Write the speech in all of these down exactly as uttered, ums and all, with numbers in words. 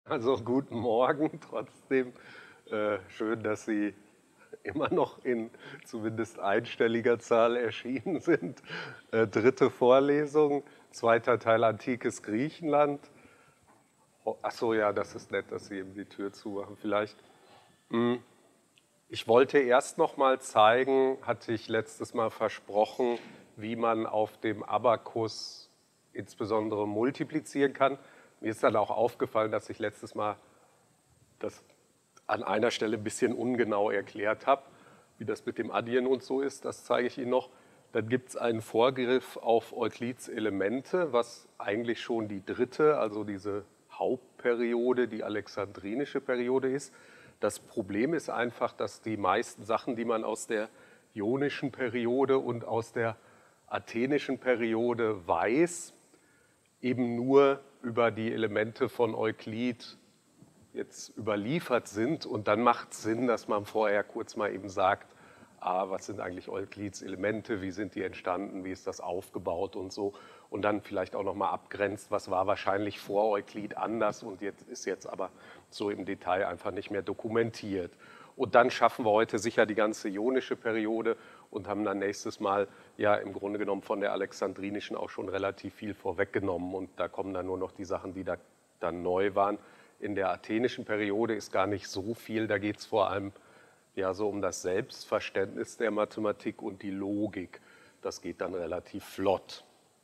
Also guten Morgen trotzdem. Äh, schön, dass Sie immer noch in zumindest einstelliger Zahl erschienen sind. Äh, dritte Vorlesung, zweiter Teil Antikes Griechenland. Oh, ach so, ja, das ist nett, dass Sie eben die Tür zumachen vielleicht. Hm. Ich wollte erst noch mal zeigen, hatte ich letztes Mal versprochen, wie man auf dem Abakus insbesondere multiplizieren kann. Mir ist dann auch aufgefallen, dass ich letztes Mal das an einer Stelle ein bisschen ungenau erklärt habe, wie das mit dem Addieren und so ist. Das zeige ich Ihnen noch. Dann gibt es einen Vorgriff auf Euklids Elemente, was eigentlich schon die dritte, also diese Hauptperiode, die alexandrinische Periode ist. Das Problem ist einfach, dass die meisten Sachen, die man aus der ionischen Periode und aus der athenischen Periode weiß, eben nur über die Elemente von Euklid jetzt überliefert sind. Und dann macht es Sinn, dass man vorher kurz mal eben sagt, ah, was sind eigentlich Euklids Elemente, wie sind die entstanden, wie ist das aufgebaut und so. Und dann vielleicht auch nochmal abgrenzt, was war wahrscheinlich vor Euklid anders und jetzt ist jetzt aber so im Detail einfach nicht mehr dokumentiert. Und dann schaffen wir heute sicher die ganze ionische Periode und haben dann nächstes Mal ja im Grunde genommen von der alexandrinischen auch schon relativ viel vorweggenommen. Und da kommen dann nur noch die Sachen, die da dann neu waren. In der athenischen Periode ist gar nicht so viel, da geht es vor allem ja so um das Selbstverständnis der Mathematik und die Logik. Das geht dann relativ flott.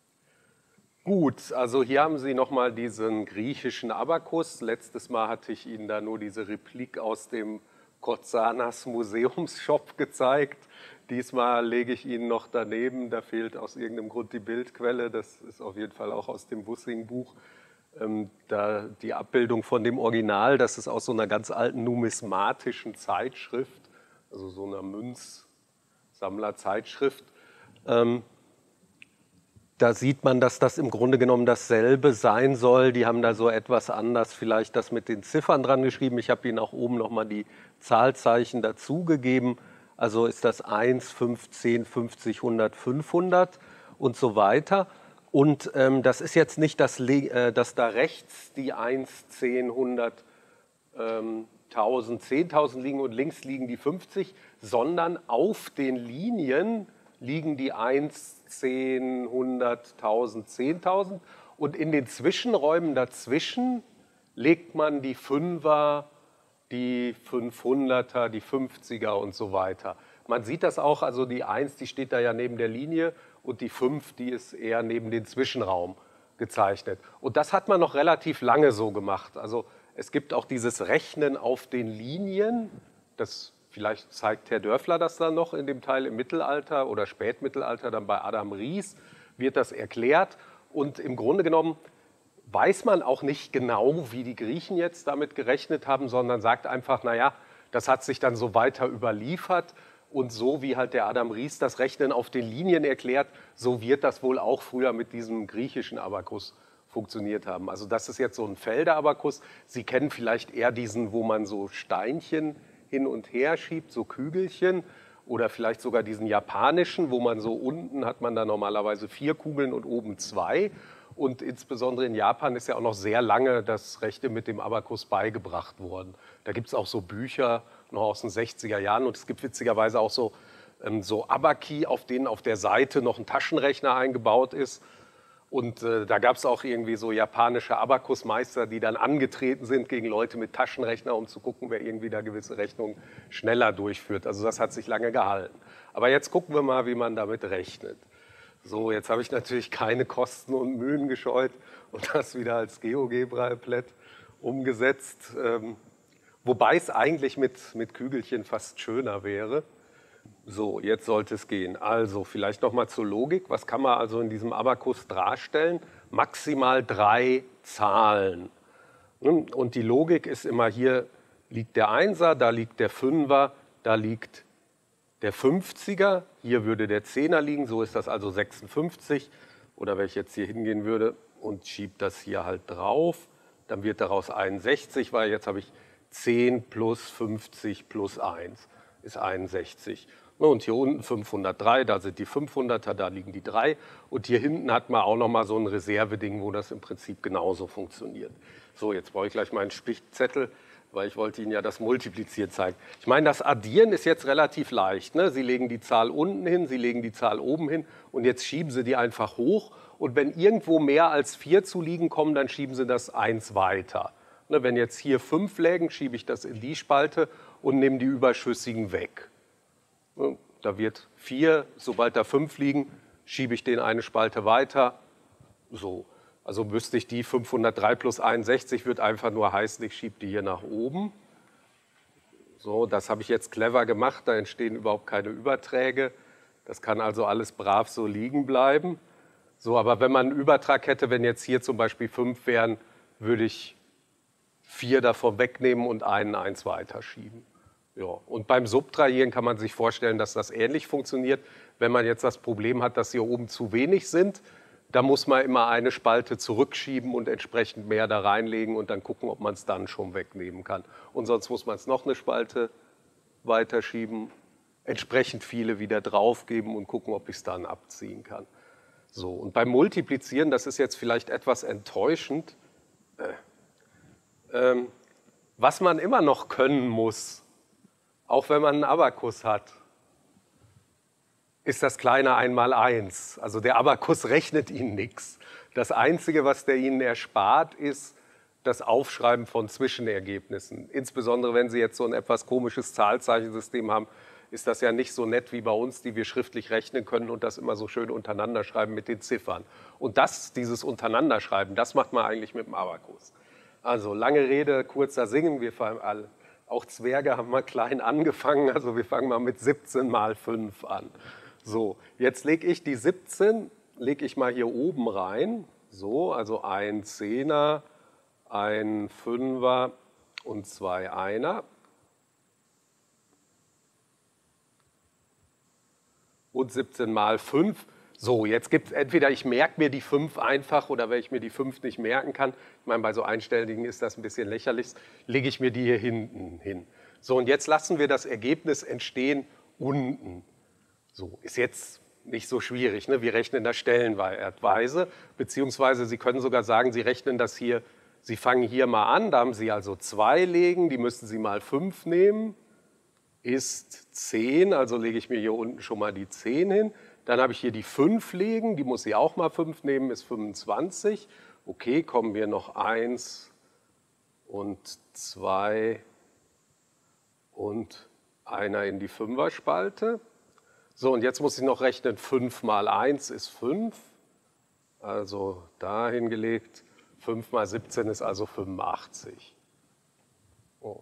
Gut, also hier haben Sie nochmal diesen griechischen Abakus. Letztes Mal hatte ich Ihnen da nur diese Replik aus dem Kozanas Museumsshop gezeigt. Diesmal lege ich Ihnen noch daneben, da fehlt aus irgendeinem Grund die Bildquelle, das ist auf jeden Fall auch aus dem Bussing-Buch. Ähm, da die Abbildung von dem Original, das ist aus so einer ganz alten numismatischen Zeitschrift, also so einer Münzsammlerzeitschrift. Ähm, da sieht man, dass das im Grunde genommen dasselbe sein soll. Die haben da so etwas anders vielleicht das mit den Ziffern dran geschrieben. Ich habe Ihnen auch oben nochmal die Zahlzeichen dazugegeben. Also ist das eins, fünf, zehn, fünfzig, hundert, fünfhundert und so weiter. Und ähm, das ist jetzt nicht, dass, äh, dass da rechts die eins, zehn, hundert, ähm, tausend, zehntausend liegen und links liegen die fünfzig, sondern auf den Linien liegen die eins, zehn, hundert, tausend, zehntausend und in den Zwischenräumen dazwischen legt man die Fünfer, die fünfhunderter, die fünfziger und so weiter. Man sieht das auch, also die eins, die steht da ja neben der Linie und die fünf, die ist eher neben den Zwischenraum gezeichnet. Und das hat man noch relativ lange so gemacht. Also es gibt auch dieses Rechnen auf den Linien, das vielleicht zeigt Herr Dörfler das dann noch in dem Teil im Mittelalter oder Spätmittelalter, dann bei Adam Ries wird das erklärt. Und im Grunde genommen weiß man auch nicht genau, wie die Griechen jetzt damit gerechnet haben, sondern sagt einfach, naja, das hat sich dann so weiter überliefert. Und so wie halt der Adam Ries das Rechnen auf den Linien erklärt, so wird das wohl auch früher mit diesem griechischen Abakus funktioniert haben. Also das ist jetzt so ein Felder-Abakus. Sie kennen vielleicht eher diesen, wo man so Steinchen hin und her schiebt, so Kügelchen. Oder vielleicht sogar diesen japanischen, wo man so unten hat man da normalerweise vier Kugeln und oben zwei. Und insbesondere in Japan ist ja auch noch sehr lange das Rechnen mit dem Abakus beigebracht worden. Da gibt es auch so Bücher noch aus den sechziger Jahren und es gibt witzigerweise auch so, ähm, so Abaki, auf denen auf der Seite noch ein Taschenrechner eingebaut ist. Und äh, da gab es auch irgendwie so japanische Abakusmeister, die dann angetreten sind gegen Leute mit Taschenrechner, um zu gucken, wer irgendwie da gewisse Rechnungen schneller durchführt. Also das hat sich lange gehalten. Aber jetzt gucken wir mal, wie man damit rechnet. So, jetzt habe ich natürlich keine Kosten und Mühen gescheut und das wieder als GeoGebra-Applet umgesetzt. Ähm, wobei es eigentlich mit, mit Kügelchen fast schöner wäre. So, jetzt sollte es gehen. Also vielleicht nochmal zur Logik. Was kann man also in diesem Abakus darstellen? Maximal drei Zahlen. Und die Logik ist immer, hier liegt der Einser, da liegt der Fünfer, da liegt der fünfziger. Hier würde der Zehner liegen, so ist das also sechsundfünfzig. Oder wenn ich jetzt hier hingehen würde und schiebe das hier halt drauf, dann wird daraus einundsechzig, weil jetzt habe ich zehn plus fünfzig plus eins ist einundsechzig. Und hier unten fünfhundertdrei, da sind die fünfhunderter, da liegen die drei. Und hier hinten hat man auch nochmal so ein Reserveding, wo das im Prinzip genauso funktioniert. So, jetzt brauche ich gleich meinen Stichzettel, weil ich wollte Ihnen ja das Multiplizieren zeigen. Ich meine, das Addieren ist jetzt relativ leicht, ne? Sie legen die Zahl unten hin, Sie legen die Zahl oben hin und jetzt schieben Sie die einfach hoch. Und wenn irgendwo mehr als vier zu liegen kommen, dann schieben Sie das eins weiter. Ne, wenn jetzt hier fünf lägen, schiebe ich das in die Spalte und nehme die überschüssigen weg. Ne, da wird vier, sobald da fünf liegen, schiebe ich den eine Spalte weiter. So. Also müsste ich die fünfhundertdrei plus einundsechzig, wird einfach nur heißen, ich schiebe die hier nach oben. So, das habe ich jetzt clever gemacht, da entstehen überhaupt keine Überträge. Das kann also alles brav so liegen bleiben. So, aber wenn man einen Übertrag hätte, wenn jetzt hier zum Beispiel fünf wären, würde ich vier davon wegnehmen und einen eins weiterschieben. Ja, und beim Subtrahieren kann man sich vorstellen, dass das ähnlich funktioniert. Wenn man jetzt das Problem hat, dass hier oben zu wenig sind, da muss man immer eine Spalte zurückschieben und entsprechend mehr da reinlegen und dann gucken, ob man es dann schon wegnehmen kann. Und sonst muss man es noch eine Spalte weiterschieben, entsprechend viele wieder draufgeben und gucken, ob ich es dann abziehen kann. So, und beim Multiplizieren, das ist jetzt vielleicht etwas enttäuschend, äh, ähm, was man immer noch können muss, auch wenn man einen Abakus hat, ist das kleine eins mal eins. Also der Abakus rechnet Ihnen nichts. Das Einzige, was der Ihnen erspart, ist das Aufschreiben von Zwischenergebnissen. Insbesondere wenn Sie jetzt so ein etwas komisches Zahlzeichensystem haben, ist das ja nicht so nett wie bei uns, die wir schriftlich rechnen können und das immer so schön untereinander schreiben mit den Ziffern. Und das, dieses Untereinanderschreiben, das macht man eigentlich mit dem Abakus. Also lange Rede, kurzer Singen. Wir fangen alle, auch Zwerge haben mal klein angefangen, also wir fangen mal mit siebzehn mal fünf an. So, jetzt lege ich die siebzehn, lege ich mal hier oben rein. So, also ein Zehner, ein Fünfer und zwei Einer. Und siebzehn mal fünf. So, jetzt gibt es entweder, ich merke mir die fünf einfach oder wenn ich mir die fünf nicht merken kann, ich meine, bei so Einstelligen ist das ein bisschen lächerlich, lege ich mir die hier hinten hin. So, und jetzt lassen wir das Ergebnis entstehen unten. So, ist jetzt nicht so schwierig, ne? Wir rechnen das stellenweise, beziehungsweise Sie können sogar sagen, Sie rechnen das hier, Sie fangen hier mal an, da haben Sie also zwei legen, die müssen Sie mal fünf nehmen, ist zehn, also lege ich mir hier unten schon mal die zehn hin. Dann habe ich hier die fünf legen, die muss ich auch mal fünf nehmen, ist fünfundzwanzig. Okay, kommen wir noch eins und zwei und einer in die Fünferspalte. So, und jetzt muss ich noch rechnen, fünf mal eins ist fünf, also da hingelegt. fünf mal siebzehn ist also fünfundachtzig. Oh.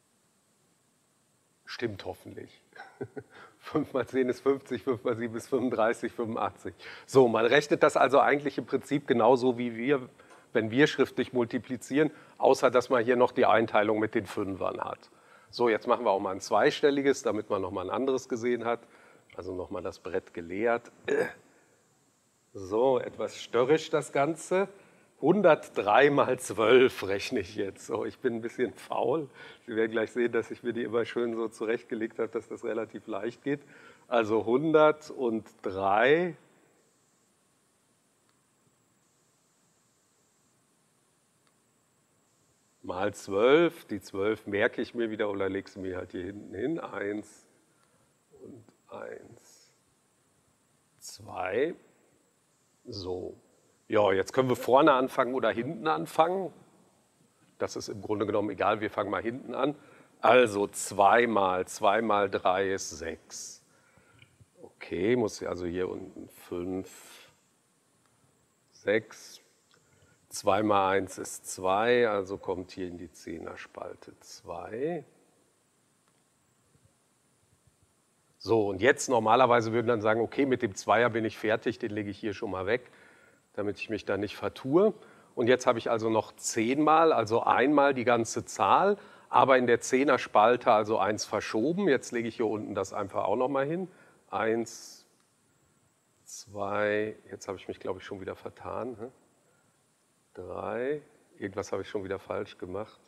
Stimmt hoffentlich. fünf mal zehn ist fünfzig, fünf mal sieben ist fünfunddreißig, fünfundachtzig. So, man rechnet das also eigentlich im Prinzip genauso wie wir, wenn wir schriftlich multiplizieren, außer dass man hier noch die Einteilung mit den Fünfern hat. So, jetzt machen wir auch mal ein zweistelliges, damit man noch mal ein anderes gesehen hat. Also noch mal das Brett geleert. So, etwas störrisch das Ganze. hundertdrei mal zwölf rechne ich jetzt. So, ich bin ein bisschen faul. Sie werden gleich sehen, dass ich mir die immer schön so zurechtgelegt habe, dass das relativ leicht geht. Also hundertdrei mal zwölf. Die zwölf merke ich mir wieder oder lege sie mir halt hier hinten hin. eins und eins, zwei. So. Ja, jetzt können wir vorne anfangen oder hinten anfangen. Das ist im Grunde genommen egal, wir fangen mal hinten an. Also zwei mal zwei mal drei ist sechs. Okay, muss ich also hier unten fünf, sechs. zwei mal eins ist zwei, also kommt hier in die Zehnerspalte zwei. So, und jetzt normalerweise würden dann sagen, okay, mit dem Zweier bin ich fertig, den lege ich hier schon mal weg, damit ich mich da nicht vertue. Und jetzt habe ich also noch zehnmal, also einmal die ganze Zahl, aber in der Zehnerspalte also eins verschoben. Jetzt lege ich hier unten das einfach auch noch mal hin. eins, zwei, jetzt habe ich mich, glaube ich, schon wieder vertan. drei, irgendwas habe ich schon wieder falsch gemacht.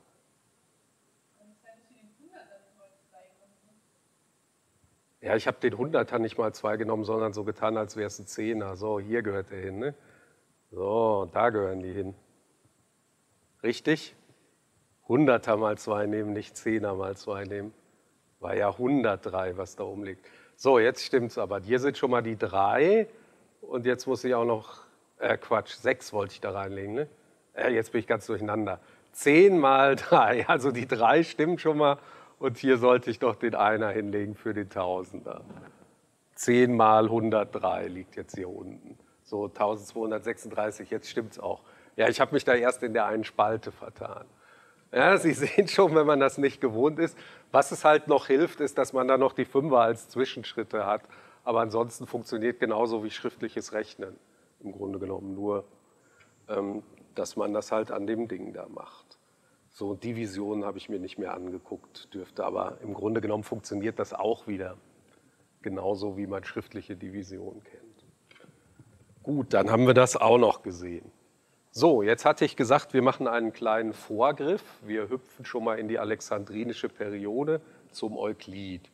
Ja, ich habe den Hunderter nicht mal zwei genommen, sondern so getan, als wäre es ein Zehner. So, hier gehört der hin, ne? So, da gehören die hin. Richtig? Hunderter mal zwei nehmen, nicht Zehner mal zwei nehmen. War ja hundertdrei, was da oben liegt. So, jetzt stimmt's aber. Hier sind schon mal die drei und jetzt muss ich auch noch, äh Quatsch, sechs wollte ich da reinlegen, ne? Äh, jetzt bin ich ganz durcheinander. Zehn mal drei, also die drei stimmen schon mal und hier sollte ich doch den Einer hinlegen für den Tausender. Zehn mal hundertdrei liegt jetzt hier unten. So, eintausendzweihundertsechsunddreißig, jetzt stimmt's auch. Ja, ich habe mich da erst in der einen Spalte vertan. Ja, Sie sehen schon, wenn man das nicht gewohnt ist. Was es halt noch hilft, ist, dass man da noch die Fünfer als Zwischenschritte hat. Aber ansonsten funktioniert genauso wie schriftliches Rechnen im Grunde genommen. Nur, ähm, dass man das halt an dem Ding da macht. So, Division habe ich mir nicht mehr angeguckt, dürfte. Aber im Grunde genommen funktioniert das auch wieder. Genauso wie man schriftliche Division kennt. Gut, dann haben wir das auch noch gesehen. So, jetzt hatte ich gesagt, wir machen einen kleinen Vorgriff. Wir hüpfen schon mal in die alexandrinische Periode zum Euklid.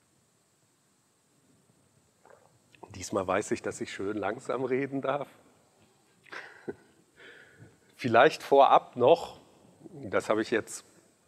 Diesmal weiß ich, dass ich schön langsam reden darf. Vielleicht vorab noch, das habe ich jetzt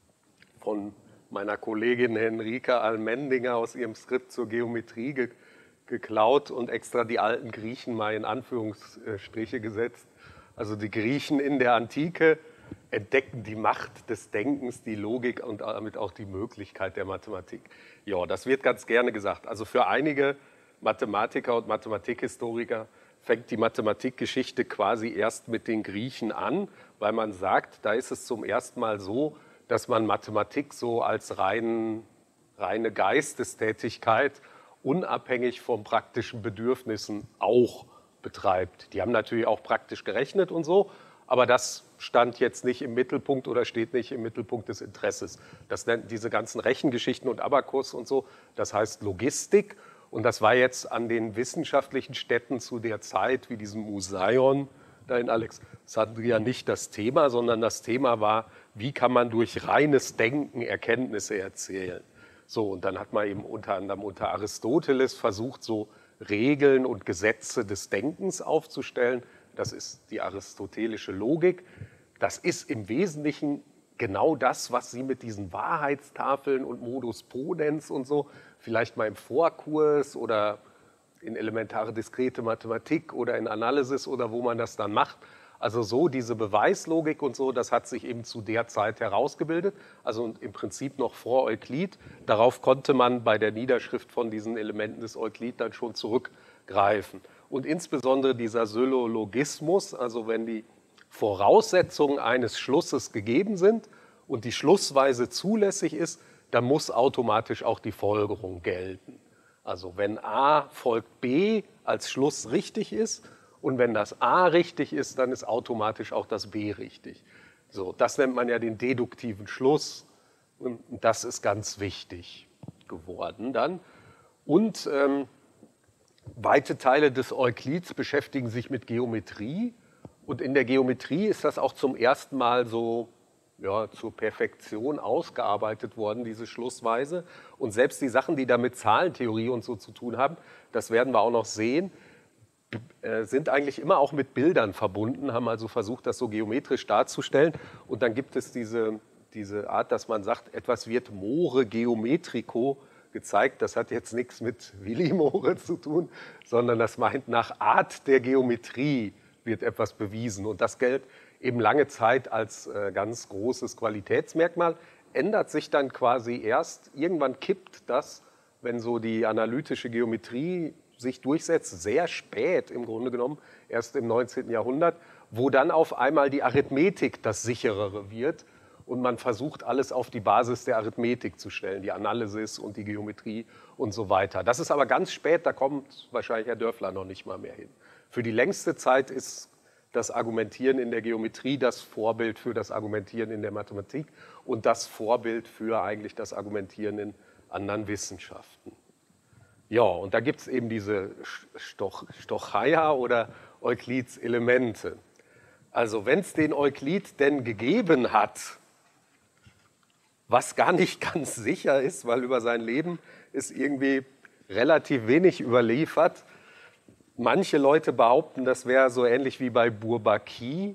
von meiner Kollegin Henrike Almendinger aus ihrem Skript zur Geometrie ge geklaut und extra die alten Griechen mal in Anführungsstriche gesetzt. Also die Griechen in der Antike entdeckten die Macht des Denkens, die Logik und damit auch die Möglichkeit der Mathematik. Ja, das wird ganz gerne gesagt. Also für einige Mathematiker und Mathematikhistoriker fängt die Mathematikgeschichte quasi erst mit den Griechen an, weil man sagt, da ist es zum ersten Mal so, dass man Mathematik so als rein, reine Geistestätigkeit unabhängig von praktischen Bedürfnissen auch betreibt. Die haben natürlich auch praktisch gerechnet und so, aber das stand jetzt nicht im Mittelpunkt oder steht nicht im Mittelpunkt des Interesses. Das nennt diese ganzen Rechengeschichten und Abakus und so, das heißt Logistik. Und das war jetzt an den wissenschaftlichen Städten zu der Zeit, wie diesem Museion da in Alexandria, nicht das Thema, sondern das Thema war, wie kann man durch reines Denken Erkenntnisse erzählen. So, und dann hat man eben unter anderem unter Aristoteles versucht, so Regeln und Gesetze des Denkens aufzustellen. Das ist die aristotelische Logik. Das ist im Wesentlichen genau das, was Sie mit diesen Wahrheitstafeln und Modus Ponens und so, vielleicht mal im Vorkurs oder in elementare diskrete Mathematik oder in Analysis oder wo man das dann macht. Also so diese Beweislogik und so, das hat sich eben zu der Zeit herausgebildet, also im Prinzip noch vor Euklid. Darauf konnte man bei der Niederschrift von diesen Elementen des Euklid dann schon zurückgreifen. Und insbesondere dieser Syllogismus, also wenn die Voraussetzungen eines Schlusses gegeben sind und die Schlussweise zulässig ist, dann muss automatisch auch die Folgerung gelten. Also wenn A folgt B als Schluss richtig ist und wenn das A richtig ist, dann ist automatisch auch das B richtig. So, das nennt man ja den deduktiven Schluss und das ist ganz wichtig geworden dann. Und ähm, weite Teile des Euklids beschäftigen sich mit Geometrie und in der Geometrie ist das auch zum ersten Mal so ja, zur Perfektion ausgearbeitet worden, diese Schlussweise. Und selbst die Sachen, die da mit Zahlentheorie und so zu tun haben, das werden wir auch noch sehen, sind eigentlich immer auch mit Bildern verbunden, haben also versucht, das so geometrisch darzustellen. Und dann gibt es diese, diese Art, dass man sagt, etwas wird more geometrico gezeigt. Das hat jetzt nichts mit Willi Moore zu tun, sondern das meint, nach Art der Geometrie wird etwas bewiesen. Und das gilt eben lange Zeit als äh, ganz großes Qualitätsmerkmal, ändert sich dann quasi erst, irgendwann kippt das, wenn so die analytische Geometrie sich durchsetzt, sehr spät im Grunde genommen, erst im neunzehnten Jahrhundert, wo dann auf einmal die Arithmetik das sicherere wird und man versucht, alles auf die Basis der Arithmetik zu stellen, die Analysis und die Geometrie und so weiter. Das ist aber ganz spät, da kommt wahrscheinlich Herr Dörfler noch nicht mal mehr hin. Für die längste Zeit ist das Argumentieren in der Geometrie das Vorbild für das Argumentieren in der Mathematik und das Vorbild für eigentlich das Argumentieren in anderen Wissenschaften. Ja, und da gibt es eben diese Stoch Stochaia oder Euklids Elemente. Also wenn es den Euklid denn gegeben hat, was gar nicht ganz sicher ist, weil über sein Leben ist irgendwie relativ wenig überliefert. Manche Leute behaupten, das wäre so ähnlich wie bei Bourbaki.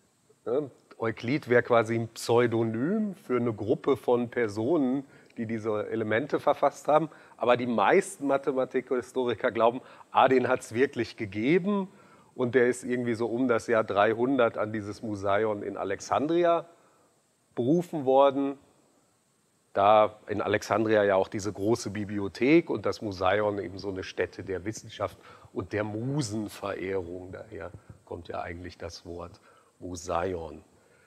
Euklid wäre quasi ein Pseudonym für eine Gruppe von Personen, die diese Elemente verfasst haben. Aber die meisten Mathematikhistoriker glauben, ah, den hat es wirklich gegeben. Und der ist irgendwie so um das Jahr dreihundert an dieses Museion in Alexandria berufen worden. Da in Alexandria ja auch diese große Bibliothek und das Museion eben so eine Stätte der Wissenschaft und der Musenverehrung. Daher kommt ja eigentlich das Wort Museion.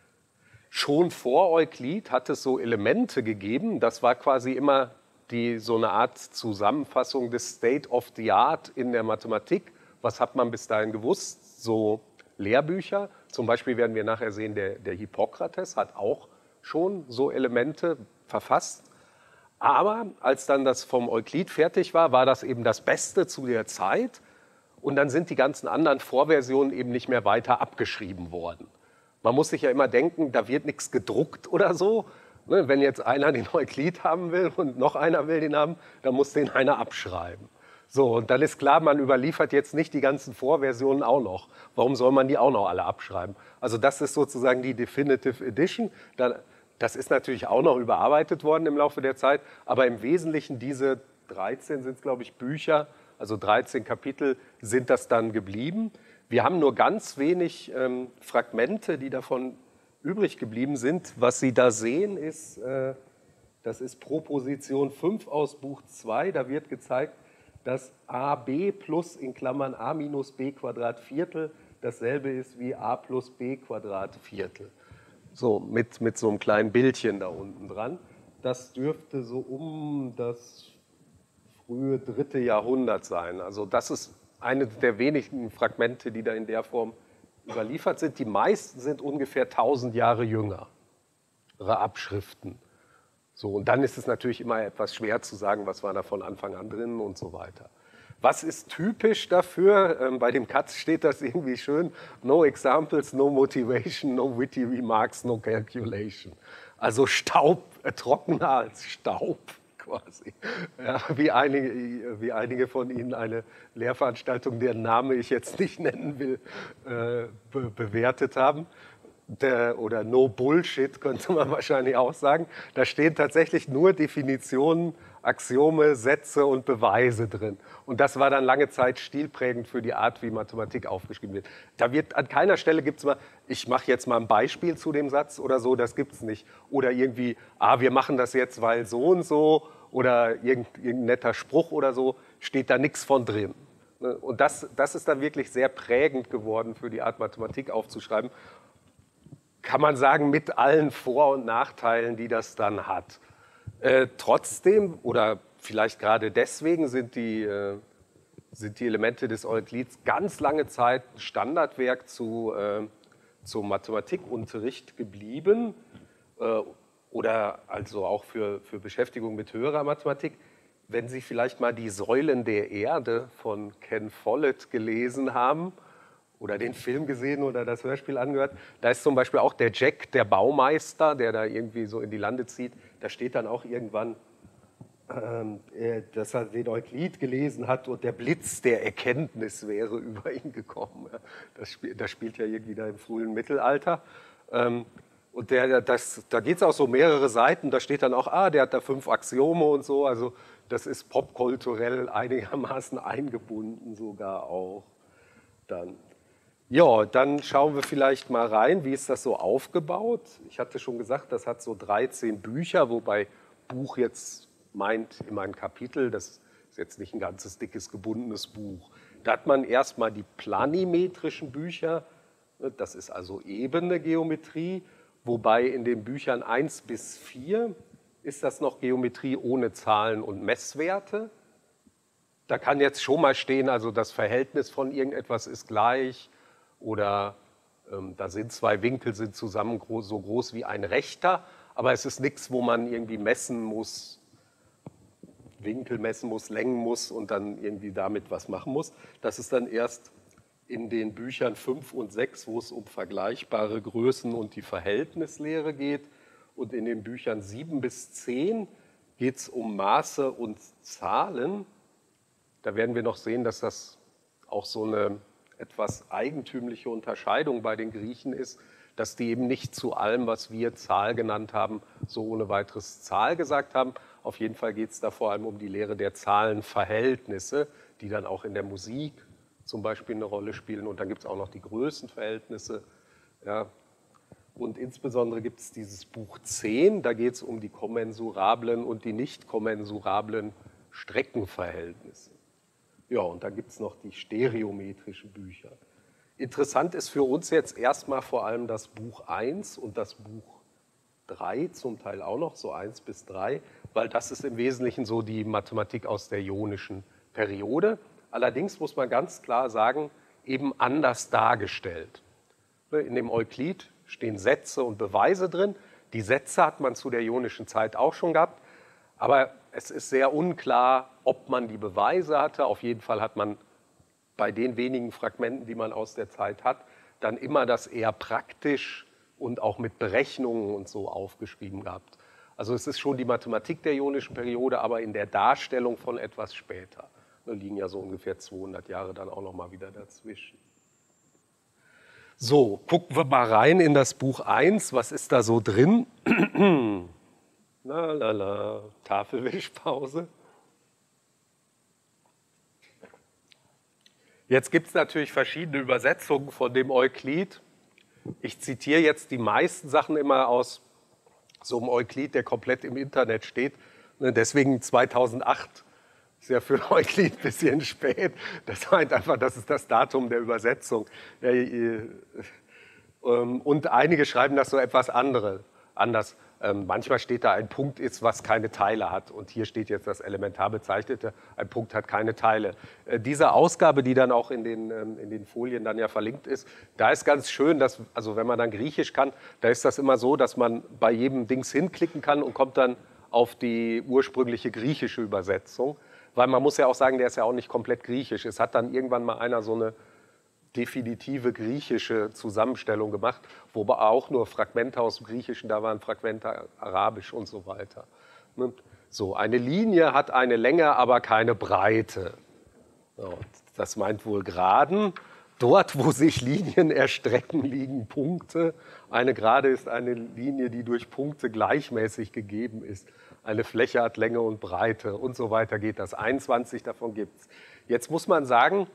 Schon vor Euklid hat es so Elemente gegeben. Das war quasi immer die, so eine Art Zusammenfassung des State of the Art in der Mathematik. Was hat man bis dahin gewusst? So Lehrbücher. Zum Beispiel werden wir nachher sehen, der, der Hippokrates hat auch schon so Elemente verfasst. Aber als dann das vom Euklid fertig war, war das eben das Beste zu der Zeit. Und dann sind die ganzen anderen Vorversionen eben nicht mehr weiter abgeschrieben worden. Man muss sich ja immer denken, da wird nichts gedruckt oder so. Wenn jetzt einer den Euklid haben will und noch einer will den haben, dann muss den einer abschreiben. So, und dann ist klar, man überliefert jetzt nicht die ganzen Vorversionen auch noch. Warum soll man die auch noch alle abschreiben? Also das ist sozusagen die Definitive Edition. Das ist natürlich auch noch überarbeitet worden im Laufe der Zeit, aber im Wesentlichen diese dreizehn sind es, glaube ich, Bücher, also dreizehn Kapitel sind das dann geblieben. Wir haben nur ganz wenig ähm, Fragmente, die davon übrig geblieben sind. Was Sie da sehen, ist, äh, das ist Proposition fünf aus Buch zwei. Da wird gezeigt, dass a b plus in Klammern a minus b Quadrat Viertel dasselbe ist wie a plus b Quadrat Viertel. So, mit, mit so einem kleinen Bildchen da unten dran. Das dürfte so um das frühe dritte Jahrhundert sein. Also das ist eine der wenigen Fragmente, die da in der Form überliefert sind. Die meisten sind ungefähr tausend Jahre jünger, ihre Abschriften. So, und dann ist es natürlich immer etwas schwer zu sagen, was war da von Anfang an drin und so weiter. Was ist typisch dafür? Ähm, bei dem Katz steht das irgendwie schön. No examples, no motivation, no witty remarks, no calculation. Also Staub, äh, trockener als Staub. Quasi. Ja, wie, einige, wie einige von Ihnen eine Lehrveranstaltung, deren Name ich jetzt nicht nennen will, äh, be bewertet haben. Der, oder No Bullshit könnte man wahrscheinlich auch sagen. Da stehen tatsächlich nur Definitionen, Axiome, Sätze und Beweise drin. Und das war dann lange Zeit stilprägend für die Art, wie Mathematik aufgeschrieben wird. Da wird an keiner Stelle gibt es mal, ich mache jetzt mal ein Beispiel zu dem Satz oder so, das gibt es nicht. Oder irgendwie, ah, wir machen das jetzt, weil so und so, oder irgendein, irgendein netter Spruch oder so, steht da nichts von drin. Und das, das ist dann wirklich sehr prägend geworden für die Art, Mathematik aufzuschreiben. Kann man sagen, mit allen Vor- und Nachteilen, die das dann hat. Äh, trotzdem, oder vielleicht gerade deswegen, sind die, äh, sind die Elemente des Euklids ganz lange Zeit Standardwerk zu, äh, zum Mathematikunterricht geblieben. Äh, oder also auch für, für Beschäftigung mit höherer Mathematik. Wenn Sie vielleicht mal die Säulen der Erde von Ken Follett gelesen haben, oder den Film gesehen oder das Hörspiel angehört, da ist zum Beispiel auch der Jack, der Baumeister, der da irgendwie so in die Lande zieht, da steht dann auch irgendwann, ähm, dass er den Euklid gelesen hat und der Blitz der Erkenntnis wäre über ihn gekommen. Das, spiel, das spielt ja irgendwie da im frühen Mittelalter. Ähm, und der, das, da geht es auch so mehrere Seiten, da steht dann auch, ah, der hat da fünf Axiome und so, also das ist popkulturell einigermaßen eingebunden sogar auch dann. Ja, dann schauen wir vielleicht mal rein, wie ist das so aufgebaut. Ich hatte schon gesagt, das hat so dreizehn Bücher, wobei Buch jetzt meint immer ein Kapitel, das ist jetzt nicht ein ganzes dickes gebundenes Buch. Da hat man erstmal die planimetrischen Bücher, das ist also ebene Geometrie, wobei in den Büchern eins bis vier ist das noch Geometrie ohne Zahlen und Messwerte. Da kann jetzt schon mal stehen, also das Verhältnis von irgendetwas ist gleich, oder ähm, da sind zwei Winkel sind zusammen groß, so groß wie ein rechter, aber es ist nichts, wo man irgendwie messen muss, Winkel messen muss, Längen muss und dann irgendwie damit was machen muss. Das ist dann erst in den Büchern fünf und sechs, wo es um vergleichbare Größen und die Verhältnislehre geht. Und in den Büchern sieben bis zehn geht es um Maße und Zahlen. da werden wir noch sehen, dass das auch so eine etwas eigentümliche Unterscheidung bei den Griechen ist, dass die eben nicht zu allem, was wir Zahl genannt haben, so ohne weiteres Zahl gesagt haben. Auf jeden Fall geht es da vor allem um die Lehre der Zahlenverhältnisse, die dann auch in der Musik zum Beispiel eine Rolle spielen. Und dann gibt es auch noch die Größenverhältnisse. Ja. Und insbesondere gibt es dieses Buch zehn, da geht es um die kommensurablen und die nicht kommensurablen Streckenverhältnisse. Ja, und dann gibt es noch die stereometrischen Bücher. Interessant ist für uns jetzt erstmal vor allem das Buch eins und das Buch drei, zum Teil auch noch, so eins bis drei, weil das ist im Wesentlichen so die Mathematik aus der ionischen Periode. Allerdings muss man ganz klar sagen, eben anders dargestellt. In dem Euklid stehen Sätze und Beweise drin. Die Sätze hat man zu der ionischen Zeit auch schon gehabt, aber es ist sehr unklar, ob man die Beweise hatte. Auf jeden Fall hat man bei den wenigen Fragmenten, die man aus der Zeit hat, dann immer das eher praktisch und auch mit Berechnungen und so aufgeschrieben gehabt. Also es ist schon die Mathematik der ionischen Periode, aber in der Darstellung von etwas später. Da liegen ja so ungefähr zweihundert Jahre dann auch noch mal wieder dazwischen. So, gucken wir mal rein in das Buch eins. Was ist da so drin? La la la, Tafelwischpause. Jetzt gibt es natürlich verschiedene Übersetzungen von dem Euklid. Ich zitiere jetzt die meisten Sachen immer aus so einem Euklid, der komplett im Internet steht. Deswegen zweitausendacht ist ja für Euklid ein bisschen spät. Das meint einfach, das ist das Datum der Übersetzung. Und einige schreiben das so etwas andere, anders. Manchmal steht da, ein Punkt ist, was keine Teile hat. Und hier steht jetzt das elementar bezeichnete, ein Punkt hat keine Teile. Diese Ausgabe, die dann auch in den, in den Folien dann ja verlinkt ist, da ist ganz schön, dass, also wenn man dann Griechisch kann, da ist das immer so, dass man bei jedem Dings hinklicken kann und kommt dann auf die ursprüngliche griechische Übersetzung. Weil man muss ja auch sagen, der ist ja auch nicht komplett griechisch. Es hat dann irgendwann mal einer so eine definitive griechische Zusammenstellung gemacht, wo auch nur Fragmente aus dem Griechischen, da waren Fragmente Arabisch und so weiter. So, eine Linie hat eine Länge, aber keine Breite. Das meint wohl Geraden. Dort, wo sich Linien erstrecken, liegen Punkte. Eine Gerade ist eine Linie, die durch Punkte gleichmäßig gegeben ist. Eine Fläche hat Länge und Breite und so weiter geht das. einundzwanzig davon gibt es. Jetzt muss man sagen,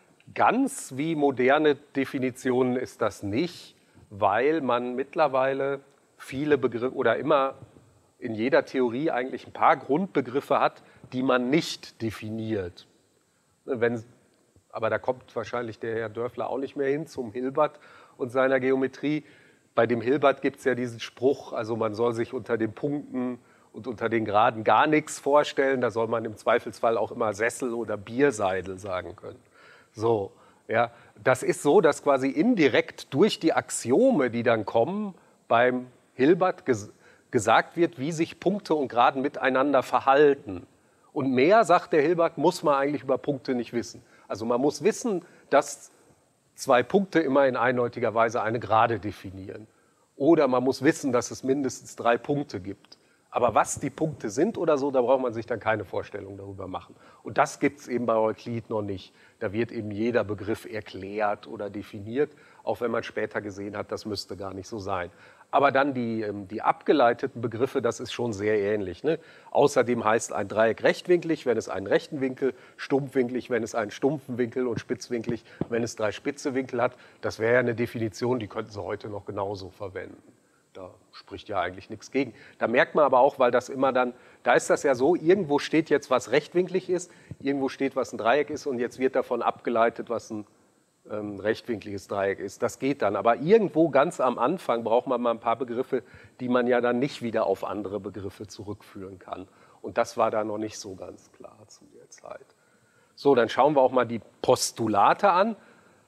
ganz wie moderne Definitionen ist das nicht, weil man mittlerweile viele Begriffe oder immer in jeder Theorie eigentlich ein paar Grundbegriffe hat, die man nicht definiert. Wenn, aber da kommt wahrscheinlich der Herr Dörfler auch nicht mehr hin zum Hilbert und seiner Geometrie. Bei dem Hilbert gibt es ja diesen Spruch, also man soll sich unter den Punkten und unter den Geraden gar nichts vorstellen. Da soll man im Zweifelsfall auch immer Sessel oder Bierseidel sagen können. So, ja, das ist so, dass quasi indirekt durch die Axiome, die dann kommen, beim Hilbert ges gesagt wird, wie sich Punkte und Geraden miteinander verhalten. Und mehr, sagt der Hilbert, muss man eigentlich über Punkte nicht wissen. Also man muss wissen, dass zwei Punkte immer in eindeutiger Weise eine Gerade definieren. Oder man muss wissen, dass es mindestens drei Punkte gibt. Aber was die Punkte sind oder so, da braucht man sich dann keine Vorstellung darüber machen. Und das gibt es eben bei Euklid noch nicht. Da wird eben jeder Begriff erklärt oder definiert, auch wenn man später gesehen hat, das müsste gar nicht so sein. Aber dann die, die abgeleiteten Begriffe, das ist schon sehr ähnlich. Ne? Außerdem heißt ein Dreieck rechtwinklig, wenn es einen rechten Winkel, stumpfwinklig, wenn es einen stumpfen Winkel und spitzwinklig, wenn es drei spitze Winkel hat. Das wäre ja eine Definition, die könnten Sie heute noch genauso verwenden. Da spricht ja eigentlich nichts gegen. Da merkt man aber auch, weil das immer dann, da ist das ja so, irgendwo steht jetzt, was rechtwinklig ist, irgendwo steht, was ein Dreieck ist und jetzt wird davon abgeleitet, was ein ähm, rechtwinkliges Dreieck ist. Das geht dann. Aber irgendwo ganz am Anfang braucht man mal ein paar Begriffe, die man ja dann nicht wieder auf andere Begriffe zurückführen kann. Und das war da noch nicht so ganz klar zu der Zeit. So, dann schauen wir auch mal die Postulate an.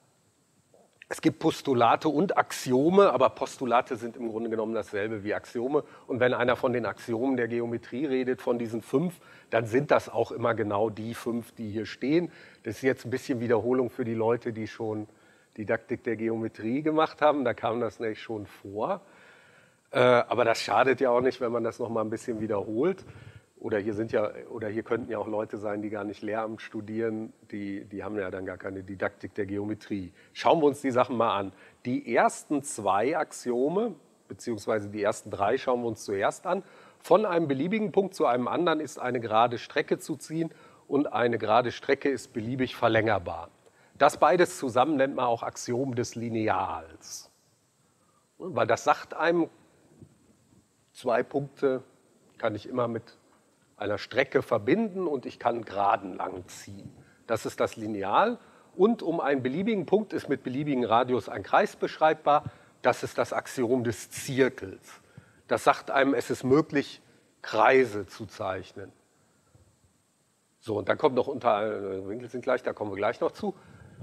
Es gibt Postulate und Axiome, aber Postulate sind im Grunde genommen dasselbe wie Axiome. Und wenn einer von den Axiomen der Geometrie redet, von diesen fünf, dann sind das auch immer genau die fünf, die hier stehen. Das ist jetzt ein bisschen Wiederholung für die Leute, die schon Didaktik der Geometrie gemacht haben. Da kam das nämlich schon vor. Aber das schadet ja auch nicht, wenn man das noch mal ein bisschen wiederholt. oder hier sind ja, oder hier könnten ja auch Leute sein, die gar nicht Lehramt studieren, die, die haben ja dann gar keine Didaktik der Geometrie. Schauen wir uns die Sachen mal an. Die ersten zwei Axiome, beziehungsweise die ersten drei schauen wir uns zuerst an. Von einem beliebigen Punkt zu einem anderen ist eine gerade Strecke zu ziehen und eine gerade Strecke ist beliebig verlängerbar. Das beides zusammen nennt man auch Axiom des Lineals. Weil das sagt einem, zwei Punkte kann ich immer mit einer Strecke verbinden und ich kann Geraden lang ziehen. Das ist das Lineal. Und um einen beliebigen Punkt ist mit beliebigen Radius ein Kreis beschreibbar. Das ist das Axiom des Zirkels. Das sagt einem, es ist möglich, Kreise zu zeichnen. So, und dann kommt noch unter, Winkel sind gleich, da kommen wir gleich noch zu.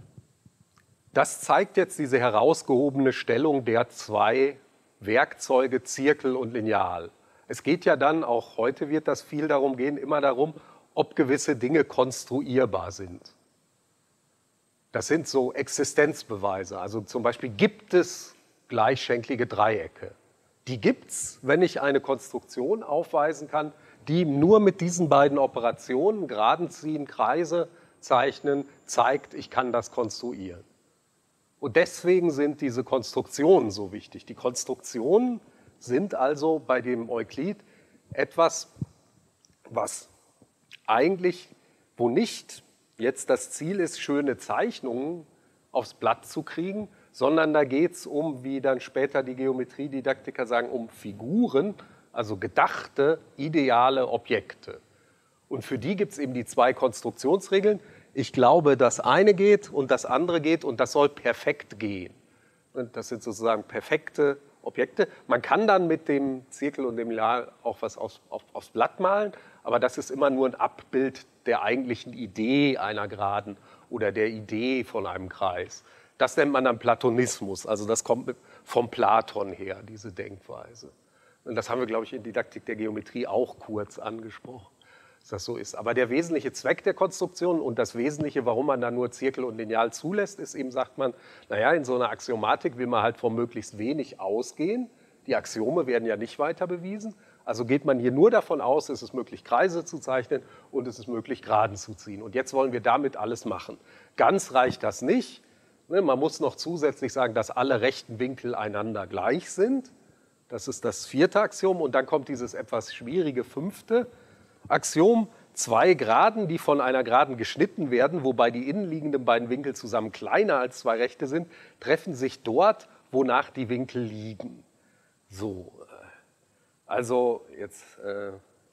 Das zeigt jetzt diese herausgehobene Stellung der zwei Werkzeuge Zirkel und Lineal. Es geht ja dann, auch heute wird das viel darum gehen, immer darum, ob gewisse Dinge konstruierbar sind. Das sind so Existenzbeweise. Also zum Beispiel gibt es gleichschenklige Dreiecke. Die gibt es, wenn ich eine Konstruktion aufweisen kann, die nur mit diesen beiden Operationen, Geraden ziehen, Kreise zeichnen, zeigt, ich kann das konstruieren. Und deswegen sind diese Konstruktionen so wichtig. Die Konstruktionen sind also bei dem Euklid etwas, was eigentlich, wo nicht jetzt das Ziel ist, schöne Zeichnungen aufs Blatt zu kriegen, sondern da geht es um, wie dann später die Geometriedidaktiker sagen, um Figuren, also gedachte, ideale Objekte. Und für die gibt es eben die zwei Konstruktionsregeln. Ich glaube, das eine geht und das andere geht und das soll perfekt gehen. Und das sind sozusagen perfekte Objekte. Man kann dann mit dem Zirkel und dem Lineal auch was aufs, auf, aufs Blatt malen, aber das ist immer nur ein Abbild der eigentlichen Idee einer Geraden oder der Idee von einem Kreis. Das nennt man dann Platonismus, also das kommt vom Platon her, diese Denkweise. Und das haben wir, glaube ich, in Didaktik der Geometrie auch kurz angesprochen, dass das so ist. Aber der wesentliche Zweck der Konstruktion und das Wesentliche, warum man da nur Zirkel und Lineal zulässt, ist eben, sagt man, naja, in so einer Axiomatik will man halt von möglichst wenig ausgehen. Die Axiome werden ja nicht weiter bewiesen. Also geht man hier nur davon aus, es ist möglich, Kreise zu zeichnen und es ist möglich, Geraden zu ziehen. Und jetzt wollen wir damit alles machen. Ganz reicht das nicht. Man muss noch zusätzlich sagen, dass alle rechten Winkel einander gleich sind. Das ist das vierte Axiom. Und dann kommt dieses etwas schwierige fünfte Axiom. Zwei Geraden, die von einer Geraden geschnitten werden, wobei die innenliegenden beiden Winkel zusammen kleiner als zwei Rechte sind, treffen sich dort, wonach die Winkel liegen. So, also jetzt äh,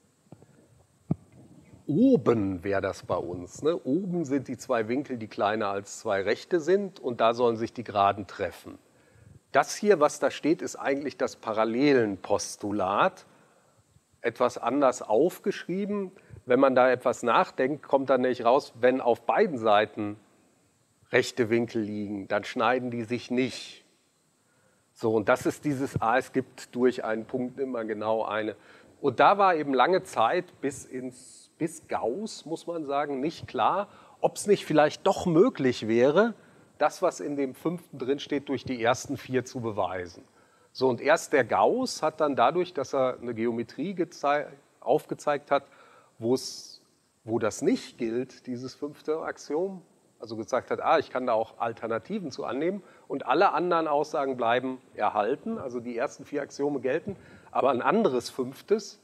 oben wäre das bei uns. Ne? Oben sind die zwei Winkel, die kleiner als zwei Rechte sind und da sollen sich die Geraden treffen. Das hier, was da steht, ist eigentlich das Parallelenpostulat, etwas anders aufgeschrieben. Wenn man da etwas nachdenkt, kommt dann nicht raus, wenn auf beiden Seiten rechte Winkel liegen, dann schneiden die sich nicht. So, und das ist dieses A, es gibt durch einen Punkt immer genau eine. Und da war eben lange Zeit bis, ins, bis Gauss, muss man sagen, nicht klar, ob es nicht vielleicht doch möglich wäre, das, was in dem fünften drin steht, durch die ersten vier zu beweisen. So, und erst der Gauss hat dann dadurch, dass er eine Geometrie aufgezeigt hat, wo das nicht gilt, dieses fünfte Axiom, also gesagt hat, ah, ich kann da auch Alternativen zu annehmen und alle anderen Aussagen bleiben erhalten, also die ersten vier Axiome gelten, aber ein anderes fünftes,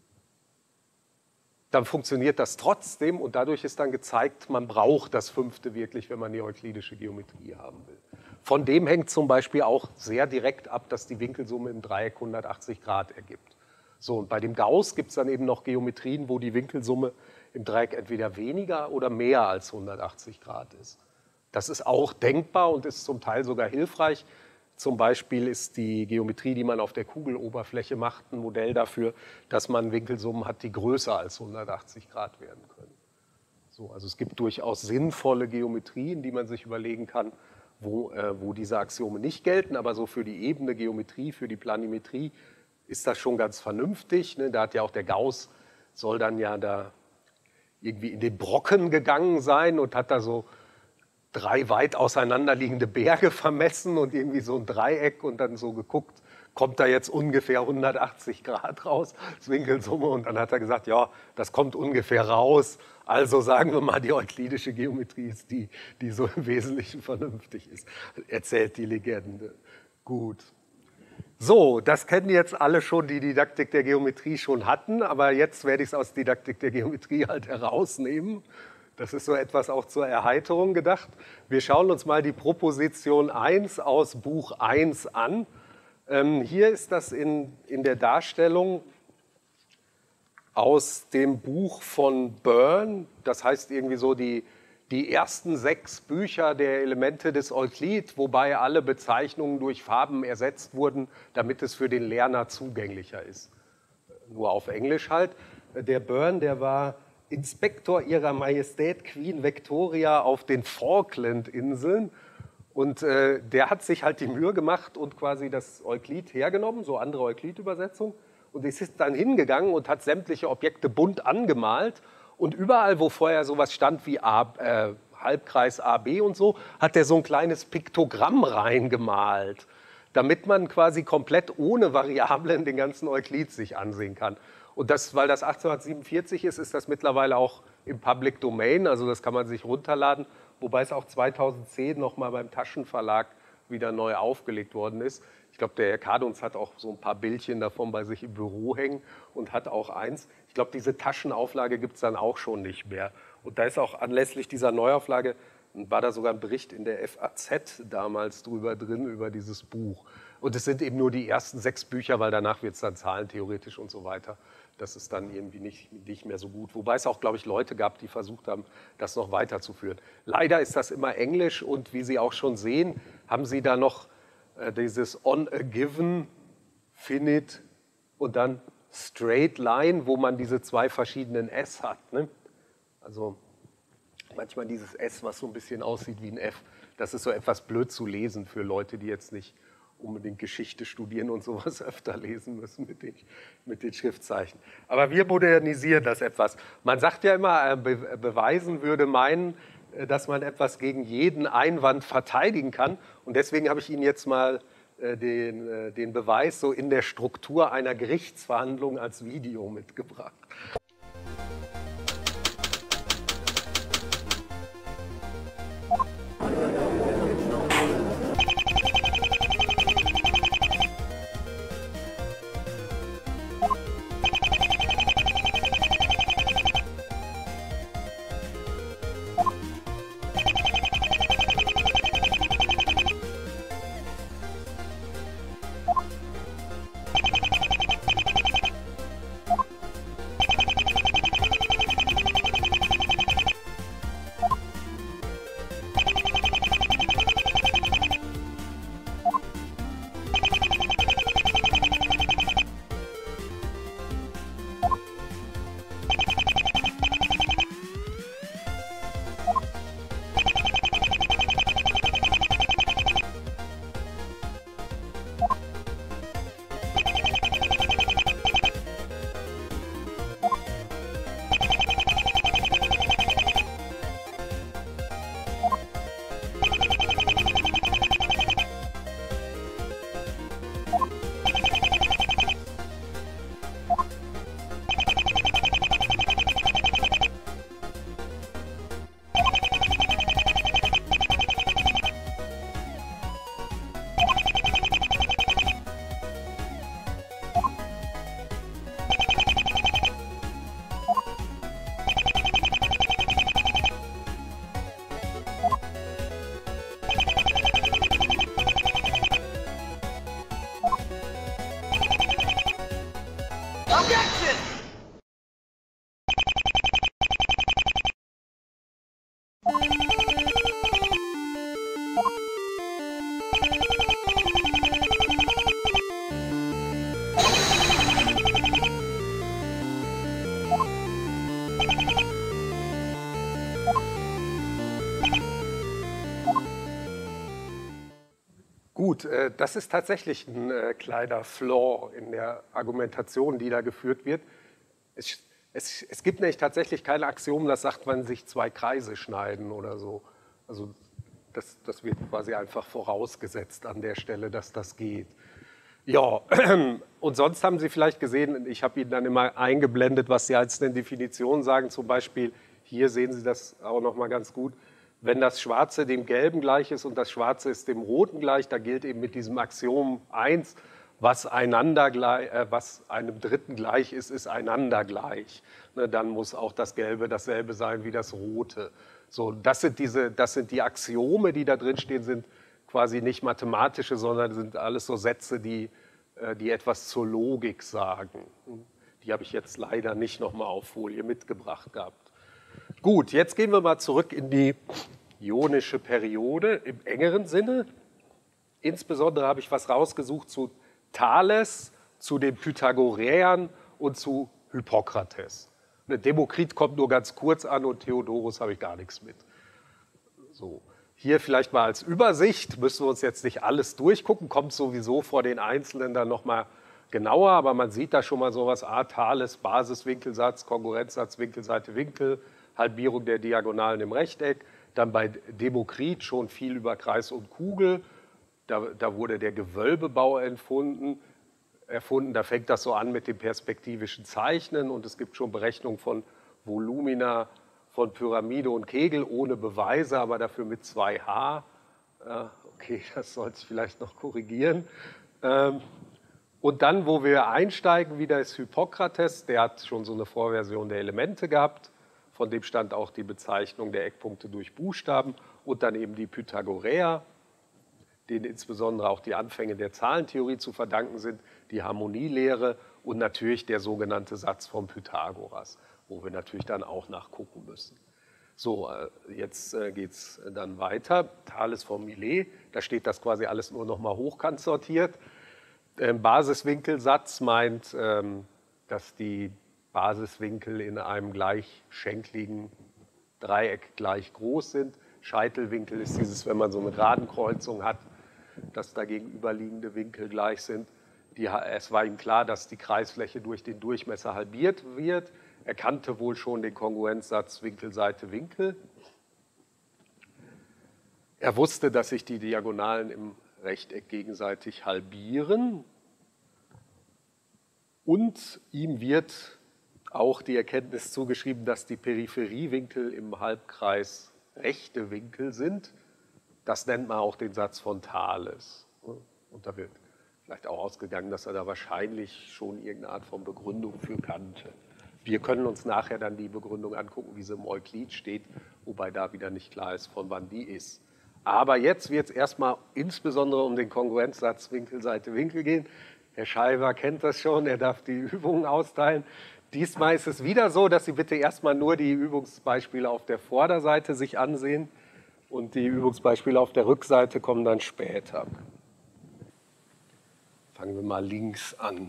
dann funktioniert das trotzdem und dadurch ist dann gezeigt, man braucht das fünfte wirklich, wenn man die euklidische Geometrie haben will. Von dem hängt zum Beispiel auch sehr direkt ab, dass die Winkelsumme im Dreieck hundertachtzig Grad ergibt. So, und bei dem Gauss gibt es dann eben noch Geometrien, wo die Winkelsumme im Dreieck entweder weniger oder mehr als hundertachtzig Grad ist. Das ist auch denkbar und ist zum Teil sogar hilfreich. Zum Beispiel ist die Geometrie, die man auf der Kugeloberfläche macht, ein Modell dafür, dass man Winkelsummen hat, die größer als hundertachtzig Grad werden können. So, also es gibt durchaus sinnvolle Geometrien, die man sich überlegen kann, wo, äh, wo diese Axiome nicht gelten, aber so für die ebene Geometrie, für die Planimetrie ist das schon ganz vernünftig. Ne? Da hat ja auch der Gauss, soll dann ja da irgendwie in den Brocken gegangen sein und hat da so drei weit auseinanderliegende Berge vermessen und irgendwie so ein Dreieck und dann so geguckt, kommt da jetzt ungefähr hundertachtzig Grad raus, das Winkelsumme. Und dann hat er gesagt, ja, das kommt ungefähr raus. Also sagen wir mal, die euklidische Geometrie ist die, die so im Wesentlichen vernünftig ist, erzählt die Legende. Gut. So, das kennen jetzt alle schon, die Didaktik der Geometrie schon hatten, aber jetzt werde ich es aus Didaktik der Geometrie halt herausnehmen. Das ist so etwas auch zur Erheiterung gedacht. Wir schauen uns mal die Proposition eins aus Buch eins an. Ähm, hier ist das in, in der Darstellung aus dem Buch von Byrne, das heißt irgendwie so die, die ersten sechs Bücher der Elemente des Euklid, wobei alle Bezeichnungen durch Farben ersetzt wurden, damit es für den Lerner zugänglicher ist. Nur auf Englisch halt. Der Byrne, der war Inspektor ihrer Majestät Queen Victoria auf den Falklandinseln. Und äh, der hat sich halt die Mühe gemacht und quasi das Euklid hergenommen, so andere Euklid-Übersetzung. Und es ist dann hingegangen und hat sämtliche Objekte bunt angemalt. Und überall, wo vorher sowas stand wie A, äh, Halbkreis A B und so, hat er so ein kleines Piktogramm reingemalt, damit man quasi komplett ohne Variablen den ganzen Euklid sich ansehen kann. Und das, weil das achtzehnhundertsiebenundvierzig ist, ist das mittlerweile auch im Public Domain, also das kann man sich runterladen, wobei es auch zweitausendzehn nochmal beim Taschenverlag wieder neu aufgelegt worden ist. Ich glaube, der Herr Kadons hat auch so ein paar Bildchen davon bei sich im Büro hängen und hat auch eins. Ich glaube, diese Taschenauflage gibt es dann auch schon nicht mehr. Und da ist auch anlässlich dieser Neuauflage, war da sogar ein Bericht in der F A Z damals drüber drin, über dieses Buch. Und es sind eben nur die ersten sechs Bücher, weil danach wird es dann zahlentheoretisch und so weiter. Das ist dann irgendwie nicht, nicht mehr so gut. Wobei es auch, glaube ich, Leute gab, die versucht haben, das noch weiterzuführen. Leider ist das immer Englisch und wie Sie auch schon sehen, haben Sie da noch äh, dieses on a given, finite und dann straight line, wo man diese zwei verschiedenen S hat. Ne? Also manchmal dieses S, was so ein bisschen aussieht wie ein F. Das ist so etwas blöd zu lesen für Leute, die jetzt nicht unbedingt Geschichte studieren und sowas öfter lesen müssen mit den, mit den Schriftzeichen. Aber wir modernisieren das etwas. Man sagt ja immer, be beweisen würde meinen, dass man etwas gegen jeden Einwand verteidigen kann. Und deswegen habe ich Ihnen jetzt mal äh, den, äh, den Beweis so in der Struktur einer Gerichtsverhandlung als Video mitgebracht. Gut, das ist tatsächlich ein kleiner Flaw in der Argumentation, die da geführt wird. Es, es, es gibt nämlich tatsächlich kein Axiom, das sagt, man sich zwei Kreise schneiden oder so. Also das, das wird quasi einfach vorausgesetzt an der Stelle, dass das geht. Ja, und sonst haben Sie vielleicht gesehen, ich habe Ihnen dann immer eingeblendet, was die einzelnen Definitionen sagen. Zum Beispiel, hier sehen Sie das auch noch mal ganz gut. Wenn das Schwarze dem Gelben gleich ist und das Schwarze ist dem Roten gleich, da gilt eben mit diesem Axiom eins, was, einander gleich, äh, was einem Dritten gleich ist, ist einander gleich. Ne, dann muss auch das Gelbe dasselbe sein wie das Rote. So, das sind, diese, das sind die Axiome, die da drin stehen, sind quasi nicht mathematische, sondern sind alles so Sätze, die, äh, die etwas zur Logik sagen. Die habe ich jetzt leider nicht nochmal auf Folie mitgebracht gehabt. Gut, jetzt gehen wir mal zurück in die ionische Periode im engeren Sinne. Insbesondere habe ich was rausgesucht zu Thales, zu den Pythagoreern und zu Hippokrates. Demokrit kommt nur ganz kurz an und Theodorus habe ich gar nichts mit. So. Hier vielleicht mal als Übersicht, müssen wir uns jetzt nicht alles durchgucken, kommt sowieso vor den Einzelnen dann nochmal genauer, aber man sieht da schon mal sowas, A, Thales, Basiswinkelsatz, Konkurrenzsatz, Winkelseite, Winkel, Halbierung der Diagonalen im Rechteck, dann bei Demokrit schon viel über Kreis und Kugel, da, da wurde der Gewölbebau erfunden, erfunden, da fängt das so an mit dem perspektivischen Zeichnen und es gibt schon Berechnungen von Volumina, von Pyramide und Kegel ohne Beweise, aber dafür mit zwei H. Okay, das sollte ich vielleicht noch korrigieren. Und dann, wo wir einsteigen, wieder ist Hippokrates, der hat schon so eine Vorversion der Elemente gehabt, von dem stand auch die Bezeichnung der Eckpunkte durch Buchstaben und dann eben die Pythagoreer, denen insbesondere auch die Anfänge der Zahlentheorie zu verdanken sind, die Harmonielehre und natürlich der sogenannte Satz von Pythagoras, wo wir natürlich dann auch nachgucken müssen. So, jetzt geht es dann weiter. Thales von Milet, da steht das quasi alles nur noch mal hochkant sortiert. Basiswinkelsatz meint, dass die Basiswinkel in einem gleichschenkligen Dreieck gleich groß sind. Scheitelwinkel ist dieses, wenn man so eine Geradenkreuzung hat, dass da gegenüberliegende Winkel gleich sind. Die, es war ihm klar, dass die Kreisfläche durch den Durchmesser halbiert wird. Er kannte wohl schon den Kongruenzsatz Winkelseite Winkel. Er wusste, dass sich die Diagonalen im Rechteck gegenseitig halbieren. Und ihm wird auch die Erkenntnis zugeschrieben, dass die Peripheriewinkel im Halbkreis rechte Winkel sind. Das nennt man auch den Satz von Thales. Und da wird vielleicht auch ausgegangen, dass er da wahrscheinlich schon irgendeine Art von Begründung für kannte. Wir können uns nachher dann die Begründung angucken, wie sie im Euklid steht, wobei da wieder nicht klar ist, von wann die ist. Aber jetzt wird es erstmal insbesondere um den Kongruenzsatz Winkelseite Winkel gehen. Herr Scheiber kennt das schon, er darf die Übungen austeilen. Diesmal ist es wieder so, dass Sie bitte erstmal nur die Übungsbeispiele auf der Vorderseite sich ansehen und die Übungsbeispiele auf der Rückseite kommen dann später. Fangen wir mal links an.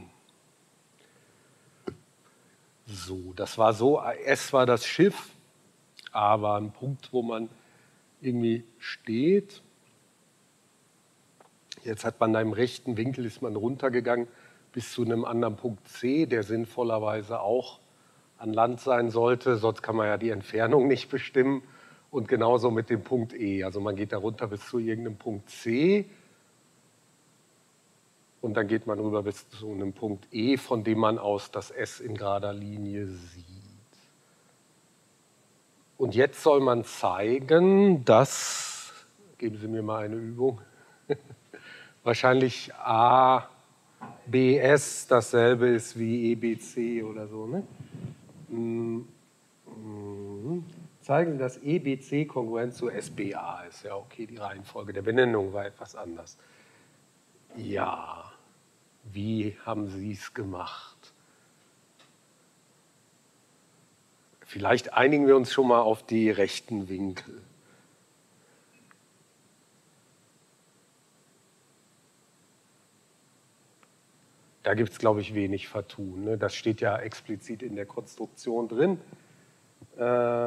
So, das war so, S war das Schiff, aber ein Punkt, wo man irgendwie steht. Jetzt hat man da im rechten Winkel, ist man runtergegangen bis zu einem anderen Punkt C, der sinnvollerweise auch an Land sein sollte, sonst kann man ja die Entfernung nicht bestimmen. Und genauso mit dem Punkt E, also man geht da runter bis zu irgendeinem Punkt C und dann geht man rüber bis zu einem Punkt E, von dem man aus das S in gerader Linie sieht. Und jetzt soll man zeigen, dass, geben Sie mir mal eine Übung, wahrscheinlich A, B, S dasselbe ist wie E, B, C oder so. Ne? Zeigen Sie, dass E, B, C kongruent zu S, B, A ist. Ja, okay, die Reihenfolge der Benennung war etwas anders. Ja, wie haben Sie es gemacht? Vielleicht einigen wir uns schon mal auf die rechten Winkel. Da gibt es, glaube ich, wenig Vertun. Ne? Das steht ja explizit in der Konstruktion drin. Äh,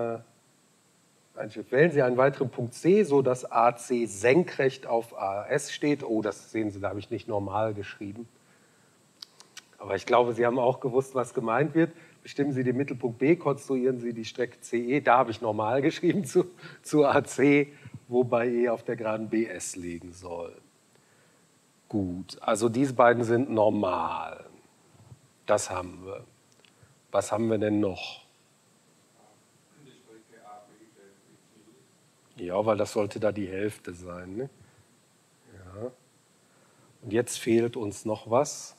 wählen Sie einen weiteren Punkt C, sodass A C senkrecht auf A S steht. Oh, das sehen Sie, da habe ich nicht normal geschrieben. Aber ich glaube, Sie haben auch gewusst, was gemeint wird. Bestimmen Sie den Mittelpunkt B, konstruieren Sie die Strecke C E. Da habe ich normal geschrieben zu, zu A C, wobei E auf der Geraden B S liegen soll. Gut, also diese beiden sind normal. Das haben wir. Was haben wir denn noch? Ja, weil das sollte da die Hälfte sein. Ne? Ja. Und jetzt fehlt uns noch was.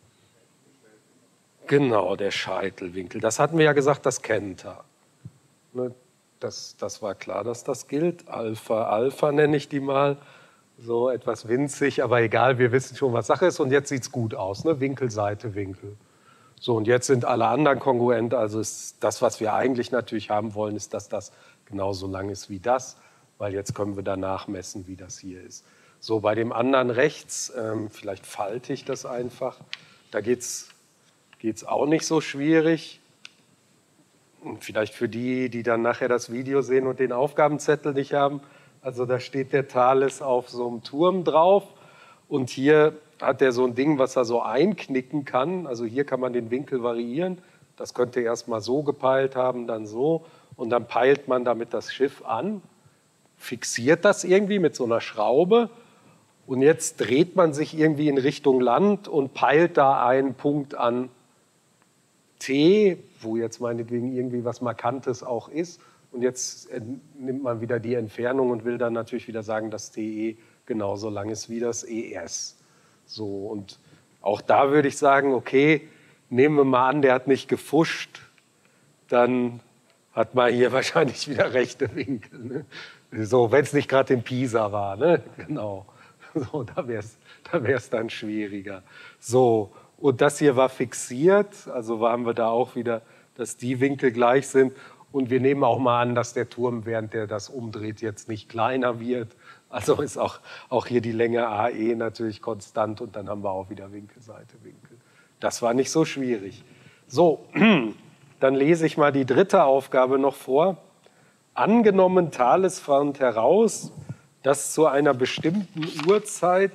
Genau, der Scheitelwinkel. Das hatten wir ja gesagt, das kennt er. Ne? Das, das war klar, dass das gilt. Alpha, Alpha nenne ich die mal. So etwas winzig, aber egal, wir wissen schon, was Sache ist. Und jetzt sieht es gut aus, ne? Winkel, Seite, Winkel. So, und jetzt sind alle anderen kongruent. Also ist das, was wir eigentlich natürlich haben wollen, ist, dass das genauso lang ist wie das. Weil jetzt können wir danach messen, wie das hier ist. So, bei dem anderen rechts, ähm, vielleicht falte ich das einfach. Da geht es geht's auch nicht so schwierig. Und vielleicht für die, die dann nachher das Video sehen und den Aufgabenzettel nicht haben. Also da steht der Thales auf so einem Turm drauf. Und hier hat er so ein Ding, was er so einknicken kann. Also hier kann man den Winkel variieren. Das könnte er erst mal so gepeilt haben, dann so. Und dann peilt man damit das Schiff an, fixiert das irgendwie mit so einer Schraube. Und jetzt dreht man sich irgendwie in Richtung Land und peilt da einen Punkt an T, wo jetzt meinetwegen irgendwie was Markantes auch ist. Und jetzt nimmt man wieder die Entfernung und will dann natürlich wieder sagen, dass T E genauso lang ist wie das E S. So, und auch da würde ich sagen, okay, nehmen wir mal an, der hat nicht gefuscht, dann hat man hier wahrscheinlich wieder rechte Winkel. Ne? So, wenn es nicht gerade in Pisa war, ne? Genau. So, da wäre es da wär's dann schwieriger. So, und das hier war fixiert, also haben wir da auch wieder, dass die Winkel gleich sind. Und wir nehmen auch mal an, dass der Turm, während der das umdreht, jetzt nicht kleiner wird. Also ist auch, auch hier die Länge A E natürlich konstant und dann haben wir auch wieder Winkel, Seite, Winkel. Das war nicht so schwierig. So, dann lese ich mal die dritte Aufgabe noch vor. Angenommen, Thales fand heraus, dass zu einer bestimmten Uhrzeit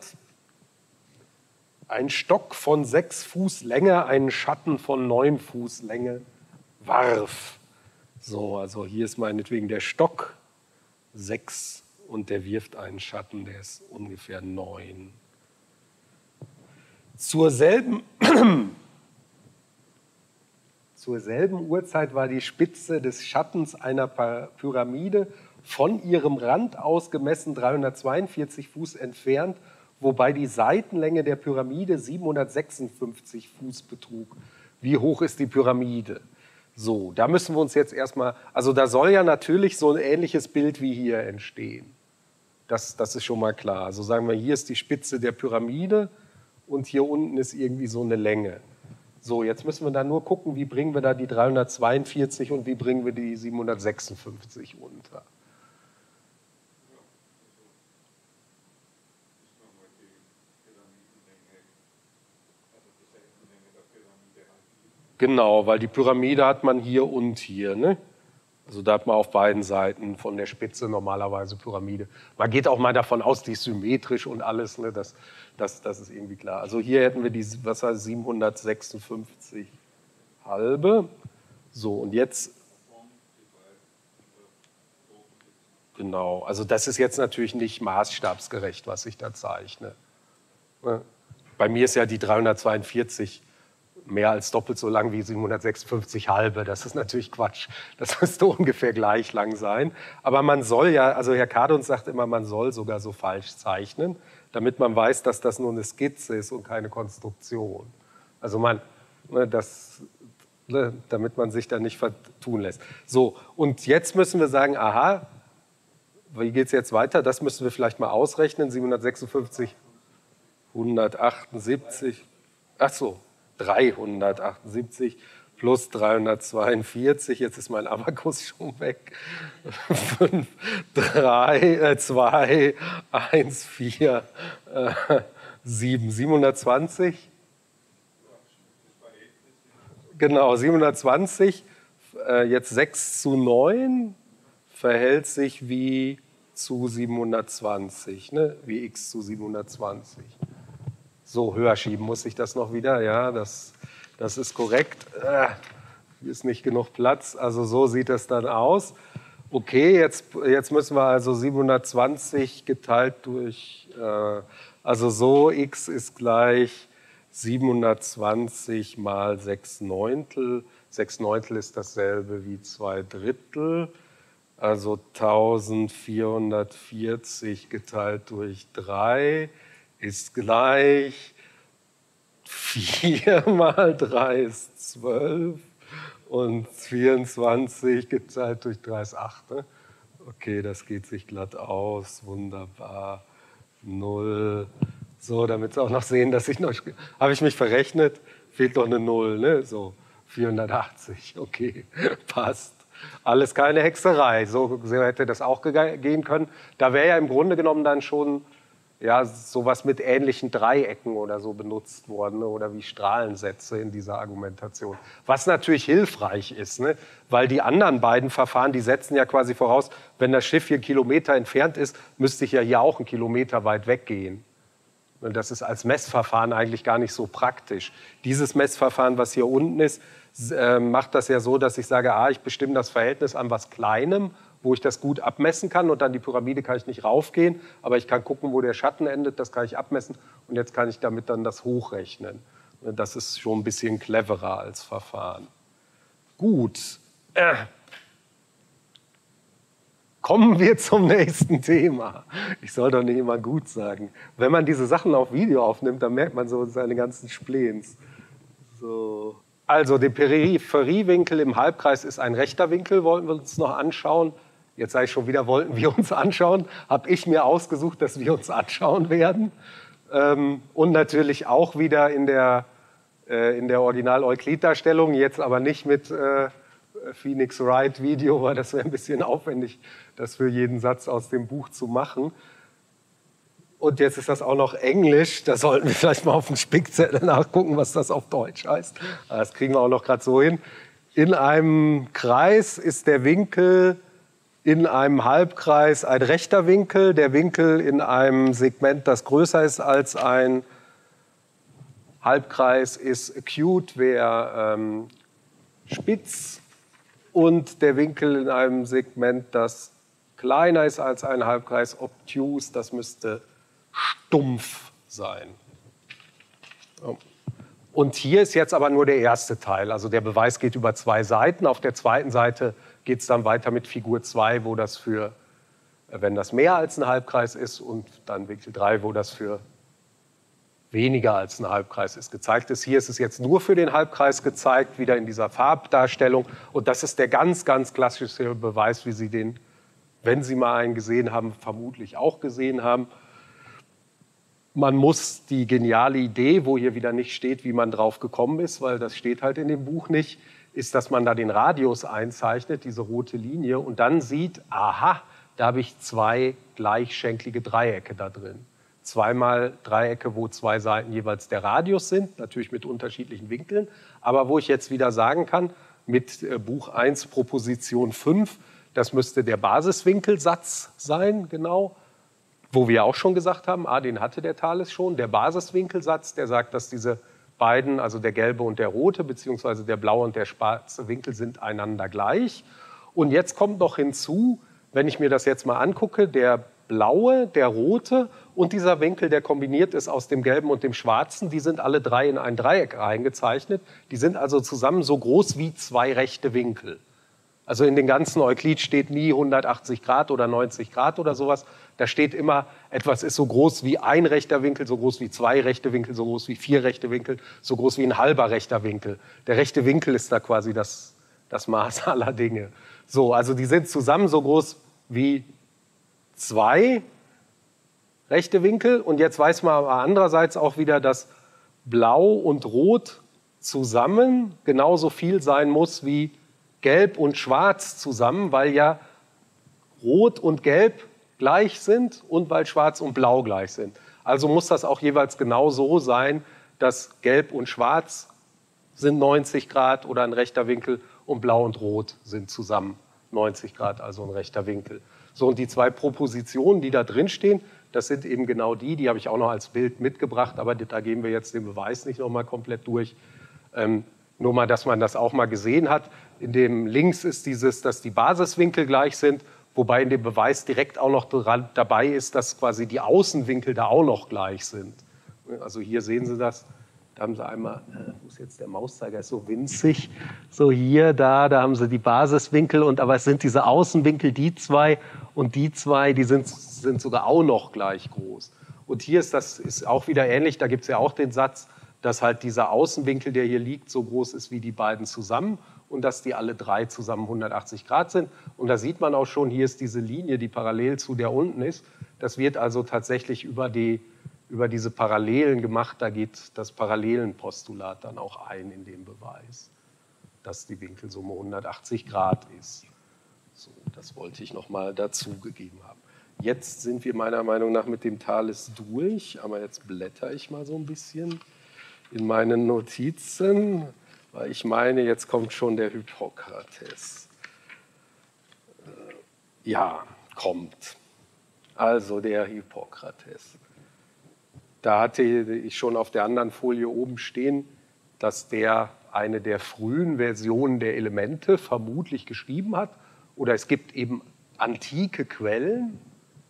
ein Stock von sechs Fuß Länge einen Schatten von neun Fuß Länge warf. So, also hier ist meinetwegen der Stock sechs und der wirft einen Schatten, der ist ungefähr neun. Zur selben, zur selben Uhrzeit war die Spitze des Schattens einer Pyramide von ihrem Rand aus gemessen dreihundertzweiundvierzig Fuß entfernt, wobei die Seitenlänge der Pyramide siebenhundertsechsundfünfzig Fuß betrug. Wie hoch ist die Pyramide? So, da müssen wir uns jetzt erstmal, also da soll ja natürlich so ein ähnliches Bild wie hier entstehen. Das, das ist schon mal klar. Also sagen wir, hier ist die Spitze der Pyramide und hier unten ist irgendwie so eine Länge. So, jetzt müssen wir da nur gucken, wie bringen wir da die dreihundertzweiundvierzig und wie bringen wir die siebenhundertsechsundfünfzig unter. Genau, weil die Pyramide hat man hier und hier. Ne? Also da hat man auf beiden Seiten von der Spitze normalerweise Pyramide. Man geht auch mal davon aus, die ist symmetrisch und alles. Ne? Das, das, das ist irgendwie klar. Also hier hätten wir die was heißt, siebenhundertsechsundfünfzig halbe. So, und jetzt... Genau, also das ist jetzt natürlich nicht maßstabsgerecht, was ich da zeichne. Ne? Bei mir ist ja die dreihundertzweiundvierzig mehr als doppelt so lang wie siebenhundertsechsundfünfzig halbe. Das ist natürlich Quatsch. Das müsste ungefähr gleich lang sein. Aber man soll ja, also Herr Kadons sagt immer, man soll sogar so falsch zeichnen, damit man weiß, dass das nur eine Skizze ist und keine Konstruktion. Also man, ne, das, ne, damit man sich da nicht vertun lässt. So, und jetzt müssen wir sagen, aha, wie geht es jetzt weiter? Das müssen wir vielleicht mal ausrechnen. siebenhundertsechsundfünfzig, hundertachtundsiebzig, ach so, dreihundertachtundsiebzig plus dreihundertzweiundvierzig, jetzt ist mein Abakus schon weg, fünf, drei, zwei, eins, vier, sieben, siebenhundertzwanzig. Genau, siebenhundertzwanzig, jetzt sechs zu neun verhält sich wie zu siebenhundertzwanzig, ne? Wie x zu siebenhundertzwanzig. So, höher schieben muss ich das noch wieder. Ja, das, das ist korrekt. Äh, hier ist nicht genug Platz. Also so sieht das dann aus. Okay, jetzt, jetzt müssen wir also siebenhundertzwanzig geteilt durch, äh, also so, x ist gleich siebenhundertzwanzig mal sechs Neuntel. sechs Neuntel ist dasselbe wie zwei Drittel, also eintausendvierhundertvierzig geteilt durch drei ist gleich vier mal drei ist zwölf. Und vierundzwanzig geteilt durch drei ist acht. Ne? Okay, das geht sich glatt aus. Wunderbar. Null. So, damit Sie auch noch sehen, dass ich noch... Habe ich mich verrechnet? Fehlt noch eine Null. Ne? So, vierhundertachtzig. Okay, passt. Alles keine Hexerei. So, so hätte das auch gehen können. Da wäre ja im Grunde genommen dann schon... ja, sowas mit ähnlichen Dreiecken oder so benutzt worden, ne? Oder wie Strahlensätze in dieser Argumentation. Was natürlich hilfreich ist, ne? Weil die anderen beiden Verfahren, die setzen ja quasi voraus, wenn das Schiff hier Kilometer entfernt ist, müsste ich ja hier auch einen Kilometer weit weggehen. Und das ist als Messverfahren eigentlich gar nicht so praktisch. Dieses Messverfahren, was hier unten ist, äh, macht das ja so, dass ich sage, ah, ich bestimme das Verhältnis an was Kleinem, wo ich das gut abmessen kann und dann die Pyramide kann ich nicht raufgehen, aber ich kann gucken, wo der Schatten endet, das kann ich abmessen und jetzt kann ich damit dann das hochrechnen. Das ist schon ein bisschen cleverer als Verfahren. Gut. Äh. Kommen wir zum nächsten Thema. Ich soll doch nicht immer gut sagen. Wenn man diese Sachen auf Video aufnimmt, dann merkt man so seine ganzen Spleens. So. Also der Peripheriewinkel im Halbkreis ist ein rechter Winkel, wollten wir uns noch anschauen. Jetzt sage ich schon wieder, wollten wir uns anschauen. Habe ich mir ausgesucht, dass wir uns anschauen werden. Ähm, und natürlich auch wieder in der, äh, in der Original-Euklid-Darstellung, jetzt aber nicht mit äh, Phoenix Wright Video, weil das wäre ein bisschen aufwendig, das für jeden Satz aus dem Buch zu machen. Und jetzt ist das auch noch Englisch. Da sollten wir vielleicht mal auf dem Spickzettel nachgucken, was das auf Deutsch heißt. Das kriegen wir auch noch gerade so hin. In einem Kreis ist der Winkel in einem Halbkreis ein rechter Winkel. Der Winkel in einem Segment, das größer ist als ein Halbkreis, ist acute, wäre ähm, spitz. Und der Winkel in einem Segment, das kleiner ist als ein Halbkreis, obtuse, das müsste stumpf sein. Und hier ist jetzt aber nur der erste Teil. Also der Beweis geht über zwei Seiten. Auf der zweiten Seite geht es dann weiter mit Figur zwei, wo das für, wenn das mehr als ein Halbkreis ist, und dann Winkel drei, wo das für weniger als ein Halbkreis ist, gezeigt ist. Hier ist es jetzt nur für den Halbkreis gezeigt, wieder in dieser Farbdarstellung. Und das ist der ganz, ganz klassische Beweis, wie Sie den, wenn Sie mal einen gesehen haben, vermutlich auch gesehen haben. Man muss die geniale Idee, wo hier wieder nicht steht, wie man drauf gekommen ist, weil das steht halt in dem Buch nicht, ist, dass man da den Radius einzeichnet, diese rote Linie, und dann sieht, aha, da habe ich zwei gleichschenklige Dreiecke da drin. Zweimal Dreiecke, wo zwei Seiten jeweils der Radius sind, natürlich mit unterschiedlichen Winkeln, aber wo ich jetzt wieder sagen kann, mit Buch eins Proposition fünf, das müsste der Basiswinkelsatz sein, genau, wo wir auch schon gesagt haben, ah, den hatte der Thales schon, der Basiswinkelsatz, der sagt, dass diese beiden, also der gelbe und der rote, beziehungsweise der blaue und der schwarze Winkel sind einander gleich. Und jetzt kommt noch hinzu, wenn ich mir das jetzt mal angucke, der blaue, der rote und dieser Winkel, der kombiniert ist aus dem gelben und dem schwarzen, die sind alle drei in ein Dreieck eingezeichnet. Die sind also zusammen so groß wie zwei rechte Winkel. Also in den ganzen Euklid steht nie hundertachtzig Grad oder neunzig Grad oder sowas. Da steht immer, etwas ist so groß wie ein rechter Winkel, so groß wie zwei rechte Winkel, so groß wie vier rechte Winkel, so groß wie ein halber rechter Winkel. Der rechte Winkel ist da quasi das, das Maß aller Dinge. So, also die sind zusammen so groß wie zwei rechte Winkel. Und jetzt weiß man aber andererseits auch wieder, dass Blau und Rot zusammen genauso viel sein muss wie Gelb und Schwarz zusammen, weil ja Rot und Gelb gleich sind und weil Schwarz und Blau gleich sind. Also muss das auch jeweils genau so sein, dass Gelb und Schwarz sind neunzig Grad oder ein rechter Winkel und Blau und Rot sind zusammen neunzig Grad, also ein rechter Winkel. So, und die zwei Propositionen, die da drin stehen, das sind eben genau die, die habe ich auch noch als Bild mitgebracht, aber da gehen wir jetzt den Beweis nicht nochmal komplett durch. Ähm, Nur mal, dass man das auch mal gesehen hat. In dem links ist dieses, dass die Basiswinkel gleich sind, wobei in dem Beweis direkt auch noch dran, dabei ist, dass quasi die Außenwinkel da auch noch gleich sind. Also hier sehen Sie das. Da haben Sie einmal, äh, wo ist jetzt der Mauszeiger, ist so winzig, so hier, da, da haben Sie die Basiswinkel, und aber es sind diese Außenwinkel, die zwei und die zwei, die sind, sind sogar auch noch gleich groß. Und hier ist das ist auch wieder ähnlich, da gibt es ja auch den Satz, dass halt dieser Außenwinkel, der hier liegt, so groß ist wie die beiden zusammen und dass die alle drei zusammen hundertachtzig Grad sind. Und da sieht man auch schon, hier ist diese Linie, die parallel zu der unten ist. Das wird also tatsächlich über die über diese Parallelen gemacht, da geht das Parallelenpostulat dann auch ein in den Beweis, dass die Winkelsumme hundertachtzig Grad ist. So, das wollte ich noch mal dazugegeben haben. Jetzt sind wir meiner Meinung nach mit dem Thales durch, aber jetzt blätter ich mal so ein bisschen in meinen Notizen, weil ich meine, jetzt kommt schon der Hippokrates. Ja, kommt. Also der Hippokrates. Da hatte ich schon auf der anderen Folie oben stehen, dass der eine der frühen Versionen der Elemente vermutlich geschrieben hat. Oder es gibt eben antike Quellen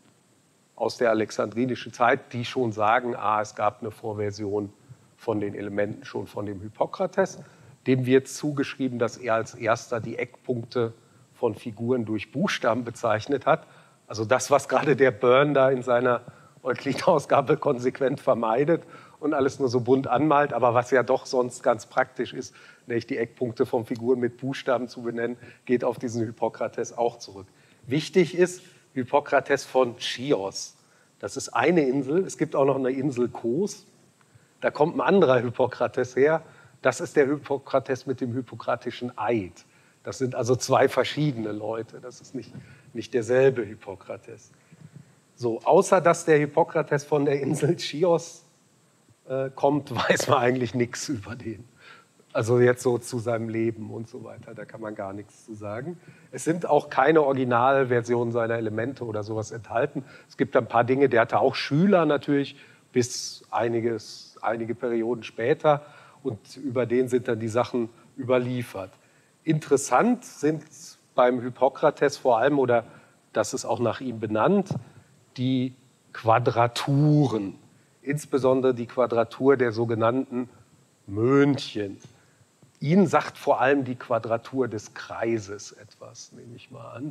aus der alexandrinischen Zeit, die schon sagen, ah, es gab eine Vorversion von den Elementen schon von dem Hippokrates. Dem wird zugeschrieben, dass er als erster die Eckpunkte von Figuren durch Buchstaben bezeichnet hat. Also das, was gerade der Byrne da in seiner Euklid-Ausgabe konsequent vermeidet und alles nur so bunt anmalt, aber was ja doch sonst ganz praktisch ist, nämlich die Eckpunkte von Figuren mit Buchstaben zu benennen, geht auf diesen Hippokrates auch zurück. Wichtig ist Hippokrates von Chios. Das ist eine Insel. Es gibt auch noch eine Insel Kos. Da kommt ein anderer Hippokrates her. Das ist der Hippokrates mit dem hippokratischen Eid. Das sind also zwei verschiedene Leute. Das ist nicht, nicht derselbe Hippokrates. So, außer dass der Hippokrates von der Insel Chios äh, kommt, weiß man eigentlich nichts über den. Also jetzt so zu seinem Leben und so weiter, da kann man gar nichts zu sagen. Es sind auch keine Originalversionen seiner Elemente oder sowas enthalten. Es gibt ein paar Dinge, der hatte auch Schüler natürlich, bis einiges, einige Perioden später. Und über den sind dann die Sachen überliefert. Interessant sind beim Hippokrates vor allem, oder das ist auch nach ihm benannt, die Quadraturen, insbesondere die Quadratur der sogenannten Möhnchen. Ihnen sagt vor allem die Quadratur des Kreises etwas, nehme ich mal an.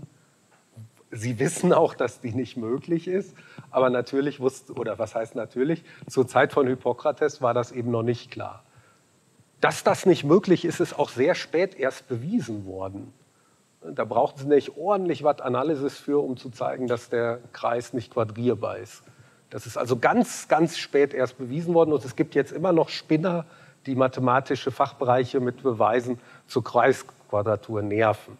Sie wissen auch, dass die nicht möglich ist, aber natürlich wusste, oder was heißt natürlich, zur Zeit von Hippokrates war das eben noch nicht klar. Dass das nicht möglich ist, ist auch sehr spät erst bewiesen worden. Da braucht es nicht ordentlich was Analysis für, um zu zeigen, dass der Kreis nicht quadrierbar ist. Das ist also ganz, ganz spät erst bewiesen worden. Und es gibt jetzt immer noch Spinner, die mathematische Fachbereiche mit Beweisen zur Kreisquadratur nerven.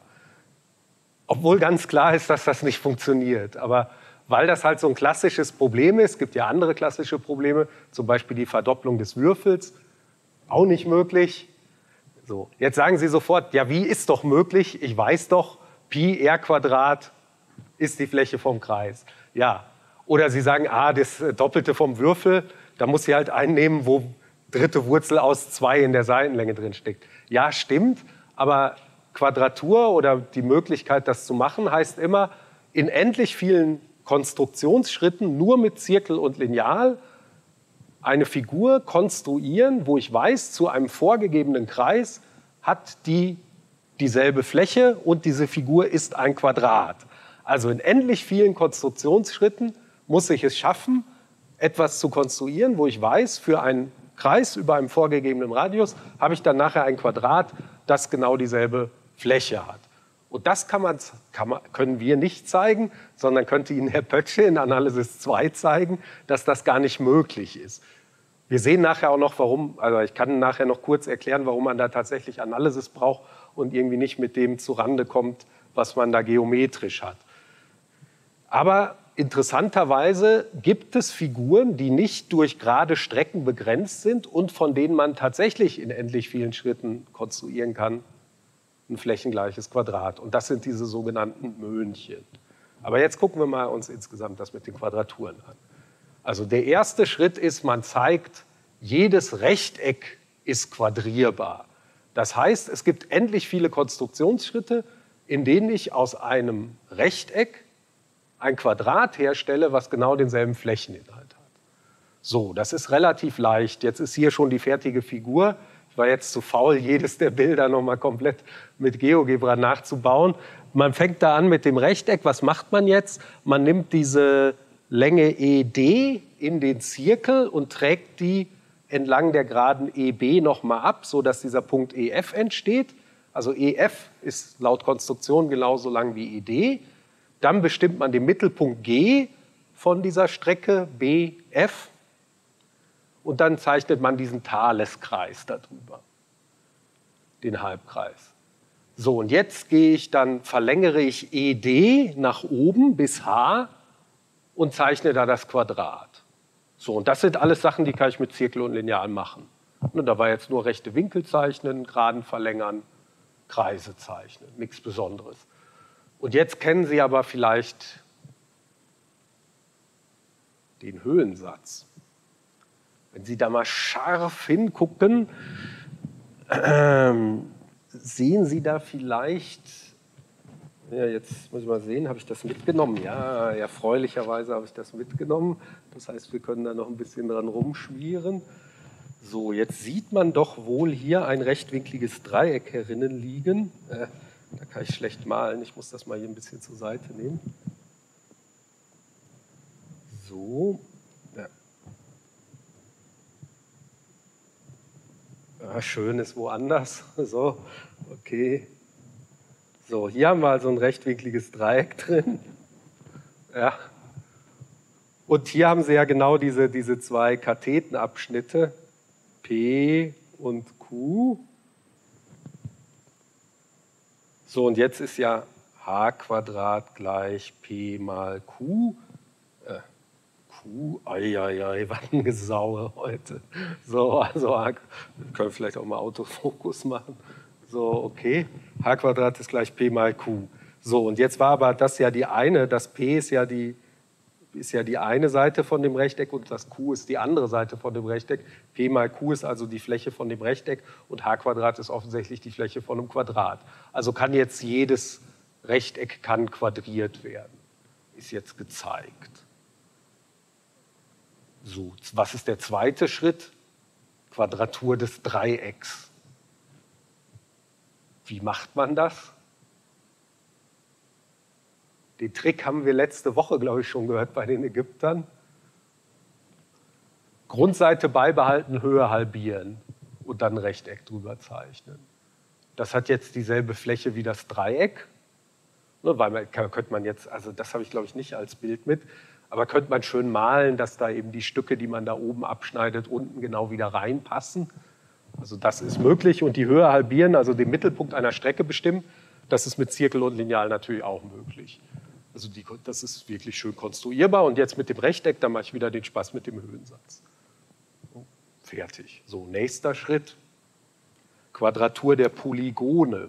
Obwohl ganz klar ist, dass das nicht funktioniert. Aber weil das halt so ein klassisches Problem ist, es gibt ja andere klassische Probleme, zum Beispiel die Verdopplung des Würfels, auch nicht möglich. So, jetzt sagen Sie sofort, ja, wie ist doch möglich? Ich weiß doch, Pi r Quadrat ist die Fläche vom Kreis. Ja. Oder Sie sagen, ah, das Doppelte vom Würfel, da muss ich halt einen nehmen, wo dritte Wurzel aus zwei in der Seitenlänge drin steckt. Ja, stimmt, aber Quadratur oder die Möglichkeit, das zu machen, heißt immer, in endlich vielen Konstruktionsschritten nur mit Zirkel und Lineal eine Figur konstruieren, wo ich weiß, zu einem vorgegebenen Kreis hat die dieselbe Fläche und diese Figur ist ein Quadrat. Also in endlich vielen Konstruktionsschritten muss ich es schaffen, etwas zu konstruieren, wo ich weiß, für einen Kreis über einem vorgegebenen Radius habe ich dann nachher ein Quadrat, das genau dieselbe Fläche hat. Und das kann man, kann man, können wir nicht zeigen, sondern könnte Ihnen Herr Pötzsche in Analysis zwei zeigen, dass das gar nicht möglich ist. Wir sehen nachher auch noch, warum, also ich kann nachher noch kurz erklären, warum man da tatsächlich Analysis braucht und irgendwie nicht mit dem zurande kommt, was man da geometrisch hat. Aber interessanterweise gibt es Figuren, die nicht durch gerade Strecken begrenzt sind und von denen man tatsächlich in endlich vielen Schritten konstruieren kann, ein flächengleiches Quadrat. Und das sind diese sogenannten Möhnchen. Aber jetzt gucken wir mal uns insgesamt das mit den Quadraturen an. Also der erste Schritt ist, man zeigt, jedes Rechteck ist quadrierbar. Das heißt, es gibt endlich viele Konstruktionsschritte, in denen ich aus einem Rechteck ein Quadrat herstelle, was genau denselben Flächeninhalt hat. So, das ist relativ leicht. Jetzt ist hier schon die fertige Figur. Ich war jetzt zu faul, jedes der Bilder nochmal komplett mit GeoGebra nachzubauen. Man fängt da an mit dem Rechteck. Was macht man jetzt? Man nimmt diese Länge E D in den Zirkel und trägt die entlang der Geraden E B nochmal ab, sodass dieser Punkt E F entsteht. Also E F ist laut Konstruktion genauso lang wie E D. Dann bestimmt man den Mittelpunkt G von dieser Strecke B F. Und dann zeichnet man diesen Thaleskreis darüber, den Halbkreis. So, und jetzt gehe ich dann, verlängere ich E D nach oben bis H und zeichne da das Quadrat. So, und das sind alles Sachen, die kann ich mit Zirkel und Lineal machen. Und da war jetzt nur rechte Winkel zeichnen, Geraden verlängern, Kreise zeichnen, nichts Besonderes. Und jetzt kennen Sie aber vielleicht den Höhensatz. Wenn Sie da mal scharf hingucken, äh, sehen Sie da vielleicht, ja, jetzt muss ich mal sehen, habe ich das mitgenommen? Ja, erfreulicherweise habe ich das mitgenommen. Das heißt, wir können da noch ein bisschen dran rumschmieren. So, jetzt sieht man doch wohl hier ein rechtwinkliges Dreieck herinnen liegen. Äh, da kann ich schlecht malen, ich muss das mal hier ein bisschen zur Seite nehmen. So. Ja. Ja, schön ist woanders. So, okay. So, hier haben wir also ein rechtwinkliges Dreieck drin. Ja. Und hier haben Sie ja genau diese, diese zwei Kathetenabschnitte, P und Q. So, und jetzt ist ja h Quadrat gleich P mal Q. Äh, Q, eieiei, was eine Gesaue heute. So, also wir können vielleicht auch mal Autofokus machen. So, okay, h Quadrat ist gleich P mal Q. So, und jetzt war aber das ja die eine, das P ist ja die, ist ja die eine Seite von dem Rechteck und das Q ist die andere Seite von dem Rechteck. P mal Q ist also die Fläche von dem Rechteck und h Quadrat ist offensichtlich die Fläche von einem Quadrat. Also kann jetzt jedes Rechteck kann quadriert werden. Ist jetzt gezeigt. So, was ist der zweite Schritt? Quadratur des Dreiecks. Wie macht man das? Den Trick haben wir letzte Woche, glaube ich, schon gehört bei den Ägyptern. Grundseite beibehalten, Höhe halbieren und dann ein Rechteck drüber zeichnen. Das hat jetzt dieselbe Fläche wie das Dreieck. Ne, weil man, könnte man jetzt, also das habe ich glaube ich nicht als Bild mit, aber könnte man schön malen, dass da eben die Stücke, die man da oben abschneidet, unten genau wieder reinpassen. Also das ist möglich und die Höhe halbieren, also den Mittelpunkt einer Strecke bestimmen, das ist mit Zirkel und Lineal natürlich auch möglich. Also die, das ist wirklich schön konstruierbar und jetzt mit dem Rechteck, dann mache ich wieder den Spaß mit dem Höhensatz. Fertig. So, nächster Schritt, Quadratur der Polygone.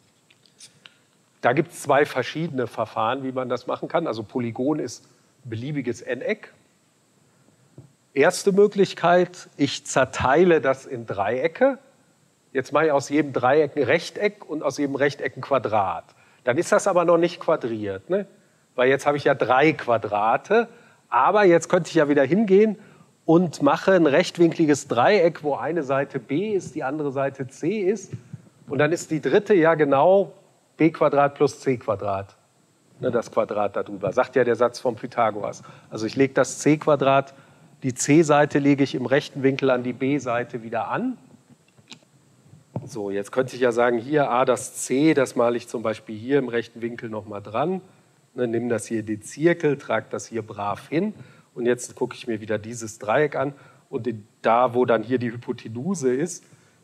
Da gibt es zwei verschiedene Verfahren, wie man das machen kann. Also Polygon ist beliebiges N-Eck. Erste Möglichkeit, ich zerteile das in Dreiecke. Jetzt mache ich aus jedem Dreieck ein Rechteck und aus jedem Rechteck ein Quadrat. Dann ist das aber noch nicht quadriert, ne? Weil jetzt habe ich ja drei Quadrate. Aber jetzt könnte ich ja wieder hingehen und mache ein rechtwinkliges Dreieck, wo eine Seite B ist, die andere Seite C ist. Und dann ist die dritte ja genau b Quadrat plus c Quadrat. Ne, das Quadrat darüber, sagt ja der Satz von Pythagoras. Also ich lege das c Quadrat, die c-Seite lege ich im rechten Winkel an die b-Seite wieder an. So, jetzt könnte ich ja sagen, hier a das c, das male ich zum Beispiel hier im rechten Winkel nochmal dran. Ne, nimm das hier den Zirkel, trage das hier brav hin. Und jetzt gucke ich mir wieder dieses Dreieck an. Und da, wo dann hier die Hypotenuse ist,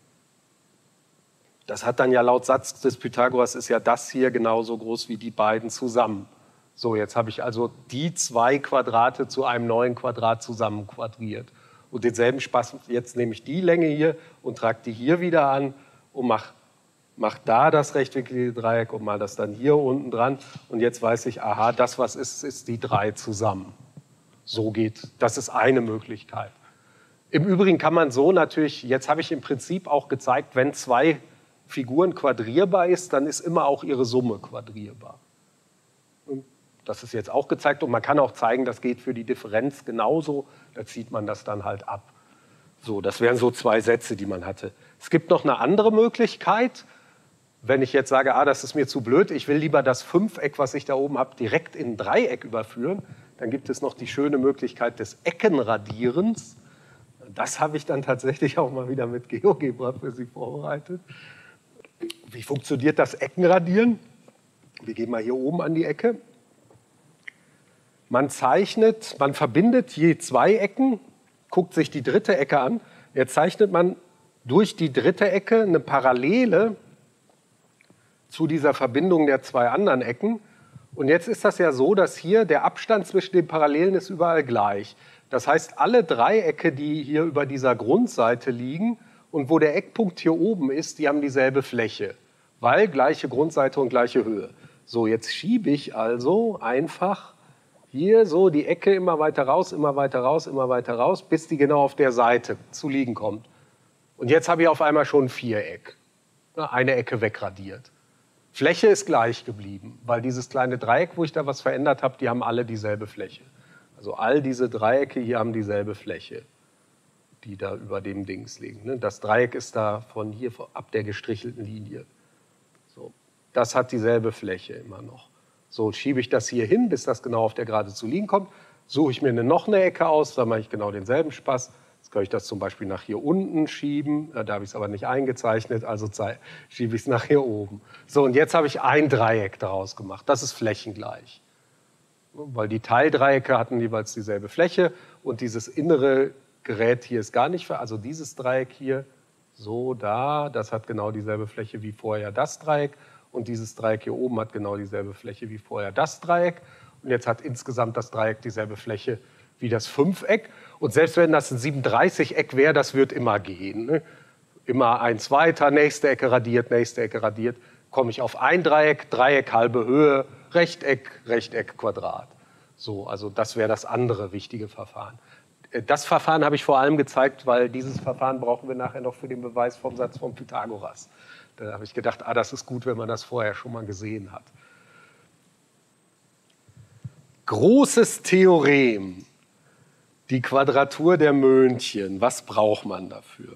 das hat dann ja laut Satz des Pythagoras, ist ja das hier genauso groß wie die beiden zusammen. So, jetzt habe ich also die zwei Quadrate zu einem neuen Quadrat zusammen quadriert. Und denselben Spaß, jetzt nehme ich die Länge hier und trage die hier wieder an und mache mach da das rechtwinklige Dreieck und mal das dann hier unten dran. Und jetzt weiß ich, aha, das, was ist, ist die drei zusammen. So geht, das ist eine Möglichkeit. Im Übrigen kann man so natürlich, jetzt habe ich im Prinzip auch gezeigt, wenn zwei Figuren quadrierbar ist, dann ist immer auch ihre Summe quadrierbar. Und das ist jetzt auch gezeigt und man kann auch zeigen, das geht für die Differenz genauso. Da zieht man das dann halt ab. So, das wären so zwei Sätze, die man hatte. Es gibt noch eine andere Möglichkeit. Wenn ich jetzt sage, ah, das ist mir zu blöd, ich will lieber das Fünfeck, was ich da oben habe, direkt in ein Dreieck überführen, dann gibt es noch die schöne Möglichkeit des Eckenradierens. Das habe ich dann tatsächlich auch mal wieder mit GeoGebra für Sie vorbereitet. Wie funktioniert das Eckenradieren? Wir gehen mal hier oben an die Ecke. Man zeichnet, man verbindet je zwei Ecken, guckt sich die dritte Ecke an. Jetzt zeichnet man durch die dritte Ecke eine Parallele zu dieser Verbindung der zwei anderen Ecken. Und jetzt ist das ja so, dass hier der Abstand zwischen den Parallelen ist überall gleich. Das heißt, alle Dreiecke, die hier über dieser Grundseite liegen und wo der Eckpunkt hier oben ist, die haben dieselbe Fläche, weil gleiche Grundseite und gleiche Höhe. So, jetzt schiebe ich also einfach hier so die Ecke immer weiter raus, immer weiter raus, immer weiter raus, bis die genau auf der Seite zu liegen kommt. Und jetzt habe ich auf einmal schon ein Viereck, eine Ecke wegradiert. Fläche ist gleich geblieben, weil dieses kleine Dreieck, wo ich da was verändert habe, die haben alle dieselbe Fläche. Also all diese Dreiecke hier haben dieselbe Fläche, die da über dem Dings liegen. Das Dreieck ist da von hier ab der gestrichelten Linie. So, das hat dieselbe Fläche immer noch. So, schiebe ich das hier hin, bis das genau auf der Gerade zu liegen kommt, suche ich mir eine, noch eine Ecke aus, dann mache ich genau denselben Spaß. Jetzt kann ich das zum Beispiel nach hier unten schieben, da habe ich es aber nicht eingezeichnet, also schiebe ich es nach hier oben. So, und jetzt habe ich ein Dreieck daraus gemacht, das ist flächengleich. Weil die Teildreiecke hatten jeweils dieselbe Fläche und dieses innere Gerät hier ist gar nicht, also dieses Dreieck hier, so da, das hat genau dieselbe Fläche wie vorher das Dreieck und dieses Dreieck hier oben hat genau dieselbe Fläche wie vorher das Dreieck und jetzt hat insgesamt das Dreieck dieselbe Fläche wie das Fünfeck und selbst wenn das ein siebenunddreißig-Eck wäre, das wird immer gehen. Ne? Immer eins weiter, nächste Ecke radiert, nächste Ecke radiert, komme ich auf ein Dreieck, Dreieck halbe Höhe, Rechteck, Rechteck, Quadrat. So, also das wäre das andere wichtige Verfahren. Das Verfahren habe ich vor allem gezeigt, weil dieses Verfahren brauchen wir nachher noch für den Beweis vom Satz von Pythagoras. Da habe ich gedacht, ah, das ist gut, wenn man das vorher schon mal gesehen hat. Großes Theorem, die Quadratur der Möhnchen. Was braucht man dafür?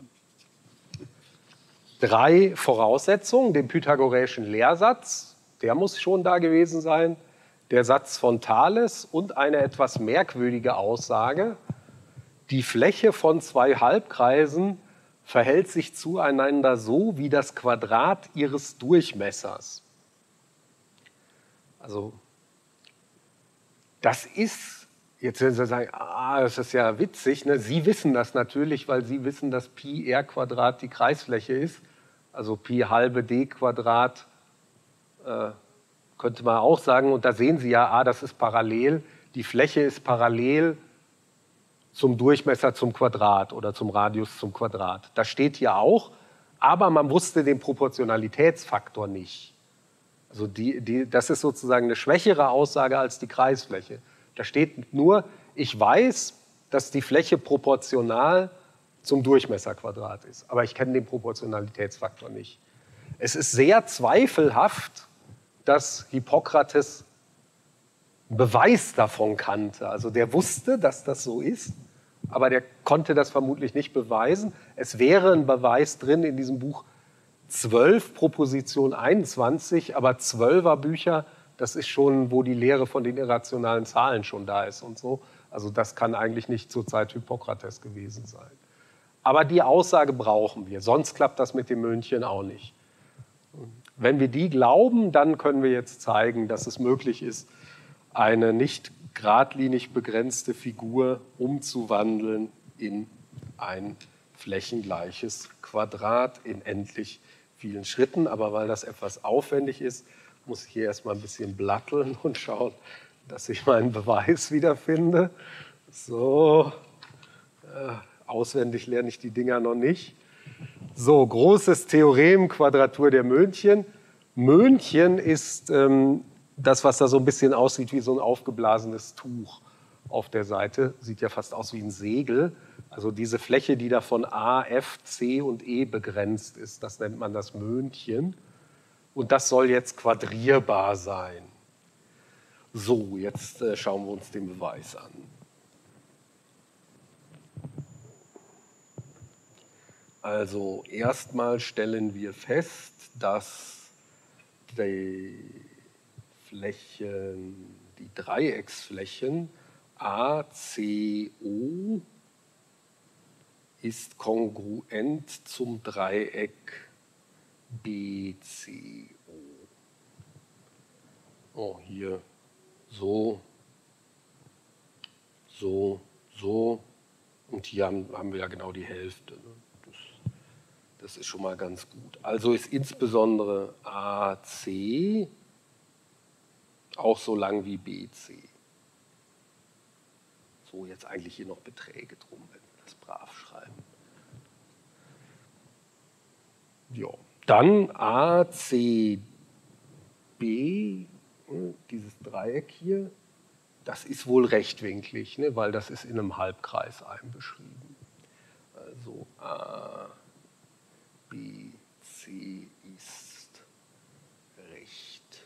Drei Voraussetzungen, den pythagoreischen Lehrsatz, der muss schon da gewesen sein, der Satz von Thales und eine etwas merkwürdige Aussage. Die Fläche von zwei Halbkreisen verhält sich zueinander so wie das Quadrat ihres Durchmessers. Also das ist, jetzt werden Sie sagen, ah, das ist ja witzig, ne? Sie wissen das natürlich, weil Sie wissen, dass Pi r Quadrat die Kreisfläche ist, also Pi halbe d Quadrat äh, könnte man auch sagen, und da sehen Sie ja, ah, das ist parallel, die Fläche ist parallel zum Durchmesser zum Quadrat oder zum Radius zum Quadrat. Das steht hier auch, aber man wusste den Proportionalitätsfaktor nicht. Also die, die, das ist sozusagen eine schwächere Aussage als die Kreisfläche. Da steht nur, ich weiß, dass die Fläche proportional zum Durchmesserquadrat ist, aber ich kenne den Proportionalitätsfaktor nicht. Es ist sehr zweifelhaft, dass Hippokrates einen Beweis davon kannte. Also der wusste, dass das so ist, aber der konnte das vermutlich nicht beweisen. Es wäre ein Beweis drin in diesem Buch zwölf, Proposition einundzwanzig, aber zwölfer Bücher, das ist schon, wo die Lehre von den irrationalen Zahlen schon da ist und so. Also das kann eigentlich nicht zur Zeit Hippokrates gewesen sein. Aber die Aussage brauchen wir, sonst klappt das mit dem Möhnchen auch nicht. Wenn wir die glauben, dann können wir jetzt zeigen, dass es möglich ist, eine nicht geradlinig begrenzte Figur umzuwandeln in ein flächengleiches Quadrat in endlich vielen Schritten. Aber weil das etwas aufwendig ist, muss ich hier erstmal ein bisschen blatteln und schauen, dass ich meinen Beweis wiederfinde. So, äh, auswendig lerne ich die Dinger noch nicht. So, großes Theorem, Quadratur der Möhnchen. Möhnchen ist ähm, das, was da so ein bisschen aussieht wie so ein aufgeblasenes Tuch auf der Seite. Sieht ja fast aus wie ein Segel. Also diese Fläche, die da von A, F, C und E begrenzt ist, das nennt man das Möhnchen. Und das soll jetzt quadrierbar sein. So, jetzt äh, schauen wir uns den Beweis an. Also erstmal stellen wir fest, dass die Flächen, die Dreiecksflächen A C O ist kongruent zum Dreieck B C O. Oh, hier so, so, so. Und hier haben, haben wir ja genau die Hälfte. Ne? Das, das ist schon mal ganz gut. Also ist insbesondere A C auch so lang wie B C. So, jetzt eigentlich hier noch Beträge drum, wenn wir das brav schreiben. Ja. Dann A C B, dieses Dreieck hier, das ist wohl rechtwinklig, ne, weil das ist in einem Halbkreis einbeschrieben. Also A, B, C ist recht.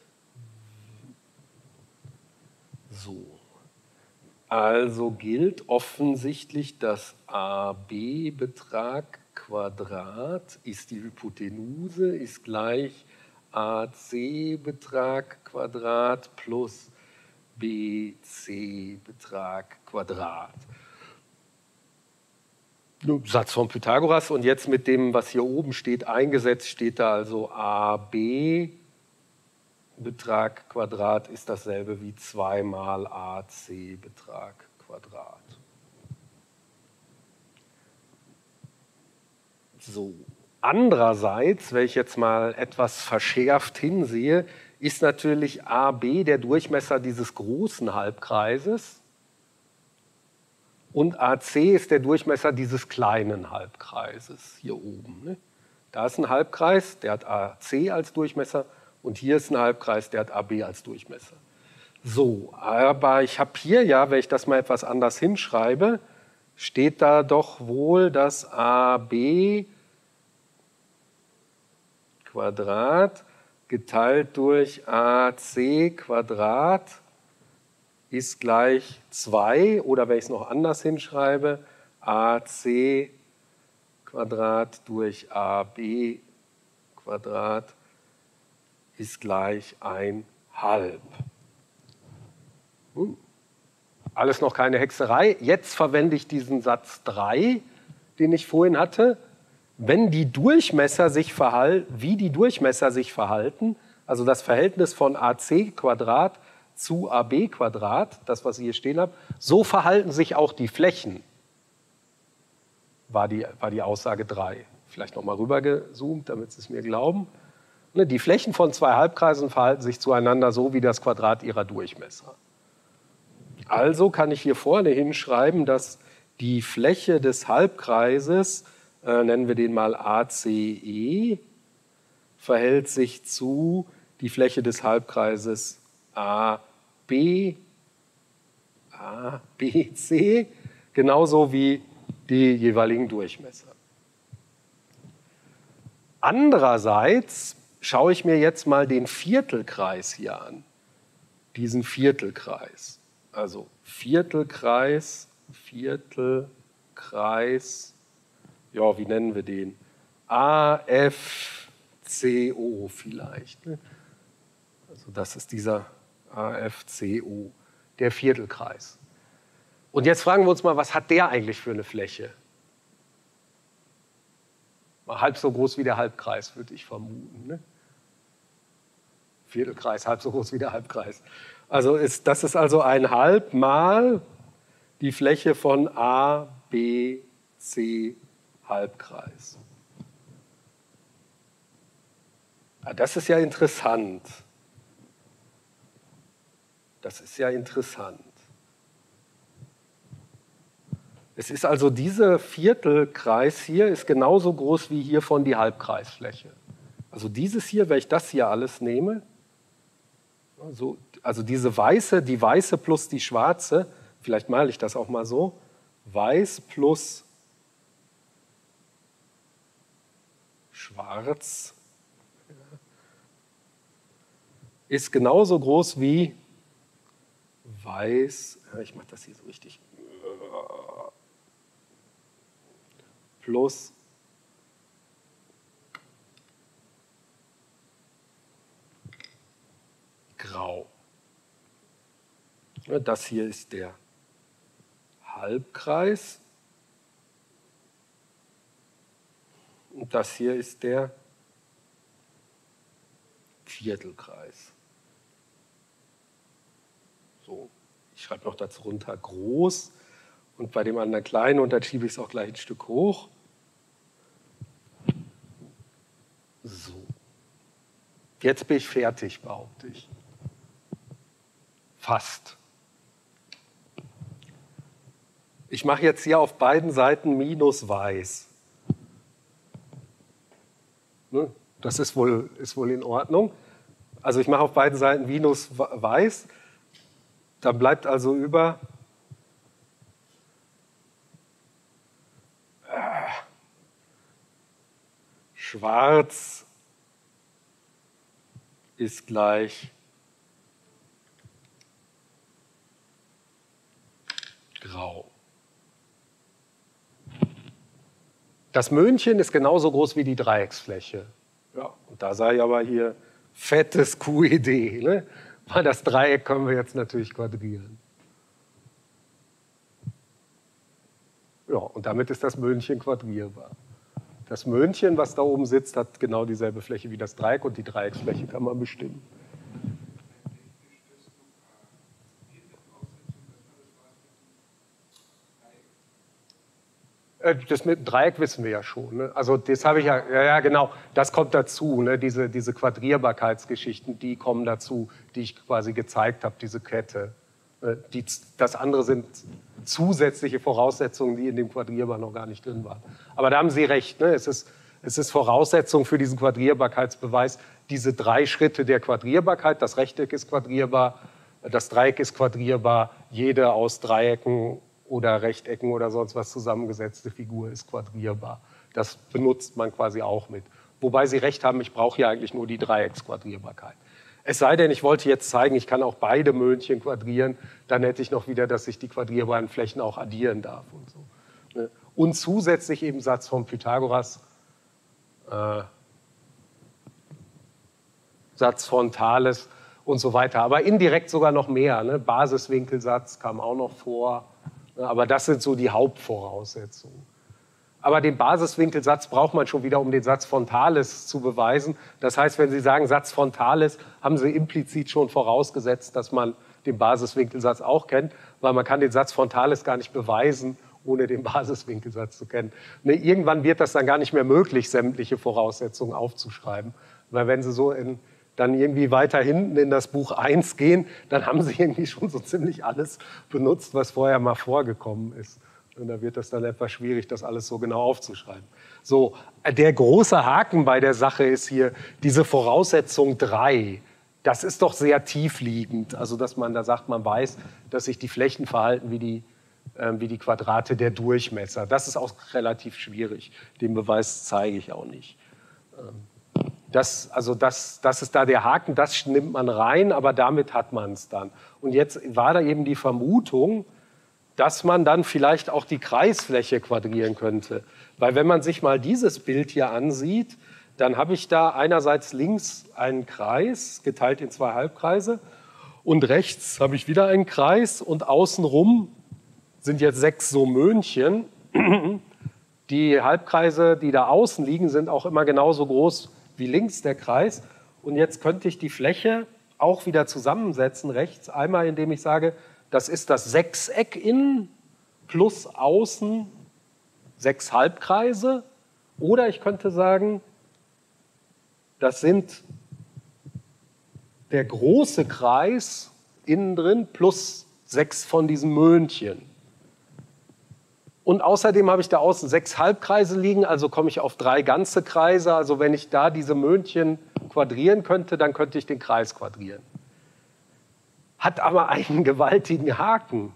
So. Also gilt offensichtlich, dass A B-Betrag Quadrat ist die Hypotenuse, ist gleich A C-Betrag Quadrat plus B C-Betrag Quadrat. Satz von Pythagoras, und jetzt mit dem, was hier oben steht, eingesetzt, steht da also A B Betrag Quadrat ist dasselbe wie zwei mal A C Betrag Quadrat. So. Andererseits, wenn ich jetzt mal etwas verschärft hinsehe, ist natürlich A B der Durchmesser dieses großen Halbkreises und A C ist der Durchmesser dieses kleinen Halbkreises hier oben. Ne? Da ist ein Halbkreis, der hat A C als Durchmesser, und hier ist ein Halbkreis, der hat A B als Durchmesser. So, aber ich habe hier ja, wenn ich das mal etwas anders hinschreibe, steht da doch wohl, dass A B Quadrat geteilt durch A C Quadrat ist gleich zwei, oder wenn ich es noch anders hinschreibe, A C Quadrat durch A B Quadrat ist gleich ein halb. Hm. Alles noch keine Hexerei. Jetzt verwende ich diesen Satz drei, den ich vorhin hatte. Wenn die Durchmesser sich verhalten, wie die Durchmesser sich verhalten, also das Verhältnis von A C Quadrat zu A B Quadrat, das, was ich hier stehen habe, so verhalten sich auch die Flächen, war die, war die Aussage drei. Vielleicht nochmal rübergezoomt, damit Sie es mir glauben. Die Flächen von zwei Halbkreisen verhalten sich zueinander so wie das Quadrat ihrer Durchmesser. Also kann ich hier vorne hinschreiben, dass die Fläche des Halbkreises, äh, nennen wir den mal A C E, verhält sich zu die Fläche des Halbkreises A B, A B C, genauso wie die jeweiligen Durchmesser. Andererseits schaue ich mir jetzt mal den Viertelkreis hier an, diesen Viertelkreis. Also Viertelkreis, Viertelkreis, ja, wie nennen wir den? A F C O vielleicht. Ne? Also das ist dieser A F C O, der Viertelkreis. Und jetzt fragen wir uns mal, was hat der eigentlich für eine Fläche? Mal halb so groß wie der Halbkreis, würde ich vermuten. Ne? Viertelkreis, halb so groß wie der Halbkreis. Also ist, das ist also ein Halb mal die Fläche von A, B, C, Halbkreis. Ja, das ist ja interessant. Das ist ja interessant. Es ist also dieser Viertelkreis hier ist genauso groß wie hiervon die Halbkreisfläche. Also dieses hier, wenn ich das hier alles nehme, also, also diese weiße, die weiße plus die schwarze, vielleicht male ich das auch mal so, weiß plus schwarz ist genauso groß wie weiß. Ich mache das hier so richtig. Plus grau. Das hier ist der Halbkreis. Und das hier ist der Viertelkreis. So, ich schreibe noch dazu runter groß und bei dem anderen klein und dann schiebe ich es auch gleich ein Stück hoch. So. Jetzt bin ich fertig, behaupte ich. Fast. Ich mache jetzt hier auf beiden Seiten minus weiß. Das ist wohl, ist wohl in Ordnung. Also ich mache auf beiden Seiten minus weiß. Dann bleibt also über schwarz ist gleich grau. Das Möhnchen ist genauso groß wie die Dreiecksfläche. Ja, und da sei aber hier fettes Q E D, ne? Weil das Dreieck können wir jetzt natürlich quadrieren. Ja, und damit ist das Möhnchen quadrierbar. Das Möhnchen, was da oben sitzt, hat genau dieselbe Fläche wie das Dreieck und die Dreiecksfläche kann man bestimmen. Das mit dem Dreieck wissen wir ja schon. Ne? Also das habe ich ja, ja, ja, genau, das kommt dazu. Ne? Diese, diese Quadrierbarkeitsgeschichten, die kommen dazu, die ich quasi gezeigt habe, diese Kette. Die, das andere sind zusätzliche Voraussetzungen, die in dem Quadrierbar noch gar nicht drin waren. Aber da haben Sie recht. Ne? Es ist, es ist Voraussetzung für diesen Quadrierbarkeitsbeweis, diese drei Schritte der Quadrierbarkeit. Das Rechteck ist quadrierbar, das Dreieck ist quadrierbar, jede aus Dreiecken oder Rechtecken oder sonst was zusammengesetzte Figur ist quadrierbar. Das benutzt man quasi auch mit. Wobei Sie recht haben, ich brauche hier eigentlich nur die Dreiecksquadrierbarkeit. Es sei denn, ich wollte jetzt zeigen, ich kann auch beide Möhnchen quadrieren, dann hätte ich noch wieder, dass ich die quadrierbaren Flächen auch addieren darf. Und, so. Und zusätzlich eben Satz von Pythagoras, äh, Satz von Thales und so weiter. Aber indirekt sogar noch mehr. Ne? Basiswinkelsatz kam auch noch vor. Aber das sind so die Hauptvoraussetzungen. Aber den Basiswinkelsatz braucht man schon wieder, um den Satz von Thales zu beweisen. Das heißt, wenn Sie sagen Satz von Thales, haben Sie implizit schon vorausgesetzt, dass man den Basiswinkelsatz auch kennt, weil man kann den Satz von Thales gar nicht beweisen, ohne den Basiswinkelsatz zu kennen. Ne, irgendwann wird das dann gar nicht mehr möglich, sämtliche Voraussetzungen aufzuschreiben. Weil wenn Sie so in, dann irgendwie weiter hinten in das Buch eins gehen, dann haben Sie irgendwie schon so ziemlich alles benutzt, was vorher mal vorgekommen ist. Und da wird das dann etwas schwierig, das alles so genau aufzuschreiben. So, der große Haken bei der Sache ist hier diese Voraussetzung drei. Das ist doch sehr tiefliegend. Also, dass man da sagt, man weiß, dass sich die Flächen verhalten wie die, äh, wie die Quadrate der Durchmesser. Das ist auch relativ schwierig. Den Beweis zeige ich auch nicht. Das, also das, das ist da der Haken, das nimmt man rein, aber damit hat man es dann. Und jetzt war da eben die Vermutung, dass man dann vielleicht auch die Kreisfläche quadrieren könnte. Weil wenn man sich mal dieses Bild hier ansieht, dann habe ich da einerseits links einen Kreis, geteilt in zwei Halbkreise, und rechts habe ich wieder einen Kreis und außenrum sind jetzt sechs so Möhnchen. Die Halbkreise, die da außen liegen, sind auch immer genauso groß wie links der Kreis. Und jetzt könnte ich die Fläche auch wieder zusammensetzen, rechts, einmal indem ich sage, das ist das Sechseck innen plus außen sechs Halbkreise. Oder ich könnte sagen, das sind der große Kreis innen drin plus sechs von diesen Möhnchen. Und außerdem habe ich da außen sechs Halbkreise liegen, also komme ich auf drei ganze Kreise. Also wenn ich da diese Möhnchen quadrieren könnte, dann könnte ich den Kreis quadrieren. Hat aber einen gewaltigen Haken.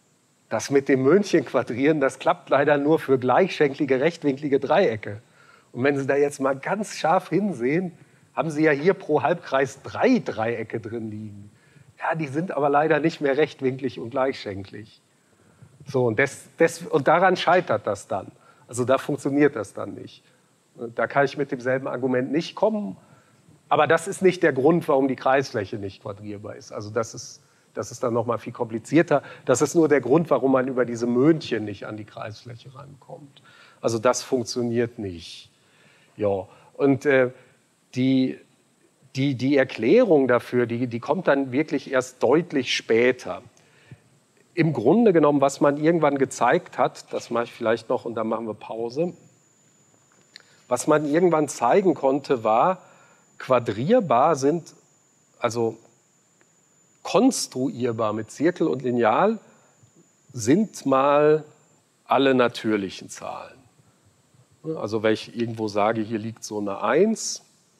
Das mit dem Möhnchen quadrieren, das klappt leider nur für gleichschenklige, rechtwinklige Dreiecke. Und wenn Sie da jetzt mal ganz scharf hinsehen, haben Sie ja hier pro Halbkreis drei Dreiecke drin liegen. Ja, die sind aber leider nicht mehr rechtwinklig und gleichschenklig. So, und, des, des, und daran scheitert das dann. Also da funktioniert das dann nicht. Da kann ich mit demselben Argument nicht kommen. Aber das ist nicht der Grund, warum die Kreisfläche nicht quadrierbar ist. Also das ist, das ist dann noch mal viel komplizierter. Das ist nur der Grund, warum man über diese Möhnchen nicht an die Kreisfläche rankommt. Also das funktioniert nicht. Ja, und äh, die, die, die Erklärung dafür, die, die kommt dann wirklich erst deutlich später. Im Grunde genommen, was man irgendwann gezeigt hat, das mache ich vielleicht noch und dann machen wir Pause, was man irgendwann zeigen konnte, war, quadrierbar sind, also konstruierbar mit Zirkel und Lineal, sind mal alle natürlichen Zahlen. Also wenn ich irgendwo sage, hier liegt so eine eins,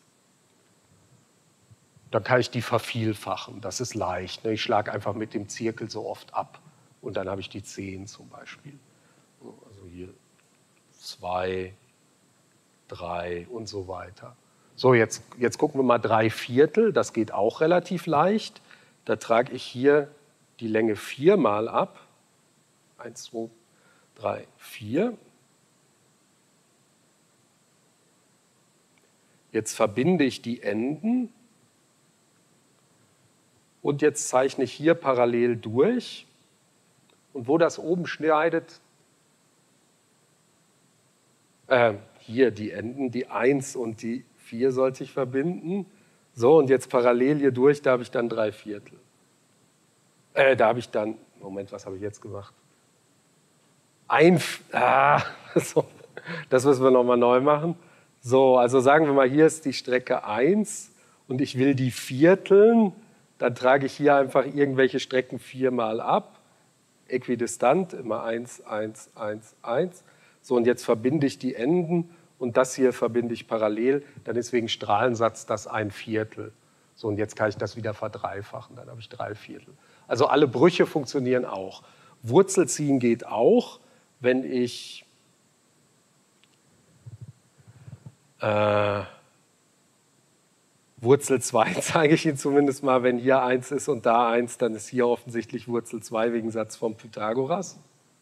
dann kann ich die vervielfachen. Das ist leicht. Ich schlage einfach mit dem Zirkel so oft ab. Und dann habe ich die zehn zum Beispiel. Also hier zwei, drei und so weiter. So, jetzt, jetzt gucken wir mal drei Viertel. Das geht auch relativ leicht. Da trage ich hier die Länge viermal ab. Eins, zwei, drei, vier. Jetzt verbinde ich die Enden. Und jetzt zeichne ich hier parallel durch. Und wo das oben schneidet, äh, hier die Enden, die eins und die vier sollte ich verbinden. So, und jetzt parallel hier durch, da habe ich dann drei Viertel. Äh, da habe ich dann, Moment, was habe ich jetzt gemacht? Ein, ah, so, das müssen wir nochmal neu machen. So, also sagen wir mal, hier ist die Strecke eins und ich will die vierteln. Dann trage ich hier einfach irgendwelche Strecken viermal ab. Äquidistant, immer eins, eins, eins, eins. So, und jetzt verbinde ich die Enden und das hier verbinde ich parallel. Dann ist wegen Strahlensatz das ein Viertel. So, und jetzt kann ich das wieder verdreifachen. Dann habe ich drei Viertel. Also alle Brüche funktionieren auch. Wurzel ziehen geht auch, wenn ich äh, Wurzel zwei zeige ich Ihnen zumindest mal, wenn hier eins ist und da eins, dann ist hier offensichtlich Wurzel zwei wegen Satz von Pythagoras.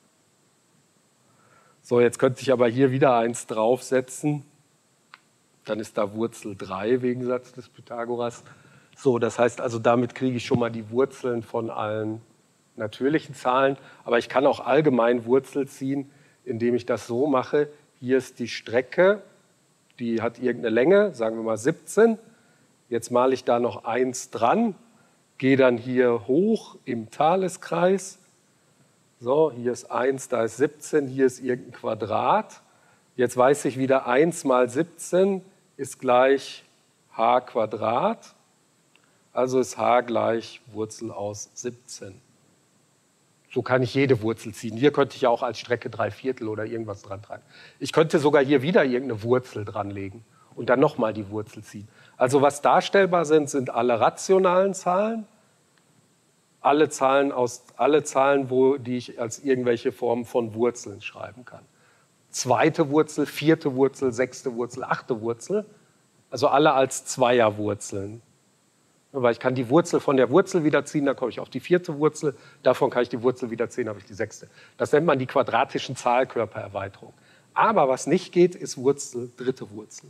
So, jetzt könnte ich aber hier wieder eins draufsetzen. Dann ist da Wurzel drei wegen Satz des Pythagoras. So, das heißt also, damit kriege ich schon mal die Wurzeln von allen natürlichen Zahlen. Aber ich kann auch allgemein Wurzel ziehen, indem ich das so mache. Hier ist die Strecke, die hat irgendeine Länge, sagen wir mal siebzehn. Jetzt male ich da noch eins dran, gehe dann hier hoch im Thaleskreis. So, hier ist eins, da ist siebzehn, hier ist irgendein Quadrat. Jetzt weiß ich wieder, eins mal siebzehn ist gleich h Quadrat. Also ist h gleich Wurzel aus siebzehn. So kann ich jede Wurzel ziehen. Hier könnte ich ja auch als Strecke drei Viertel oder irgendwas dran tragen. Ich könnte sogar hier wieder irgendeine Wurzel dranlegen und dann nochmal die Wurzel ziehen. Also was darstellbar sind, sind alle rationalen Zahlen, alle Zahlen, aus, alle Zahlen wo, die ich als irgendwelche Formen von Wurzeln schreiben kann. Zweite Wurzel, vierte Wurzel, sechste Wurzel, achte Wurzel, also alle als Zweierwurzeln. Weil ich kann die Wurzel von der Wurzel wieder ziehen, dann komme ich auf die vierte Wurzel, davon kann ich die Wurzel wieder ziehen, habe ich die sechste. Das nennt man die quadratischen Zahlkörpererweiterung. Aber was nicht geht, ist Wurzel, dritte Wurzel.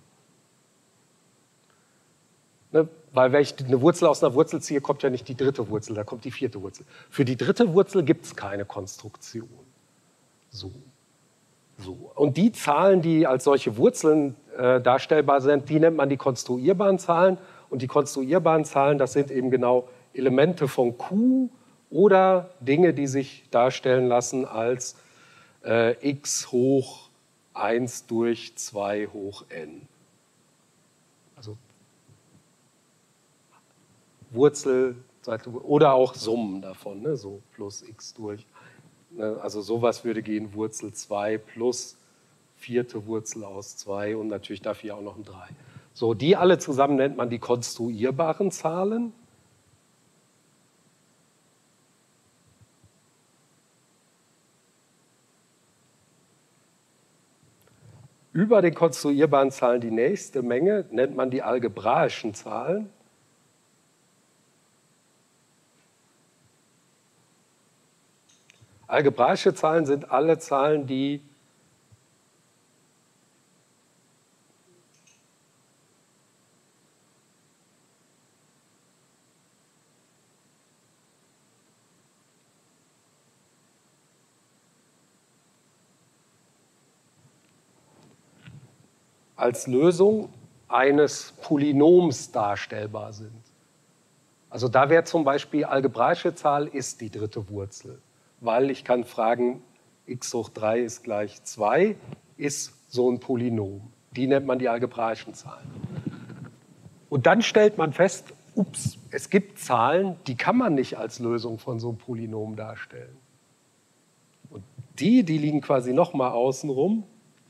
Ne? Weil wenn ich eine Wurzel aus einer Wurzel ziehe, kommt ja nicht die dritte Wurzel, da kommt die vierte Wurzel. Für die dritte Wurzel gibt es keine Konstruktion. So. So. Und die Zahlen, die als solche Wurzeln äh, darstellbar sind, die nennt man die konstruierbaren Zahlen. Und die konstruierbaren Zahlen, das sind eben genau Elemente von Q oder Dinge, die sich darstellen lassen als äh, x hoch eins durch zwei hoch n. Also Wurzel oder auch Summen davon, ne? So plus x durch. Ne? Also sowas würde gehen, Wurzel zwei plus vierte Wurzel aus zwei und natürlich dafür auch noch ein drei. So, die alle zusammen nennt man die konstruierbaren Zahlen. Über den konstruierbaren Zahlen die nächste Menge nennt man die algebraischen Zahlen. Algebraische Zahlen sind alle Zahlen, die als Lösung eines Polynoms darstellbar sind. Also da wäre zum Beispiel algebraische Zahl ist die dritte Wurzel, weil ich kann fragen, x hoch drei ist gleich zwei, ist so ein Polynom. Die nennt man die algebraischen Zahlen. Und dann stellt man fest, ups, es gibt Zahlen, die kann man nicht als Lösung von so einem Polynom darstellen. Und die, die liegen quasi nochmal außen rum.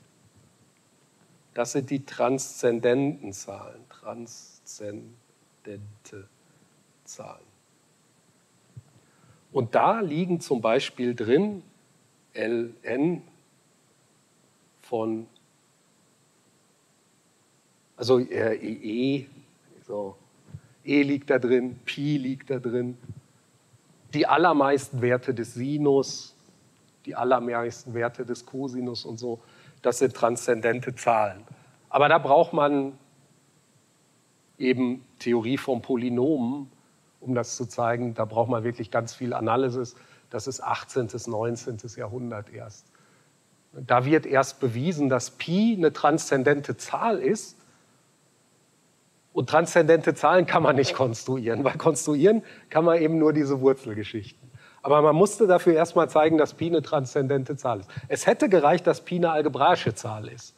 Das sind die transzendenten Zahlen, transzendente Zahlen. Und da liegen zum Beispiel drin ln von, also äh, e, so, e liegt da drin, Pi liegt da drin, die allermeisten Werte des Sinus, die allermeisten Werte des Cosinus und so. Das sind transzendente Zahlen. Aber da braucht man eben Theorie von Polynomen, um das zu zeigen. Da braucht man wirklich ganz viel Analysis. Das ist achtzehnten., neunzehnten. Jahrhundert erst. Da wird erst bewiesen, dass Pi eine transzendente Zahl ist. Und transzendente Zahlen kann man nicht konstruieren, weil konstruieren kann man eben nur diese Wurzelgeschichten. Aber man musste dafür erstmal zeigen, dass Pi eine transzendente Zahl ist. Es hätte gereicht, dass Pi eine algebraische Zahl ist.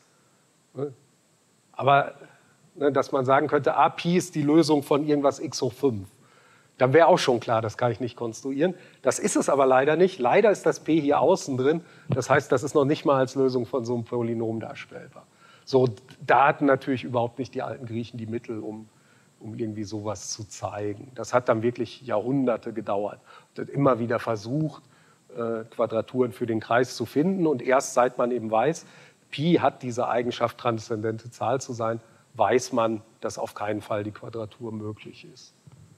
Aber dass man sagen könnte, ah, Pi ist die Lösung von irgendwas x hoch fünf. Dann wäre auch schon klar, das kann ich nicht konstruieren. Das ist es aber leider nicht. Leider ist das P hier außen drin. Das heißt, das ist noch nicht mal als Lösung von so einem Polynom darstellbar. So, da hatten natürlich überhaupt nicht die alten Griechen die Mittel, um um irgendwie sowas zu zeigen. Das hat dann wirklich Jahrhunderte gedauert. Und immer wieder versucht, Quadraturen für den Kreis zu finden. Und erst seit man eben weiß, Pi hat diese Eigenschaft, transzendente Zahl zu sein, weiß man, dass auf keinen Fall die Quadratur möglich ist.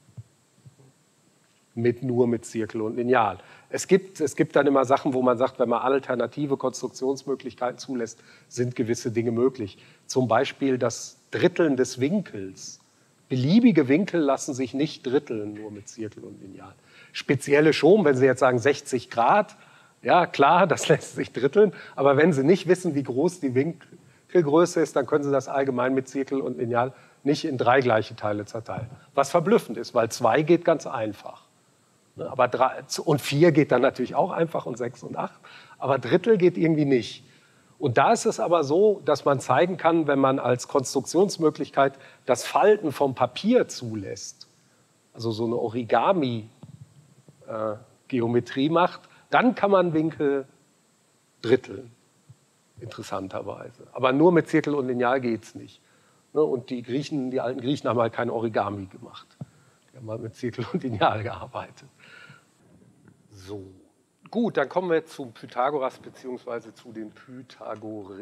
Mit, nur mit Zirkel und Lineal. Es gibt, es gibt dann immer Sachen, wo man sagt, wenn man alternative Konstruktionsmöglichkeiten zulässt, sind gewisse Dinge möglich. Zum Beispiel das Dritteln des Winkels. Beliebige Winkel lassen sich nicht dritteln, nur mit Zirkel und Lineal. Spezielle schon, wenn Sie jetzt sagen sechzig Grad, ja klar, das lässt sich dritteln, aber wenn Sie nicht wissen, wie groß die Winkelgröße ist, dann können Sie das allgemein mit Zirkel und Lineal nicht in drei gleiche Teile zerteilen. Was verblüffend ist, weil zwei geht ganz einfach. Aber drei, und vier geht dann natürlich auch einfach und sechs und acht, aber Drittel geht irgendwie nicht. Und da ist es aber so, dass man zeigen kann, wenn man als Konstruktionsmöglichkeit das Falten vom Papier zulässt, also so eine Origami-Geometrie macht, dann kann man Winkel dritteln, interessanterweise. Aber nur mit Zirkel und Lineal geht es nicht. Und die Griechen, die alten Griechen haben halt kein Origami gemacht. Die haben halt mit Zirkel und Lineal gearbeitet. So. Gut, dann kommen wir zu Pythagoras bzw. zu den Pythagoreern.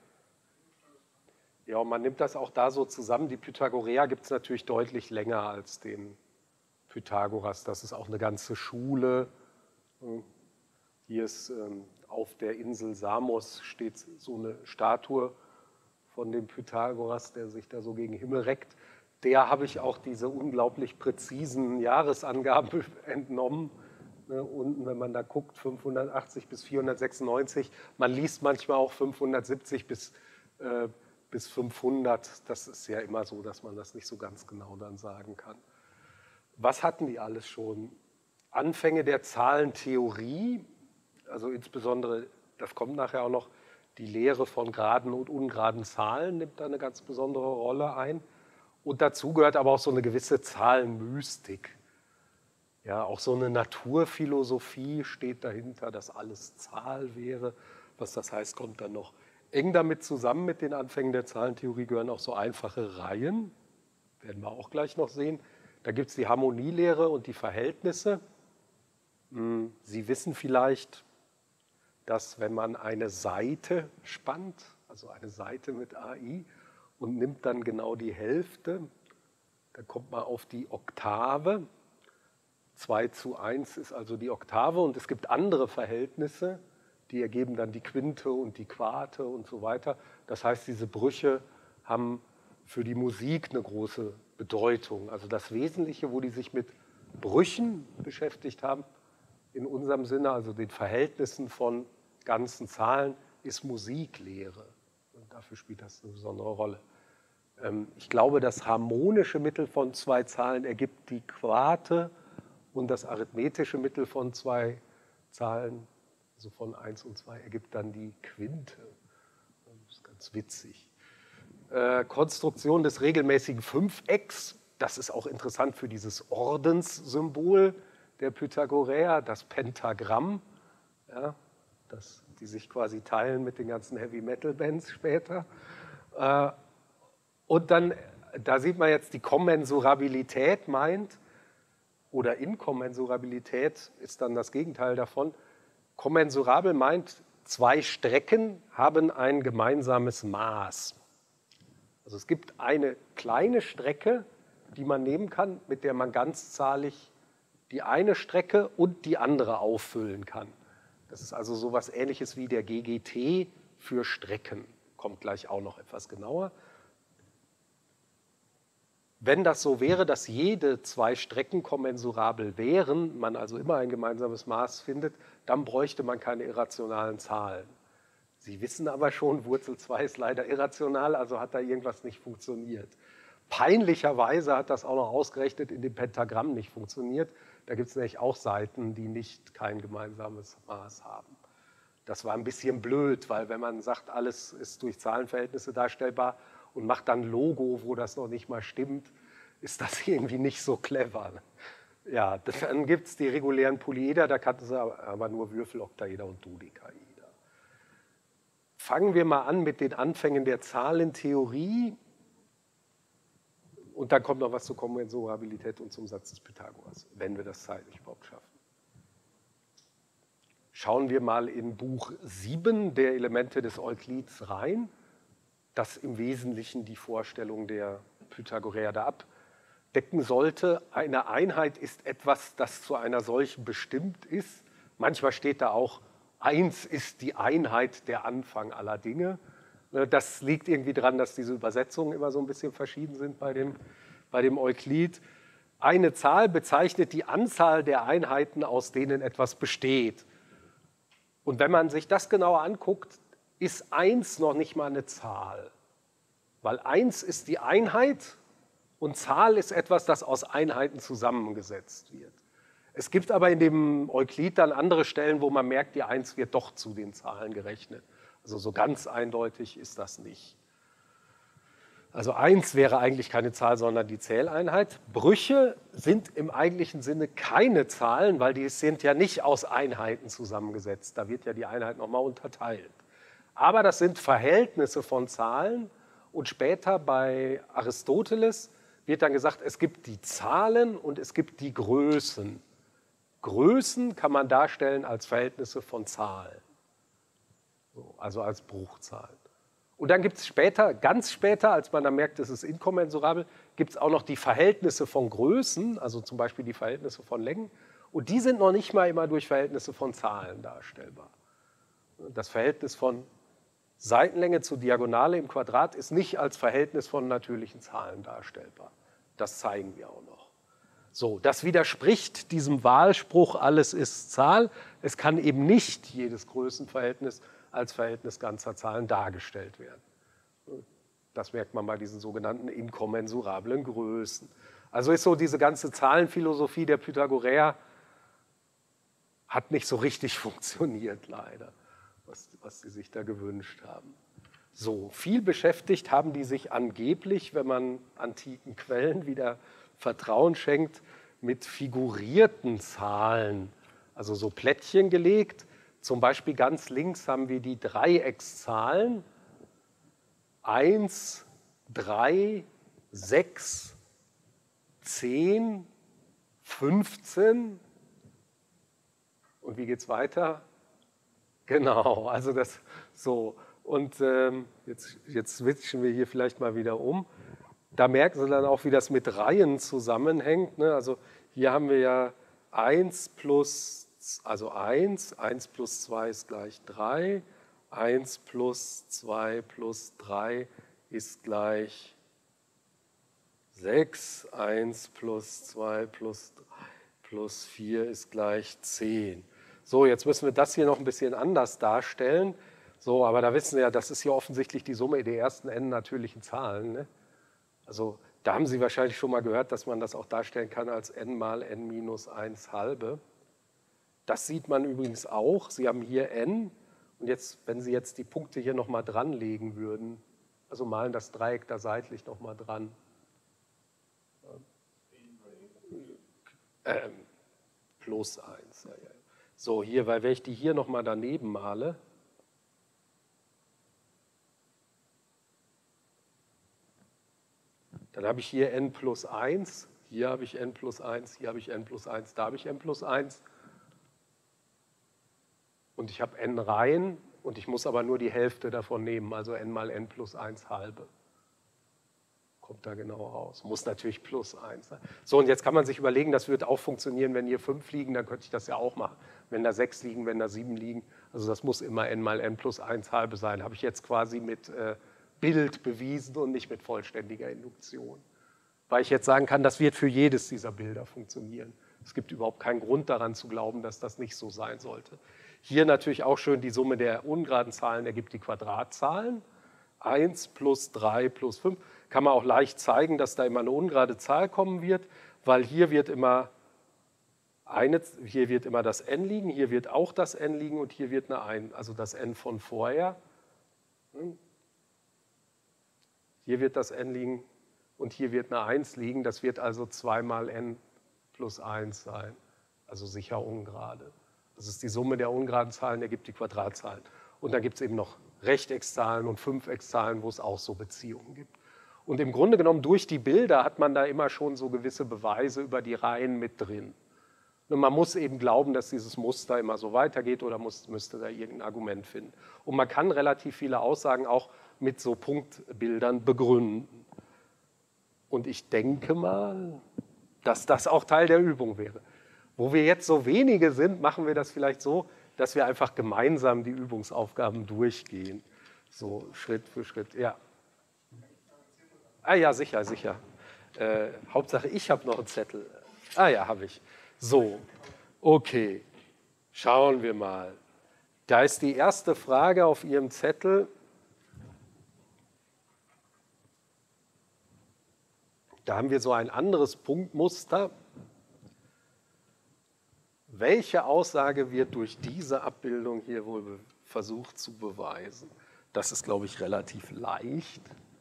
Ja, und man nimmt das auch da so zusammen. Die Pythagoreer gibt es natürlich deutlich länger als den Pythagoras. Das ist auch eine ganze Schule. Hier ist ähm, auf der Insel Samos steht so eine Statue von dem Pythagoras, der sich da so gegen den Himmel reckt. Der habe ich auch diese unglaublich präzisen Jahresangaben entnommen. Ne, unten, wenn man da guckt, fünfhundertachtzig bis vierhundertsechsundneunzig. Man liest manchmal auch fünfhundertsiebzig bis, äh, bis fünfhundert. Das ist ja immer so, dass man das nicht so ganz genau dann sagen kann. Was hatten die alles schon? Anfänge der Zahlentheorie, also insbesondere, das kommt nachher auch noch, die Lehre von geraden und ungeraden Zahlen nimmt da eine ganz besondere Rolle ein. Und dazu gehört aber auch so eine gewisse Zahlenmystik. Ja, auch so eine Naturphilosophie steht dahinter, dass alles Zahl wäre. Was das heißt, kommt dann noch. Eng damit zusammen mit den Anfängen der Zahlentheorie gehören auch so einfache Reihen. Werden wir auch gleich noch sehen. Da gibt es die Harmonielehre und die Verhältnisse. Sie wissen vielleicht, dass wenn man eine Saite spannt, also eine Seite mit A I, und nimmt dann genau die Hälfte. Da kommt man auf die Oktave. zwei zu eins ist also die Oktave, und es gibt andere Verhältnisse, die ergeben dann die Quinte und die Quarte und so weiter. Das heißt, diese Brüche haben für die Musik eine große Bedeutung. Also das Wesentliche, wo die sich mit Brüchen beschäftigt haben, in unserem Sinne, also den Verhältnissen von ganzen Zahlen, ist Musiklehre. Und dafür spielt das eine besondere Rolle. Ich glaube, das harmonische Mittel von zwei Zahlen ergibt die Quarte, und das arithmetische Mittel von zwei Zahlen, also von eins und zwei, ergibt dann die Quinte. Das ist ganz witzig. Äh, Konstruktion des regelmäßigen Fünfecks, das ist auch interessant für dieses Ordenssymbol der Pythagoreer, das Pentagramm, ja, das, die sich quasi teilen mit den ganzen Heavy-Metal-Bands später. Äh, und dann, da sieht man jetzt, die Kommensurabilität meint, oder Inkommensurabilität ist dann das Gegenteil davon. Kommensurabel meint, zwei Strecken haben ein gemeinsames Maß. Also es gibt eine kleine Strecke, die man nehmen kann, mit der man ganzzahlig die eine Strecke und die andere auffüllen kann. Das ist also so etwas Ähnliches wie der G G T für Strecken. Kommt gleich auch noch etwas genauer. Wenn das so wäre, dass jede zwei Strecken kommensurabel wären, man also immer ein gemeinsames Maß findet, dann bräuchte man keine irrationalen Zahlen. Sie wissen aber schon, Wurzel zwei ist leider irrational, also hat da irgendwas nicht funktioniert. Peinlicherweise hat das auch noch ausgerechnet in dem Pentagramm nicht funktioniert. Da gibt es nämlich auch Seiten, die nicht kein gemeinsames Maß haben. Das war ein bisschen blöd, weil wenn man sagt, alles ist durch Zahlenverhältnisse darstellbar, und macht dann ein Logo, wo das noch nicht mal stimmt, ist das irgendwie nicht so clever. Ja, dann gibt es die regulären Polyeder, da kannten sie aber nur Würfel, Oktaeder und Dodekaeder. Fangen wir mal an mit den Anfängen der Zahlentheorie, und dann kommt noch was zur Kommensurabilität und zum Satz des Pythagoras, wenn wir das zeitlich überhaupt schaffen. Schauen wir mal in Buch sieben der Elemente des Euklids rein, das im Wesentlichen die Vorstellung der Pythagoreer da abdecken sollte. Eine Einheit ist etwas, das zu einer solchen bestimmt ist. Manchmal steht da auch, eins ist die Einheit der Anfang aller Dinge. Das liegt irgendwie daran, dass diese Übersetzungen immer so ein bisschen verschieden sind bei dem, bei dem Euklid. Eine Zahl bezeichnet die Anzahl der Einheiten, aus denen etwas besteht. Und wenn man sich das genauer anguckt, ist eins noch nicht mal eine Zahl. Weil eins ist die Einheit und Zahl ist etwas, das aus Einheiten zusammengesetzt wird. Es gibt aber in dem Euklid dann andere Stellen, wo man merkt, die eins wird doch zu den Zahlen gerechnet. Also so ganz eindeutig ist das nicht. Also eins wäre eigentlich keine Zahl, sondern die Zähleinheit. Brüche sind im eigentlichen Sinne keine Zahlen, weil die sind ja nicht aus Einheiten zusammengesetzt. Da wird ja die Einheit nochmal unterteilt. Aber das sind Verhältnisse von Zahlen, und später bei Aristoteles wird dann gesagt, es gibt die Zahlen und es gibt die Größen. Größen kann man darstellen als Verhältnisse von Zahlen, also als Bruchzahlen. Und dann gibt es später, ganz später, als man dann merkt, es ist inkommensurabel, gibt es auch noch die Verhältnisse von Größen, also zum Beispiel die Verhältnisse von Längen, und die sind noch nicht mal immer durch Verhältnisse von Zahlen darstellbar. Das Verhältnis von Seitenlänge zu Diagonale im Quadrat ist nicht als Verhältnis von natürlichen Zahlen darstellbar. Das zeigen wir auch noch. So, das widerspricht diesem Wahlspruch, alles ist Zahl. Es kann eben nicht jedes Größenverhältnis als Verhältnis ganzer Zahlen dargestellt werden. Das merkt man bei diesen sogenannten inkommensurablen Größen. Also ist so diese ganze Zahlenphilosophie der Pythagoreer hat nicht so richtig funktioniert, leider, was, was sie sich da gewünscht haben. So, viel beschäftigt haben die sich angeblich, wenn man antiken Quellen wieder Vertrauen schenkt, mit figurierten Zahlen, also so Plättchen gelegt. Zum Beispiel ganz links haben wir die Dreieckszahlen eins, drei, sechs, zehn, fünfzehn. Und wie geht es weiter? Genau, also das so. Und ähm, jetzt, jetzt switchen wir hier vielleicht mal wieder um. Da merken Sie dann auch, wie das mit Reihen zusammenhängt. Ne? Also hier haben wir ja eins plus, also eins, eins plus zwei ist gleich drei, eins plus zwei plus drei ist gleich sechs, eins plus zwei plus drei plus vier ist gleich zehn. So, jetzt müssen wir das hier noch ein bisschen anders darstellen. So, aber da wissen Sie ja, das ist hier offensichtlich die Summe der ersten n natürlichen Zahlen. Ne? Also da haben Sie wahrscheinlich schon mal gehört, dass man das auch darstellen kann als n mal n minus eins halbe. Das sieht man übrigens auch. Sie haben hier n und jetzt, wenn Sie jetzt die Punkte hier nochmal dranlegen würden, also malen das Dreieck da seitlich nochmal dran. Ähm, plus eins. Ja, ja. So, hier, weil wenn ich die hier nochmal daneben male, dann habe ich hier n plus eins, hier habe ich n plus eins, hier habe ich n plus eins, da habe ich n plus eins. Und ich habe n Reihen und ich muss aber nur die Hälfte davon nehmen, also n mal n plus eins halbe. Kommt da genau raus. Muss natürlich plus eins sein. So, und jetzt kann man sich überlegen, das wird auch funktionieren, wenn hier fünf liegen, dann könnte ich das ja auch machen. Wenn da sechs liegen, wenn da sieben liegen. Also das muss immer n mal n plus eins halbe sein. Habe ich jetzt quasi mit äh, Bild bewiesen und nicht mit vollständiger Induktion. Weil ich jetzt sagen kann, das wird für jedes dieser Bilder funktionieren. Es gibt überhaupt keinen Grund daran zu glauben, dass das nicht so sein sollte. Hier natürlich auch schön die Summe der ungeraden Zahlen ergibt die Quadratzahlen. eins plus drei plus fünf. Kann man auch leicht zeigen, dass da immer eine ungerade Zahl kommen wird, weil hier wird immer, eine, hier wird immer das n liegen, hier wird auch das n liegen und hier wird eine eins, also das n von vorher. Hier wird das n liegen und hier wird eine eins liegen. Das wird also zwei mal n plus eins sein, also sicher ungerade. Das ist die Summe der ungeraden Zahlen, ergibt die Quadratzahlen. Und dann gibt es eben noch Rechteckszahlen und Fünfeckszahlen, wo es auch so Beziehungen gibt. Und im Grunde genommen durch die Bilder hat man da immer schon so gewisse Beweise über die Reihen mit drin. Und man muss eben glauben, dass dieses Muster immer so weitergeht oder muss, müsste da irgendein Argument finden. Und man kann relativ viele Aussagen auch mit so Punktbildern begründen. Und ich denke mal, dass das auch Teil der Übung wäre. Wo wir jetzt so wenige sind, machen wir das vielleicht so, dass wir einfach gemeinsam die Übungsaufgaben durchgehen. So Schritt für Schritt, ja. Ah ja, sicher, sicher. Äh, Hauptsache, ich habe noch einen Zettel. Ah ja, habe ich. So, okay. Schauen wir mal. Da ist die erste Frage auf Ihrem Zettel. Da haben wir so ein anderes Punktmuster. Welche Aussage wird durch diese Abbildung hier wohl versucht zu beweisen? Das ist, glaube ich, relativ leicht.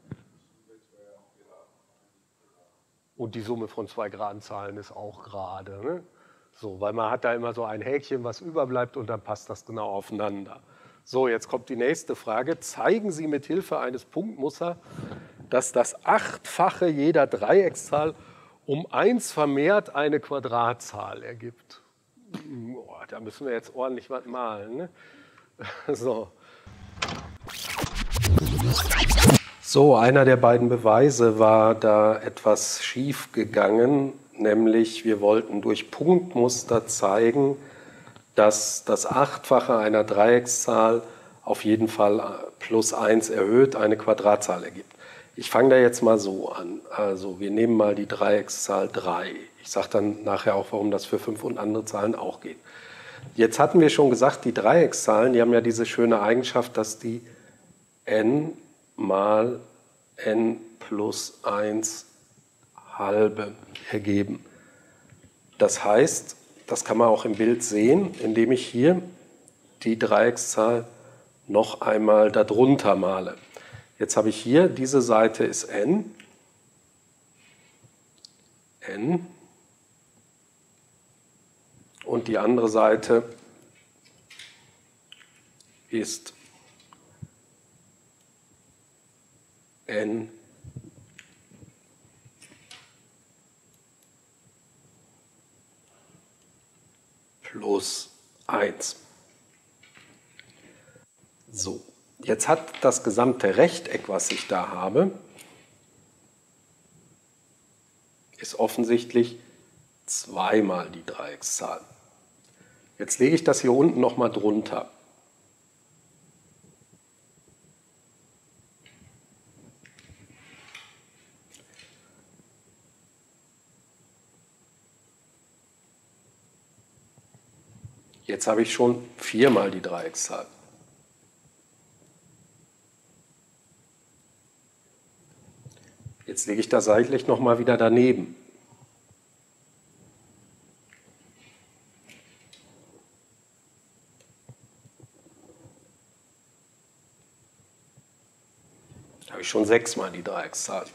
Und die Summe von zwei geraden Zahlen ist auch gerade. Ne? So, weil man hat da immer so ein Häkchen, was überbleibt und dann passt das genau aufeinander. So, jetzt kommt die nächste Frage. Zeigen Sie mit Hilfe eines Punktmusters, dass das Achtfache jeder Dreieckszahl um eins vermehrt eine Quadratzahl ergibt. Boah, da müssen wir jetzt ordentlich was malen. Ne? So. So, einer der beiden Beweise war da etwas schief gegangen, nämlich wir wollten durch Punktmuster zeigen, dass das Achtfache einer Dreieckszahl auf jeden Fall plus eins erhöht eine Quadratzahl ergibt. Ich fange da jetzt mal so an. Also wir nehmen mal die Dreieckszahl drei. Ich sage dann nachher auch, warum das für fünf und andere Zahlen auch geht. Jetzt hatten wir schon gesagt, die Dreieckszahlen, die haben ja diese schöne Eigenschaft, dass die n mal n plus eins halbe ergeben. Das heißt, das kann man auch im Bild sehen, indem ich hier die Dreieckszahl noch einmal darunter male. Jetzt habe ich hier, diese Seite ist n, n, und die andere Seite ist n plus eins. So, Jetzt hat das gesamte Rechteck, was ich da habe, ist offensichtlich zweimal die Dreieckszahl. Jetzt lege ich das hier unten nochmal drunter. Jetzt habe ich schon viermal die Dreieckszahl. Jetzt lege ich das seitlich nochmal wieder daneben. Da habe ich schon sechsmal die Dreieckszahl.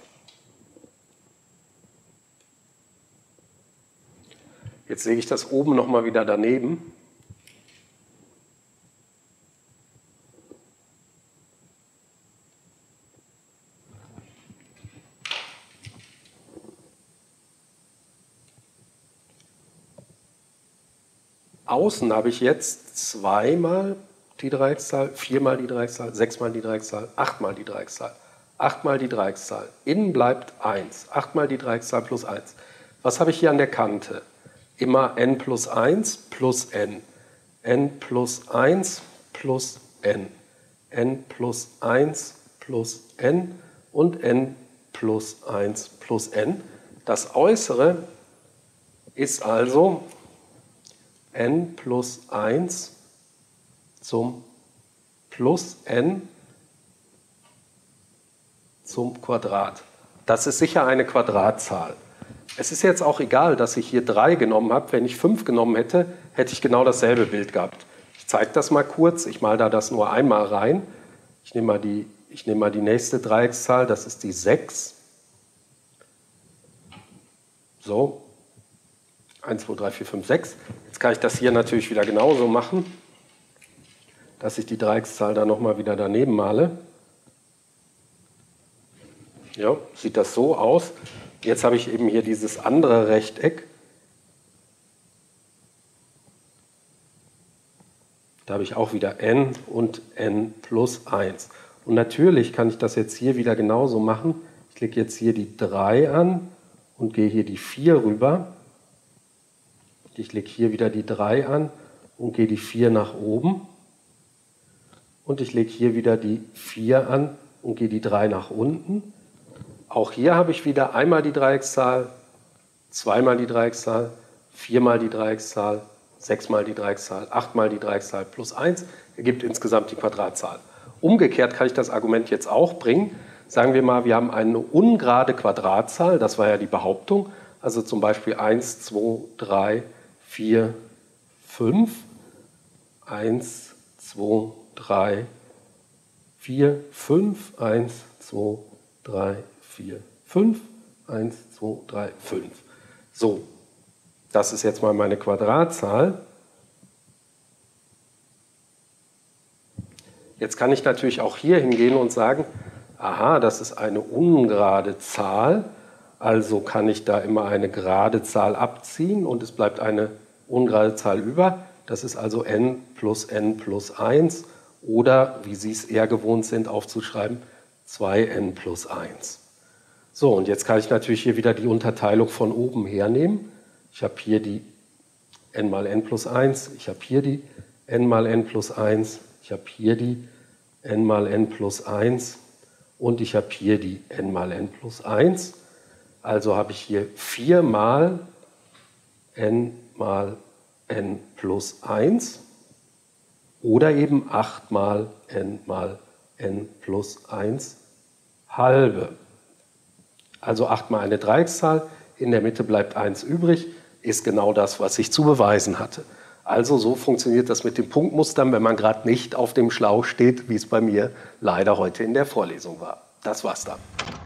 Jetzt lege ich das oben nochmal wieder daneben. Außen habe ich jetzt zweimal die Dreieckszahl, viermal die Dreieckszahl, sechsmal die Dreieckszahl, achtmal die Dreieckszahl, achtmal die Dreieckszahl. Innen bleibt eins, achtmal die Dreieckszahl plus eins. Was habe ich hier an der Kante? Immer n plus eins plus n, n plus eins plus n, n plus eins plus n und n plus eins plus n. Das Äußere ist also n plus eins zum plus n zum Quadrat. Das ist sicher eine Quadratzahl. Es ist jetzt auch egal, dass ich hier drei genommen habe. Wenn ich fünf genommen hätte, hätte ich genau dasselbe Bild gehabt. Ich zeige das mal kurz. Ich male da das nur einmal rein. Ich nehme mal die, ich nehme mal die nächste Dreieckszahl. Das ist die sechs. So. eins, zwei, drei, vier, fünf, sechs. Jetzt kann ich das hier natürlich wieder genauso machen, dass ich die Dreieckszahl da nochmal wieder daneben male. Ja, sieht das so aus. Jetzt habe ich eben hier dieses andere Rechteck. Da habe ich auch wieder n und n plus eins. Und natürlich kann ich das jetzt hier wieder genauso machen. Ich lege jetzt hier die drei an und gehe hier die vier rüber. Ich lege hier wieder die drei an und gehe die vier nach oben. Und ich lege hier wieder die vier an und gehe die drei nach unten. Auch hier habe ich wieder einmal die Dreieckszahl, zweimal die Dreieckszahl, viermal die Dreieckszahl, sechsmal die Dreieckszahl, achtmal die Dreieckszahl plus eins, ergibt insgesamt die Quadratzahl. Umgekehrt kann ich das Argument jetzt auch bringen. Sagen wir mal, wir haben eine ungerade Quadratzahl, das war ja die Behauptung, also zum Beispiel eins, zwei, drei, vier, fünf, eins, zwei, drei, vier, fünf, eins, zwei, drei, vier, fünf, eins, zwei, drei, fünf. So, das ist jetzt mal meine Quadratzahl. Jetzt kann ich natürlich auch hier hingehen und sagen, aha, das ist eine ungerade Zahl, also kann ich da immer eine gerade Zahl abziehen und es bleibt eine ungerade Zahl über. Das ist also n plus n plus eins oder, wie Sie es eher gewohnt sind aufzuschreiben, zwei n plus eins. So, und jetzt kann ich natürlich hier wieder die Unterteilung von oben hernehmen. Ich habe hier die n mal n plus eins, ich habe hier die n mal n plus eins, ich habe hier die n mal n plus eins und ich habe hier die n mal n plus eins. Also habe ich hier vier mal n mal n plus eins oder eben acht mal n mal n plus eins halbe. Also acht mal eine Dreieckszahl, in der Mitte bleibt eins übrig, ist genau das, was ich zu beweisen hatte. Also so funktioniert das mit den Punktmustern, wenn man gerade nicht auf dem Schlauch steht, wie es bei mir leider heute in der Vorlesung war. Das war's dann.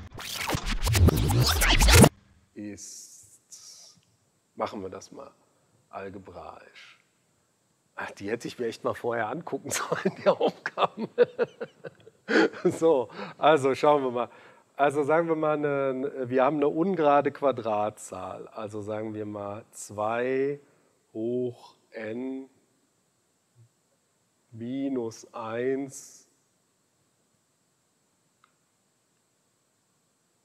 Ist, machen wir das mal algebraisch. Ach, die hätte ich mir echt mal vorher angucken sollen, die Aufgaben. So, also schauen wir mal. Also sagen wir mal, eine, wir haben eine ungerade Quadratzahl. Also sagen wir mal zwei hoch n minus eins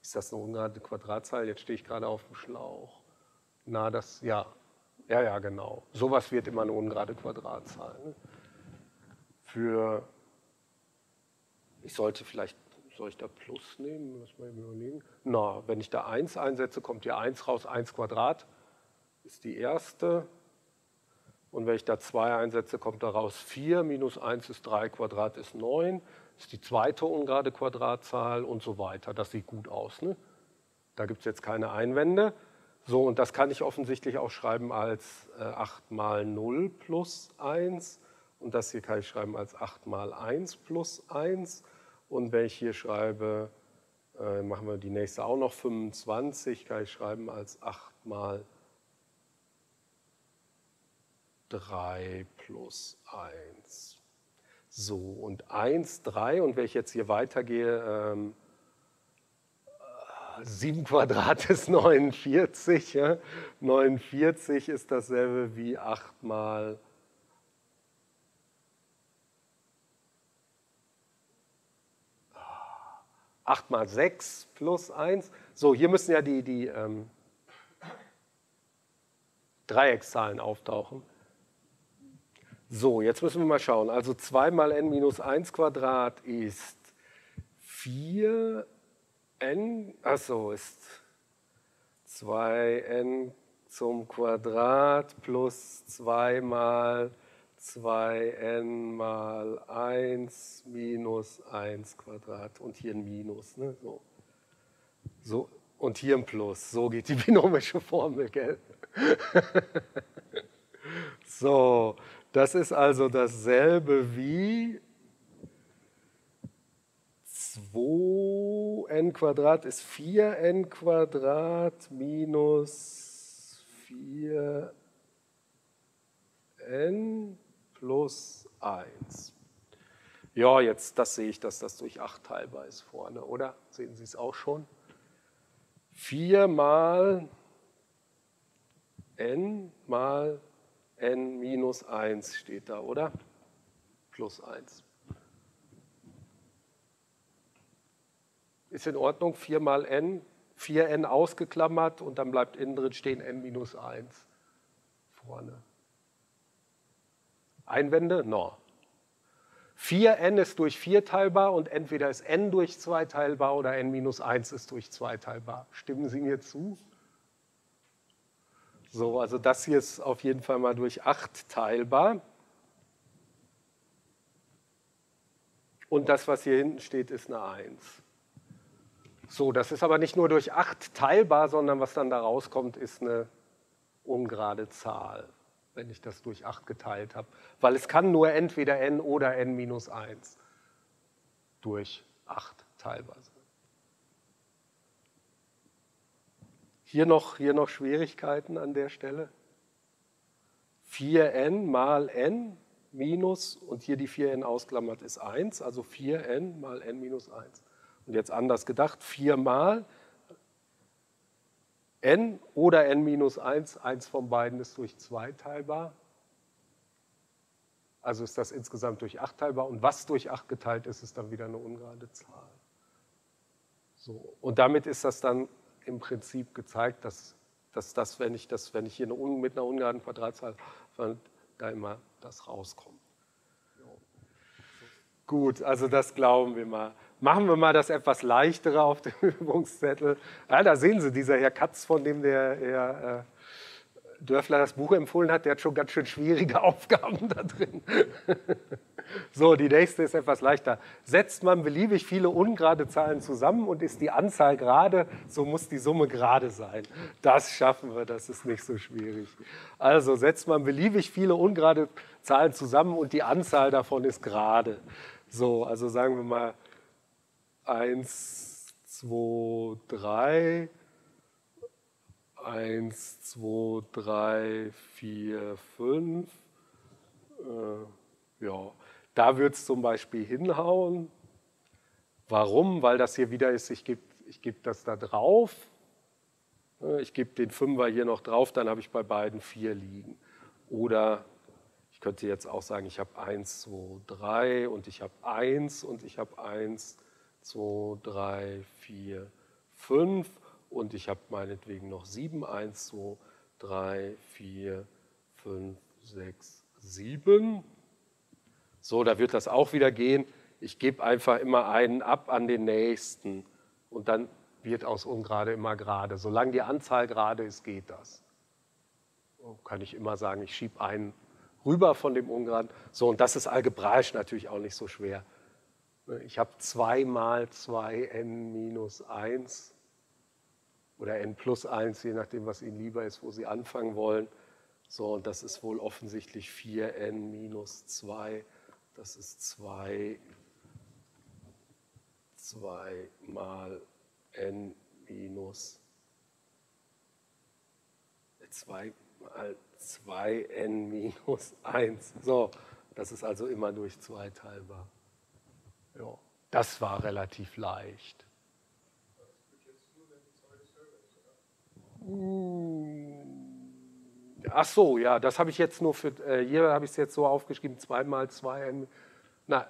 Ist das eine ungerade Quadratzahl? Jetzt stehe ich gerade auf dem Schlauch. Na, das, ja. Ja, ja, genau. Sowas wird immer eine ungerade Quadratzahl. Ne? Für, ich sollte vielleicht, soll ich da Plus nehmen? Lass mal überlegen. Na, wenn ich da eins einsetze, kommt hier eins raus, eins Quadrat ist die erste. Und wenn ich da zwei einsetze, kommt daraus vier, minus eins ist drei, Quadrat ist neun, ist die zweite ungerade Quadratzahl und so weiter. Das sieht gut aus. Ne? Da gibt es jetzt keine Einwände. So, und das kann ich offensichtlich auch schreiben als äh, acht mal null plus eins. Und das hier kann ich schreiben als acht mal eins plus eins. Und wenn ich hier schreibe, äh, machen wir die nächste auch noch, fünfundzwanzig, kann ich schreiben als acht mal drei plus eins. So, und eins, drei, und wenn ich jetzt hier weitergehe, ähm, sieben Quadrat ist neunundvierzig. Ja? neunundvierzig ist dasselbe wie acht mal acht mal sechs plus eins. So, hier müssen ja die, die ähm, Dreieckszahlen auftauchen. So, jetzt müssen wir mal schauen. Also zwei mal n minus eins Quadrat ist vier n, achso, ist zwei n zum Quadrat plus zwei mal zwei n mal eins minus eins Quadrat und hier ein Minus. Ne? So. So, und hier ein Plus. So geht die binomische Formel, gell? So, das ist also dasselbe wie zwei n Quadrat ist vier n Quadrat minus vier n plus eins. Ja, jetzt das sehe ich, dass das durch acht teilbar ist vorne, oder? Sehen Sie es auch schon? vier mal n mal n minus eins steht da, oder? Plus eins. Ist in Ordnung, vier mal n, vier n ausgeklammert und dann bleibt innen drin stehen n minus eins vorne. Einwände? No. vier n ist durch vier teilbar und entweder ist n durch zwei teilbar oder n minus eins ist durch zwei teilbar. Stimmen Sie mir zu? So, also das hier ist auf jeden Fall mal durch acht teilbar. Und das, was hier hinten steht, ist eine eins. So, das ist aber nicht nur durch acht teilbar, sondern was dann da rauskommt, ist eine ungerade Zahl, wenn ich das durch acht geteilt habe. Weil es kann nur entweder n oder n minus eins durch acht teilbar sein. Hier noch, hier noch Schwierigkeiten an der Stelle. vier n mal n minus, und hier die vier n ausklammert ist eins, also vier n mal n minus eins. Und jetzt anders gedacht, vier mal n oder n minus eins, eins von beiden ist durch zwei teilbar. Also ist das insgesamt durch acht teilbar. Und was durch acht geteilt ist, ist dann wieder eine ungerade Zahl. So. Und damit ist das dann im Prinzip gezeigt, dass, dass das, wenn ich, das, wenn ich hier eine, mit einer ungeraden Quadratzahl, da immer das rauskommt. Gut, also das glauben wir mal. Machen wir mal das etwas leichtere auf dem Übungszettel. Ja, da sehen Sie, dieser Herr Katz, von dem der Herr äh, Dörfler das Buch empfohlen hat, der hat schon ganz schön schwierige Aufgaben da drin. So, die nächste ist etwas leichter. Setzt man beliebig viele ungerade Zahlen zusammen und ist die Anzahl gerade, so muss die Summe gerade sein. Das schaffen wir, das ist nicht so schwierig. Also setzt man beliebig viele ungerade Zahlen zusammen und die Anzahl davon ist gerade. So, also sagen wir mal eins, zwei, drei, eins, zwei, drei, vier, fünf. Äh, ja, da wird es zum Beispiel hinhauen. Warum? Weil das hier wieder ist, ich gebe ich geb das da drauf. Ich gebe den Fünfer hier noch drauf, dann habe ich bei beiden vier liegen. Oder ich könnte jetzt auch sagen, ich habe eins, zwei, drei und ich habe eins und ich habe eins, zwei, drei, vier, fünf und ich habe meinetwegen noch sieben, eins, zwei, drei, vier, fünf, sechs, sieben. So, da wird das auch wieder gehen. Ich gebe einfach immer einen ab an den nächsten und dann wird aus ungerade immer gerade. Solange die Anzahl gerade ist, geht das. So kann ich immer sagen, ich schiebe einen rüber von dem ungeraden. So, und das ist algebraisch natürlich auch nicht so schwer. Ich habe zwei mal zwei n minus eins oder n plus eins, je nachdem, was Ihnen lieber ist, wo Sie anfangen wollen. So, und das ist wohl offensichtlich vier n minus zwei. Das ist zwei, zwei mal n minus zwei mal zwei n minus eins. So, das ist also immer durch zwei teilbar. Ja, das war relativ leicht. Ach so, ja, das habe ich jetzt nur für, äh, hier habe ich es jetzt so aufgeschrieben, zwei mal zwei n. Na,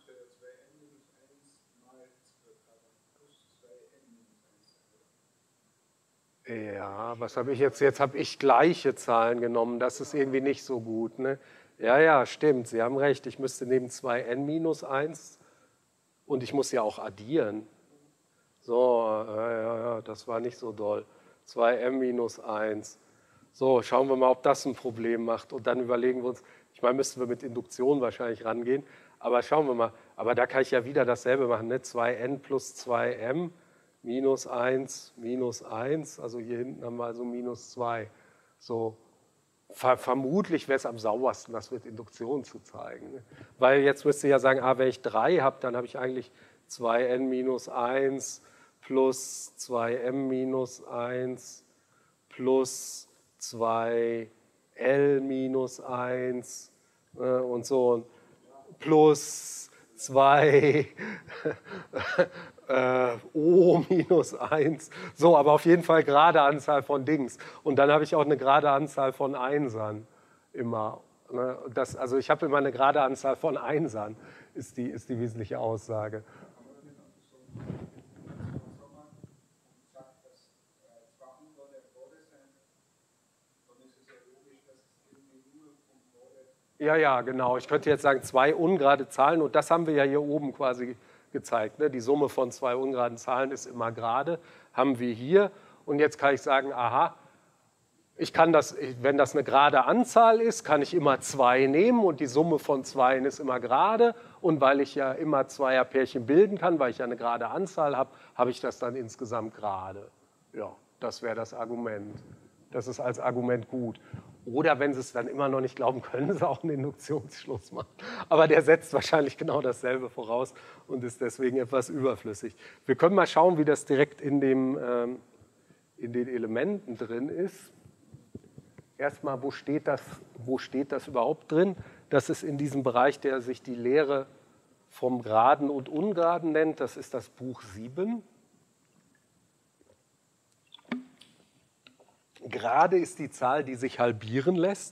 ja, was habe ich jetzt? Jetzt habe ich gleiche Zahlen genommen. Das ist irgendwie nicht so gut. Ne? Ja, ja, stimmt. Sie haben recht. Ich müsste neben zwei n minus eins und ich muss ja auch addieren. So, ja, ja, ja, das war nicht so doll. zwei m minus eins. So, schauen wir mal, ob das ein Problem macht. Und dann überlegen wir uns, ich meine, müssten wir mit Induktion wahrscheinlich rangehen. Aber schauen wir mal. Aber da kann ich ja wieder dasselbe machen. Ne? zwei n plus zwei m. Minus eins, minus eins, also hier hinten haben wir also minus zwei. So, ver vermutlich wäre es am saubersten, das mit Induktion zu zeigen. Ne? Weil jetzt müsst ihr ja sagen, ah, wenn ich drei habe, dann habe ich eigentlich zwei n minus eins plus zwei m minus eins plus zwei l minus eins äh, und so und plus zwei äh, O minus eins. So, aber auf jeden Fall gerade Anzahl von Dings. Und dann habe ich auch eine gerade Anzahl von Einsern immer. Ne? Das, also ich habe immer eine gerade Anzahl von Einsern, ist die, ist die wesentliche Aussage. Ja, ja, genau. Ich könnte jetzt sagen, zwei ungerade Zahlen und das haben wir ja hier oben quasi gezeigt. Ne? Die Summe von zwei ungeraden Zahlen ist immer gerade, haben wir hier. Und jetzt kann ich sagen, aha, ich kann das, wenn das eine gerade Anzahl ist, kann ich immer zwei nehmen und die Summe von zweien ist immer gerade. Und weil ich ja immer Zweierpärchen bilden kann, weil ich ja eine gerade Anzahl habe, habe ich das dann insgesamt gerade. Ja, das wäre das Argument. Das ist als Argument gut. Oder wenn Sie es dann immer noch nicht glauben, können Sie auch einen Induktionsschluss machen. Aber der setzt wahrscheinlich genau dasselbe voraus und ist deswegen etwas überflüssig. Wir können mal schauen, wie das direkt in, dem, ähm, in den Elementen drin ist. Erstmal, wo steht das, wo steht das überhaupt drin? Das ist in diesem Bereich, der sich die Lehre vom Geraden und Ungeraden nennt. Das ist das Buch sieben. Gerade ist die Zahl, die sich halbieren lässt.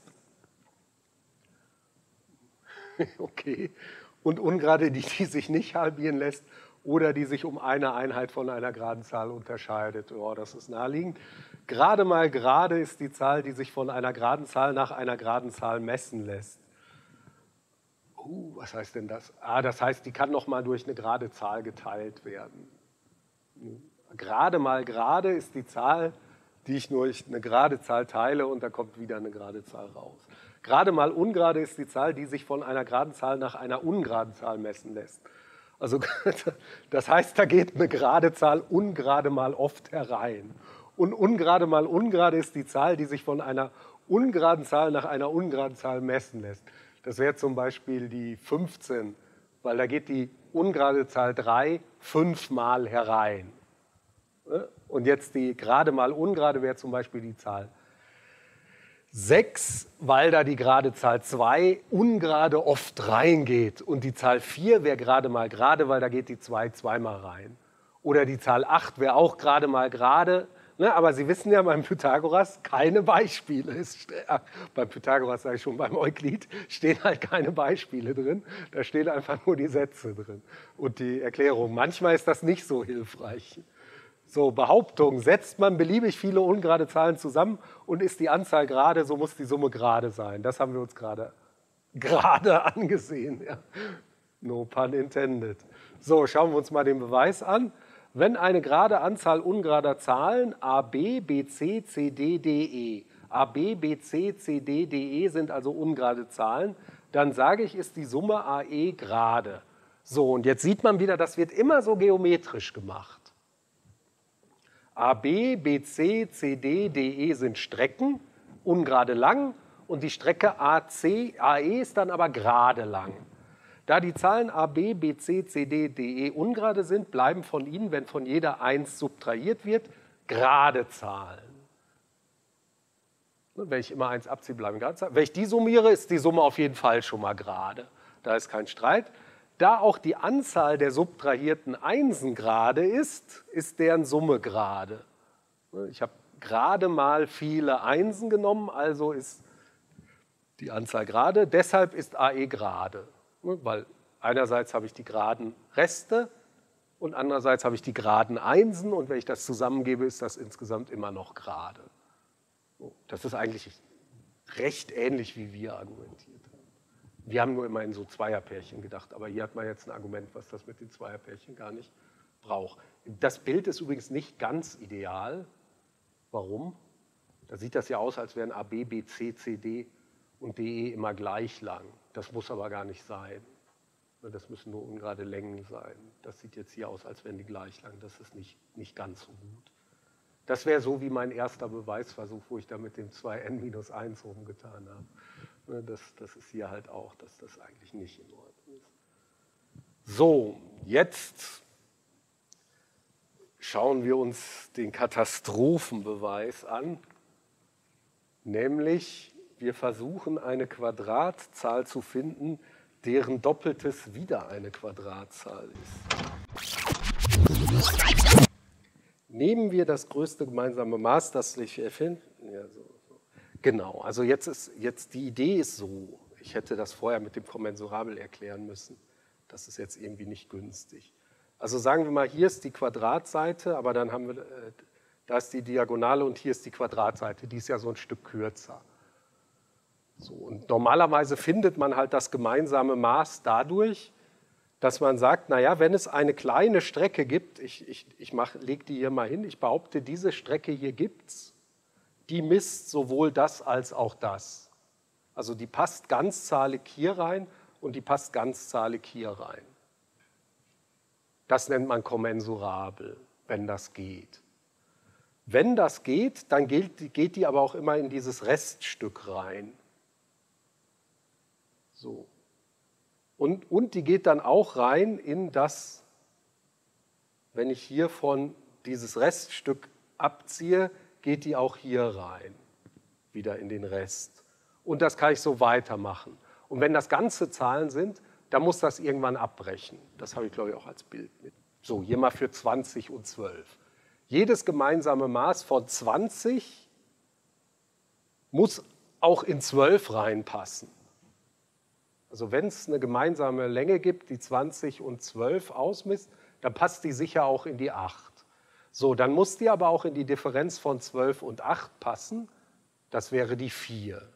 Okay. Und ungerade die, die sich nicht halbieren lässt oder die sich um eine Einheit von einer geraden Zahl unterscheidet. Oh, das ist naheliegend. Gerade mal gerade ist die Zahl, die sich von einer geraden Zahl nach einer geraden Zahl messen lässt. Uh, was heißt denn das? Ah, das heißt, die kann nochmal durch eine gerade Zahl geteilt werden. Gerade mal gerade ist die Zahl, die ich nur durch eine gerade Zahl teile und da kommt wieder eine gerade Zahl raus. Gerade mal ungerade ist die Zahl, die sich von einer geraden Zahl nach einer ungeraden Zahl messen lässt. Also das heißt, da geht eine gerade Zahl ungerade mal oft herein. Und ungerade mal ungerade ist die Zahl, die sich von einer ungeraden Zahl nach einer ungeraden Zahl messen lässt. Das wäre zum Beispiel die fünfzehn, weil da geht die ungerade Zahl drei fünfmal herein. Und jetzt die gerade mal ungerade wäre zum Beispiel die Zahl sechs, weil da die gerade Zahl zwei ungerade oft reingeht. Und die Zahl vier wäre gerade mal gerade, weil da geht die zwei zweimal rein. Oder die Zahl acht wäre auch gerade mal gerade. Ne, aber Sie wissen ja beim Pythagoras keine Beispiele. Ist, äh, beim Pythagoras sage ich schon, beim Euklid stehen halt keine Beispiele drin. Da stehen einfach nur die Sätze drin und die Erklärung. Manchmal ist das nicht so hilfreich. So, Behauptung, setzt man beliebig viele ungerade Zahlen zusammen und ist die Anzahl gerade, so muss die Summe gerade sein. Das haben wir uns gerade gerade angesehen. Ja. No pun intended. So, schauen wir uns mal den Beweis an. Wenn eine gerade Anzahl ungerader Zahlen A, B, B, C, C, D, D, E, A, B, B, C, C, D, D, E sind also ungerade Zahlen, dann sage ich, ist die Summe A E gerade. So, und jetzt sieht man wieder, das wird immer so geometrisch gemacht. A, B, B, C, C, D, D, E sind Strecken, ungerade lang, und die Strecke A, C, A, E ist dann aber gerade lang. Da die Zahlen A, B, B, C, C, D, D, E ungerade sind, bleiben von ihnen, wenn von jeder eins subtrahiert wird, gerade Zahlen. Wenn ich immer eins abziehe, bleiben gerade Zahlen. Wenn ich die summiere, ist die Summe auf jeden Fall schon mal gerade. Da ist kein Streit. Da auch die Anzahl der subtrahierten Einsen gerade ist, ist deren Summe gerade. Ich habe gerade mal viele Einsen genommen, also ist die Anzahl gerade. Deshalb ist A E gerade. Weil einerseits habe ich die geraden Reste und andererseits habe ich die geraden Einsen, und wenn ich das zusammengebe, ist das insgesamt immer noch gerade. Das ist eigentlich recht ähnlich, wie wir argumentiert haben. Wir haben nur immer in so Zweierpärchen gedacht, aber hier hat man jetzt ein Argument, was das mit den Zweierpärchen gar nicht braucht. Das Bild ist übrigens nicht ganz ideal. Warum? Da sieht das ja aus, als wären A, B, B, C, C, D und D, E immer gleich lang. Das muss aber gar nicht sein. Das müssen nur ungerade Längen sein. Das sieht jetzt hier aus, als wären die gleich lang. Das ist nicht, nicht ganz so gut. Das wäre so wie mein erster Beweisversuch, wo ich da mit dem zwei n minus eins rumgetan habe. Das, das ist hier halt auch, dass das eigentlich nicht in Ordnung ist. So, jetzt schauen wir uns den Katastrophenbeweis an, nämlich wir versuchen eine Quadratzahl zu finden, deren Doppeltes wieder eine Quadratzahl ist. Nehmen wir das größte gemeinsame Maß, das ich erfinde. Ja, so, so. Genau, also jetzt ist jetzt die Idee ist so, ich hätte das vorher mit dem Kommensurabel erklären müssen. Das ist jetzt irgendwie nicht günstig. Also sagen wir mal, hier ist die Quadratseite, aber dann haben wir, äh, da ist die Diagonale und hier ist die Quadratseite, die ist ja so ein Stück kürzer. So, und normalerweise findet man halt das gemeinsame Maß dadurch, dass man sagt, naja, wenn es eine kleine Strecke gibt, ich, ich, ich lege die hier mal hin, ich behaupte, diese Strecke hier gibt es, die misst sowohl das als auch das. Also die passt ganzzahlig hier rein und die passt ganzzahlig hier rein. Das nennt man kommensurabel, wenn das geht. Wenn das geht, dann geht, geht die aber auch immer in dieses Reststück rein. So. Und, und die geht dann auch rein in das, wenn ich hiervon dieses Reststück abziehe, geht die auch hier rein, wieder in den Rest. Und das kann ich so weitermachen. Und wenn das ganze Zahlen sind, dann muss das irgendwann abbrechen. Das habe ich, glaube ich, auch als Bild mit. So, hier mal für zwanzig und zwölf. Jedes gemeinsame Maß von zwanzig muss auch in zwölf reinpassen. Also wenn es eine gemeinsame Länge gibt, die zwanzig und zwölf ausmisst, dann passt die sicher auch in die acht. So, dann muss die aber auch in die Differenz von zwölf und acht passen. Das wäre die vier.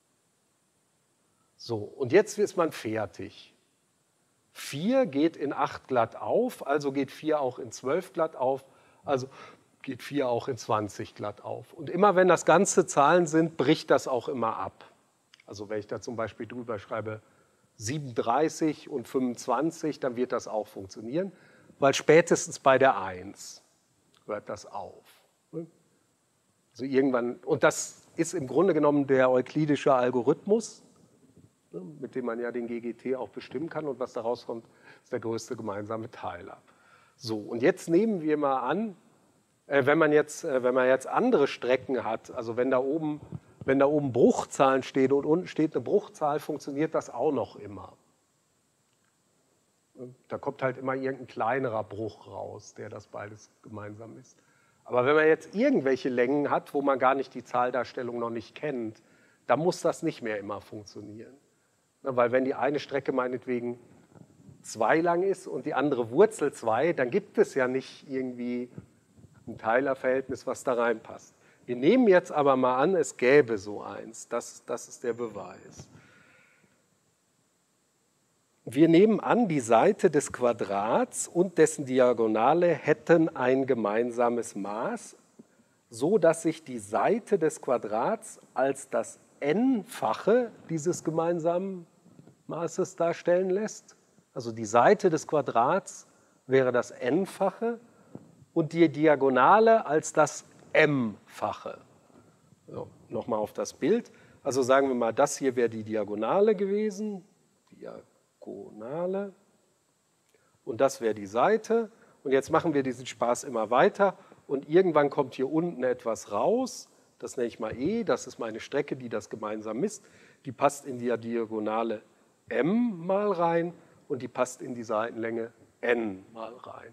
So, und jetzt ist man fertig. vier geht in acht glatt auf, also geht vier auch in zwölf glatt auf, also geht vier auch in zwanzig glatt auf. Und immer wenn das ganze Zahlen sind, bricht das auch immer ab. Also wenn ich da zum Beispiel drüber schreibe siebenunddreißig und fünfundzwanzig, dann wird das auch funktionieren, weil spätestens bei der eins hört das auf. Also irgendwann, und das ist im Grunde genommen der euklidische Algorithmus, mit dem man ja den G G T auch bestimmen kann, und was da rauskommt, ist der größte gemeinsame Teiler. So, und jetzt nehmen wir mal an, äh, wenn man jetzt, äh, wenn man jetzt andere Strecken hat, also wenn da oben Wenn da oben Bruchzahlen stehen und unten steht eine Bruchzahl, funktioniert das auch noch immer. Da kommt halt immer irgendein kleinerer Bruch raus, der das beides gemeinsam ist. Aber wenn man jetzt irgendwelche Längen hat, wo man gar nicht die Zahldarstellung noch nicht kennt, dann muss das nicht mehr immer funktionieren. Weil wenn die eine Strecke meinetwegen zwei lang ist und die andere Wurzel zwei, dann gibt es ja nicht irgendwie ein Teilerverhältnis, was da reinpasst. Wir nehmen jetzt aber mal an, es gäbe so eins. Das, das ist der Beweis. Wir nehmen an, die Seite des Quadrats und dessen Diagonale hätten ein gemeinsames Maß, so dass sich die Seite des Quadrats als das n-fache dieses gemeinsamen Maßes darstellen lässt. Also die Seite des Quadrats wäre das n-fache und die Diagonale als das m-fache. So, nochmal auf das Bild. Also sagen wir mal, das hier wäre die Diagonale gewesen. Diagonale. Und das wäre die Seite. Und jetzt machen wir diesen Spaß immer weiter. Und irgendwann kommt hier unten etwas raus. Das nenne ich mal E. Das ist meine Strecke, die das gemeinsam misst. Die passt in die Diagonale m mal rein und die passt in die Seitenlänge n mal rein.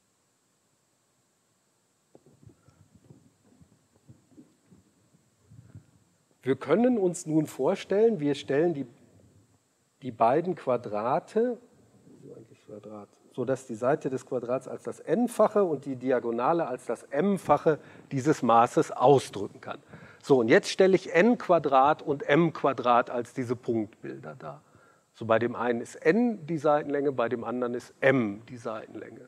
Wir können uns nun vorstellen, wir stellen die, die beiden Quadrate, sodass die Seite des Quadrats als das n-fache und die Diagonale als das m-fache dieses Maßes ausdrücken kann. So, und jetzt stelle ich n Quadrat und m Quadrat als diese Punktbilder dar. So, bei dem einen ist n die Seitenlänge, bei dem anderen ist m die Seitenlänge.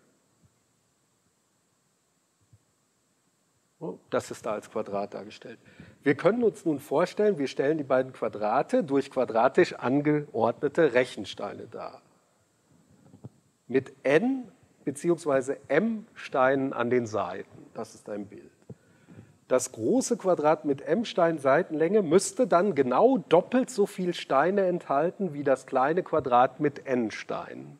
Das ist da als Quadrat dargestellt. Wir können uns nun vorstellen, wir stellen die beiden Quadrate durch quadratisch angeordnete Rechensteine dar. Mit n bzw. m Steinen an den Seiten. Das ist ein Bild. Das große Quadrat mit m Stein Seitenlänge müsste dann genau doppelt so viele Steine enthalten wie das kleine Quadrat mit n Steinen.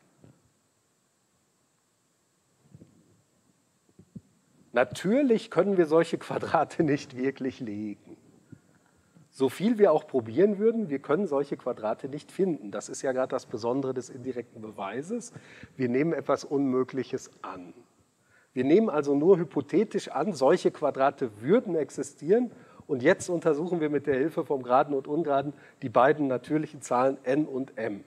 Natürlich können wir solche Quadrate nicht wirklich legen. So viel wir auch probieren würden, wir können solche Quadrate nicht finden. Das ist ja gerade das Besondere des indirekten Beweises. Wir nehmen etwas Unmögliches an. Wir nehmen also nur hypothetisch an, solche Quadrate würden existieren. Und jetzt untersuchen wir mit der Hilfe vom Geraden und Ungeraden die beiden natürlichen Zahlen n und m,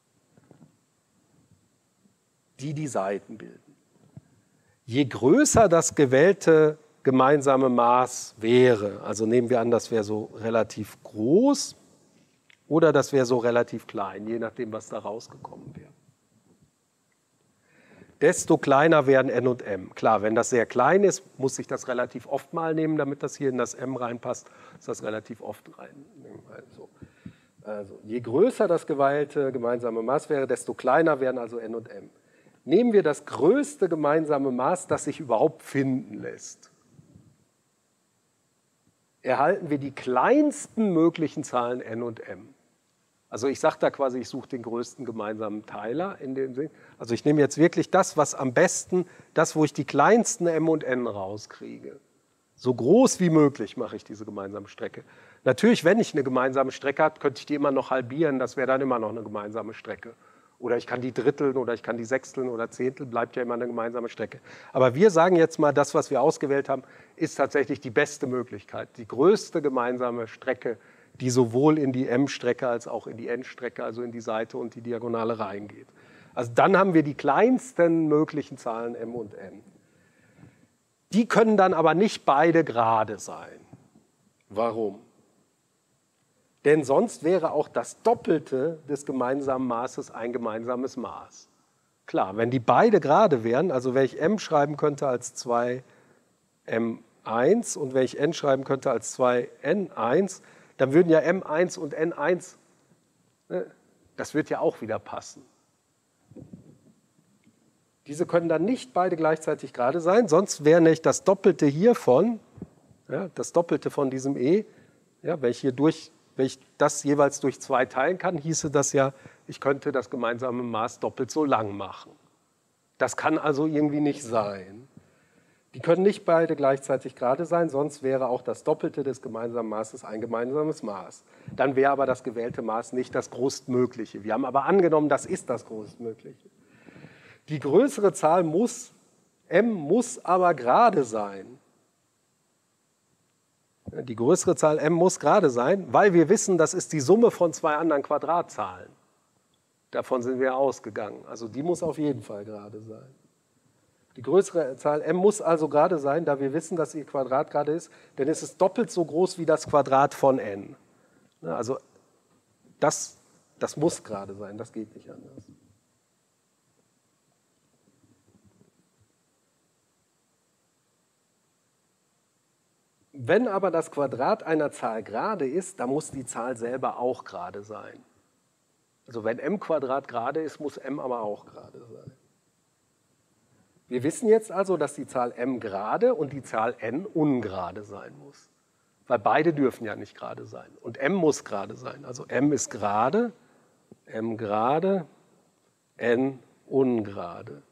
die die Seiten bilden. Je größer das gewählte gemeinsame Maß wäre, also nehmen wir an, das wäre so relativ groß oder das wäre so relativ klein, je nachdem, was da rausgekommen wäre. Desto kleiner werden n und m. Klar, wenn das sehr klein ist, muss ich das relativ oft mal nehmen, damit das hier in das m reinpasst, muss das relativ oft reinnehmen. Also, also je größer das gewählte gemeinsame Maß wäre, desto kleiner werden also n und m. Nehmen wir das größte gemeinsame Maß, das sich überhaupt finden lässt. Erhalten wir die kleinsten möglichen Zahlen n und m. Also ich sage da quasi, ich suche den größten gemeinsamen Teiler in dem Sinn. Also ich nehme jetzt wirklich das, was am besten, das, wo ich die kleinsten m und n rauskriege. So groß wie möglich mache ich diese gemeinsame Strecke. Natürlich, wenn ich eine gemeinsame Strecke habe, könnte ich die immer noch halbieren, das wäre dann immer noch eine gemeinsame Strecke. Oder ich kann die dritteln oder ich kann die sechsteln oder zehnteln, bleibt ja immer eine gemeinsame Strecke. Aber wir sagen jetzt mal, das, was wir ausgewählt haben, ist tatsächlich die beste Möglichkeit. Die größte gemeinsame Strecke, die sowohl in die m-Strecke als auch in die n-Strecke, also in die Seite und die Diagonale reingeht. Also dann haben wir die kleinsten möglichen Zahlen m und n. Die können dann aber nicht beide gerade sein. Warum? Denn sonst wäre auch das Doppelte des gemeinsamen Maßes ein gemeinsames Maß. Klar, wenn die beide gerade wären, also wenn ich m schreiben könnte als zwei m eins und wenn ich n schreiben könnte als zwei n eins, dann würden ja m eins und n eins, ne, das wird ja auch wieder passen. Diese können dann nicht beide gleichzeitig gerade sein, sonst wäre nicht das Doppelte hiervon, ja, das Doppelte von diesem e, ja, wenn ich hier durch Wenn ich das jeweils durch zwei teilen kann, hieße das ja, ich könnte das gemeinsame Maß doppelt so lang machen. Das kann also irgendwie nicht sein. Die können nicht beide gleichzeitig gerade sein, sonst wäre auch das Doppelte des gemeinsamen Maßes ein gemeinsames Maß. Dann wäre aber das gewählte Maß nicht das größtmögliche. Wir haben aber angenommen, das ist das größtmögliche. Die größere Zahl muss, m muss aber gerade sein. Die größere Zahl m muss gerade sein, weil wir wissen, das ist die Summe von zwei anderen Quadratzahlen. Davon sind wir ausgegangen. Also die muss auf jeden Fall gerade sein. Die größere Zahl m muss also gerade sein, da wir wissen, dass ihr Quadrat gerade ist, denn es ist doppelt so groß wie das Quadrat von n. Also das, das muss gerade sein, das geht nicht anders. Wenn aber das Quadrat einer Zahl gerade ist, dann muss die Zahl selber auch gerade sein. Also wenn m Quadrat gerade ist, muss m aber auch gerade sein. Wir wissen jetzt also, dass die Zahl m gerade und die Zahl n ungerade sein muss. Weil beide dürfen ja nicht gerade sein. Und m muss gerade sein. Also m ist gerade, m gerade, n ungerade.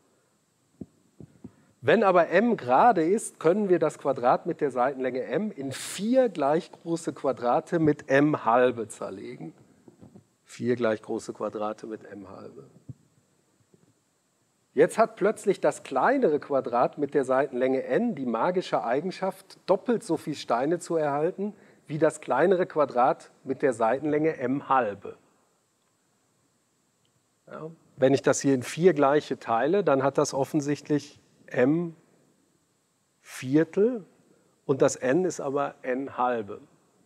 Wenn aber m gerade ist, können wir das Quadrat mit der Seitenlänge m in vier gleich große Quadrate mit m halbe zerlegen. Vier gleich große Quadrate mit m halbe. Jetzt hat plötzlich das kleinere Quadrat mit der Seitenlänge n die magische Eigenschaft, doppelt so viele Steine zu erhalten, wie das kleinere Quadrat mit der Seitenlänge m halbe. Ja, wenn ich das hier in vier gleiche teile, dann hat das offensichtlich m Viertel und das n ist aber n halbe.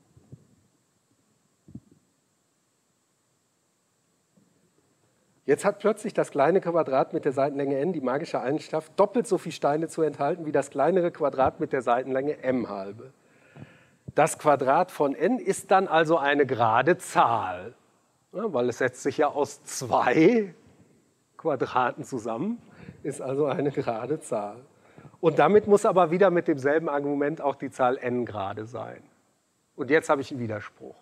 Jetzt hat plötzlich das kleine Quadrat mit der Seitenlänge n die magische Eigenschaft, doppelt so viele Steine zu enthalten wie das kleinere Quadrat mit der Seitenlänge m halbe. Das Quadrat von n ist dann also eine gerade Zahl, ja, weil es setzt sich ja aus zwei Quadraten zusammen, ist also eine gerade Zahl. Und damit muss aber wieder mit demselben Argument auch die Zahl n gerade sein. Und jetzt habe ich einen Widerspruch.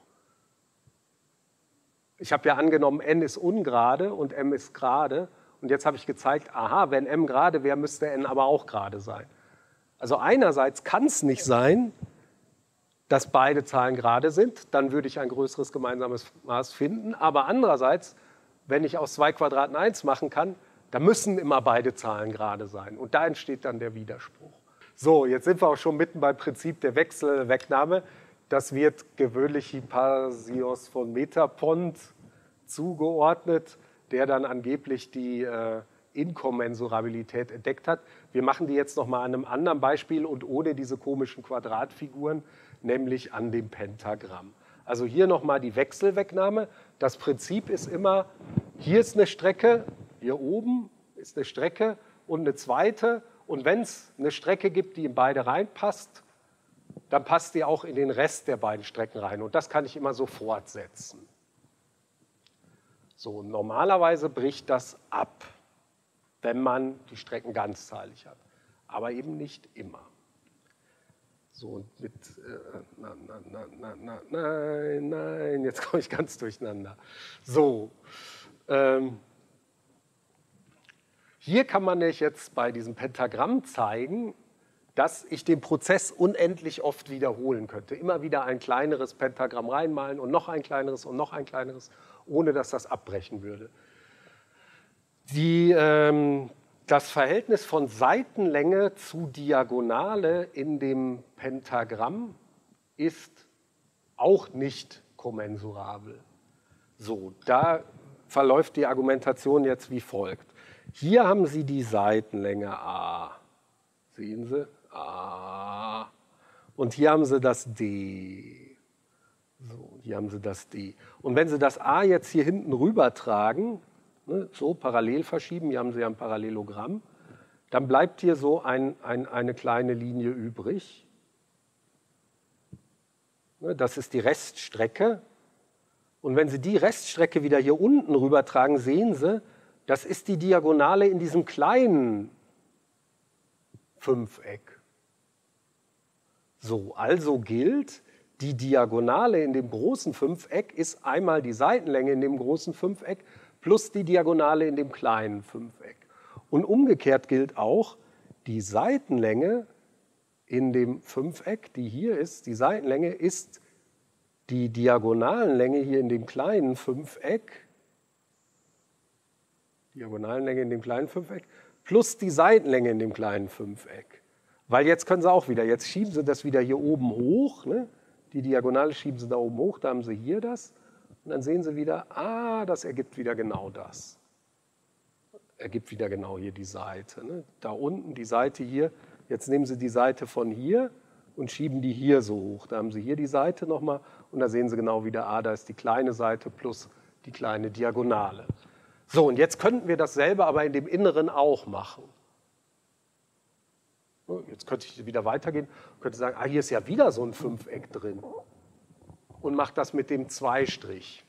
Ich habe ja angenommen, n ist ungerade und m ist gerade. Und jetzt habe ich gezeigt, aha, wenn m gerade wäre, müsste n aber auch gerade sein. Also einerseits kann es nicht sein, dass beide Zahlen gerade sind, dann würde ich ein größeres gemeinsames Maß finden. Aber andererseits, wenn ich aus zwei Quadraten eins machen kann, da müssen immer beide Zahlen gerade sein. Und da entsteht dann der Widerspruch. So, jetzt sind wir auch schon mitten beim Prinzip der Wechselwegnahme. Das wird gewöhnlich Hipparsios von Metapont zugeordnet, der dann angeblich die äh, Inkommensurabilität entdeckt hat. Wir machen die jetzt nochmal an einem anderen Beispiel und ohne diese komischen Quadratfiguren, nämlich an dem Pentagramm. Also hier nochmal die Wechselwegnahme. Das Prinzip ist immer, hier ist eine Strecke, hier oben ist eine Strecke und eine zweite. Und wenn es eine Strecke gibt, die in beide reinpasst, dann passt die auch in den Rest der beiden Strecken rein. Und das kann ich immer so fortsetzen. So, normalerweise bricht das ab, wenn man die Strecken ganzzahlig hat. Aber eben nicht immer. So, und mit, äh, na, na, na, na, na, nein, nein, jetzt komme ich ganz durcheinander. So, ähm, hier kann man nämlich jetzt bei diesem Pentagramm zeigen, dass ich den Prozess unendlich oft wiederholen könnte. Immer wieder ein kleineres Pentagramm reinmalen und noch ein kleineres und noch ein kleineres, ohne dass das abbrechen würde. Die, ähm, das Verhältnis von Seitenlänge zu Diagonale in dem Pentagramm ist auch nicht kommensurabel. So, da verläuft die Argumentation jetzt wie folgt. Hier haben Sie die Seitenlänge a. Sehen Sie? A. Und hier haben Sie das D. So, hier haben Sie das D. Und wenn Sie das A jetzt hier hinten rüber tragen, ne, so parallel verschieben, hier haben Sie ja ein Parallelogramm, dann bleibt hier so ein, ein, eine kleine Linie übrig. Ne, das ist die Reststrecke. Und wenn Sie die Reststrecke wieder hier unten rüber tragen, sehen Sie, das ist die Diagonale in diesem kleinen Fünfeck. So, also gilt, die Diagonale in dem großen Fünfeck ist einmal die Seitenlänge in dem großen Fünfeck plus die Diagonale in dem kleinen Fünfeck. Und umgekehrt gilt auch, die Seitenlänge in dem Fünfeck, die hier ist, die Seitenlänge ist die Diagonalenlänge hier in dem kleinen Fünfeck, Diagonalenlänge in dem kleinen Fünfeck, plus die Seitenlänge in dem kleinen Fünfeck. Weil jetzt können Sie auch wieder, jetzt schieben Sie das wieder hier oben hoch, ne? Die Diagonale schieben Sie da oben hoch, da haben Sie hier das. Und dann sehen Sie wieder, ah, das ergibt wieder genau das. ergibt wieder genau hier die Seite. Ne? Da unten die Seite hier, jetzt nehmen Sie die Seite von hier und schieben die hier so hoch. Da haben Sie hier die Seite nochmal und da sehen Sie genau wieder, ah, da ist die kleine Seite plus die kleine Diagonale. So, und jetzt könnten wir dasselbe aber in dem Inneren auch machen. Jetzt könnte ich wieder weitergehen und könnte sagen, ah, hier ist ja wieder so ein Fünfeck drin. Und mache das mit dem Zweistrich.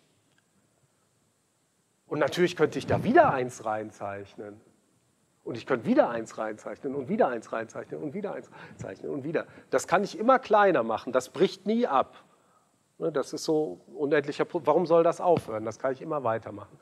Und natürlich könnte ich da wieder eins reinzeichnen. Und ich könnte wieder eins reinzeichnen und wieder eins reinzeichnen und wieder eins reinzeichnen und wieder. Das kann ich immer kleiner machen, das bricht nie ab. Das ist so unendlicher Prozess. Warum soll das aufhören? Das kann ich immer weitermachen.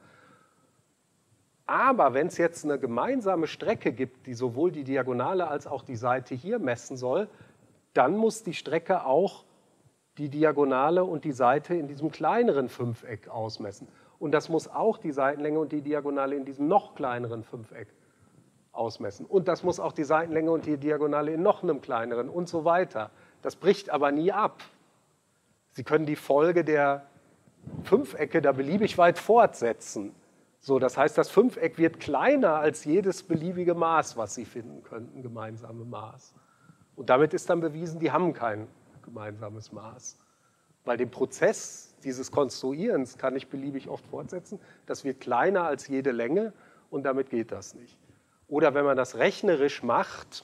Aber wenn es jetzt eine gemeinsame Strecke gibt, die sowohl die Diagonale als auch die Seite hier messen soll, dann muss die Strecke auch die Diagonale und die Seite in diesem kleineren Fünfeck ausmessen. Und das muss auch die Seitenlänge und die Diagonale in diesem noch kleineren Fünfeck ausmessen. Und das muss auch die Seitenlänge und die Diagonale in noch einem kleineren und so weiter. Das bricht aber nie ab. Sie können die Folge der Fünfecke da beliebig weit fortsetzen. So, das heißt, das Fünfeck wird kleiner als jedes beliebige Maß, was Sie finden könnten, gemeinsame Maß. Und damit ist dann bewiesen, die haben kein gemeinsames Maß. Weil den Prozess dieses Konstruierens kann ich beliebig oft fortsetzen. Das wird kleiner als jede Länge und damit geht das nicht. Oder wenn man das rechnerisch macht,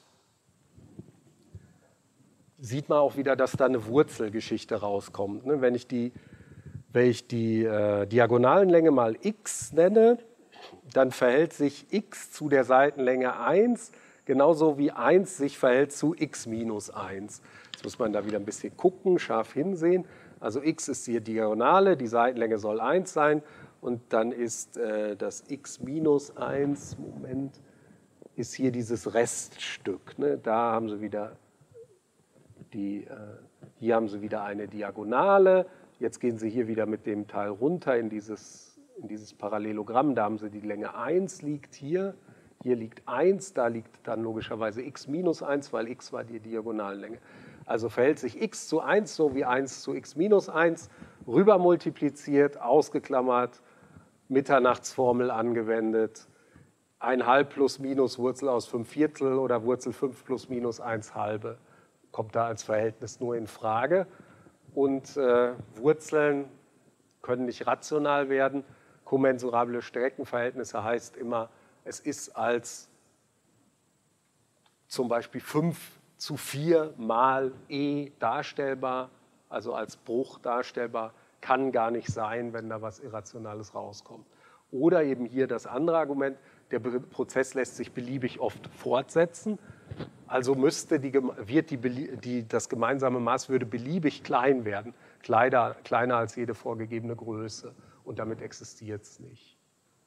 sieht man auch wieder, dass da eine Wurzelgeschichte rauskommt. Wenn ich die, wenn ich die äh, Diagonalenlänge mal x nenne, dann verhält sich x zu der Seitenlänge eins, genauso wie eins sich verhält zu x minus eins. Jetzt muss man da wieder ein bisschen gucken, scharf hinsehen. Also x ist die Diagonale, die Seitenlänge soll eins sein und dann ist äh, das x minus eins, Moment, ist hier dieses Reststück. Ne? Da haben Sie wieder die, äh, hier haben Sie wieder eine Diagonale. Jetzt gehen Sie hier wieder mit dem Teil runter in dieses, in dieses Parallelogramm. Da haben Sie die Länge eins liegt hier. Hier liegt eins, da liegt dann logischerweise x minus eins, weil x war die Diagonallänge. Also verhält sich x zu eins so wie eins zu x minus eins, rüber multipliziert, ausgeklammert, Mitternachtsformel angewendet, ein halb plus minus Wurzel aus fünf Viertel oder Wurzel fünf plus minus eins halbe. Kommt da als Verhältnis nur in Frage. Und äh, Wurzeln können nicht rational werden. Kommensurable Streckenverhältnisse heißt immer, es ist als zum Beispiel fünf zu vier mal e darstellbar, also als Bruch darstellbar, kann gar nicht sein, wenn da was Irrationales rauskommt. Oder eben hier das andere Argument, der Prozess lässt sich beliebig oft fortsetzen, also müsste die, wird die, die, das gemeinsame Maß würde beliebig klein werden, kleiner, kleiner als jede vorgegebene Größe und damit existiert es nicht.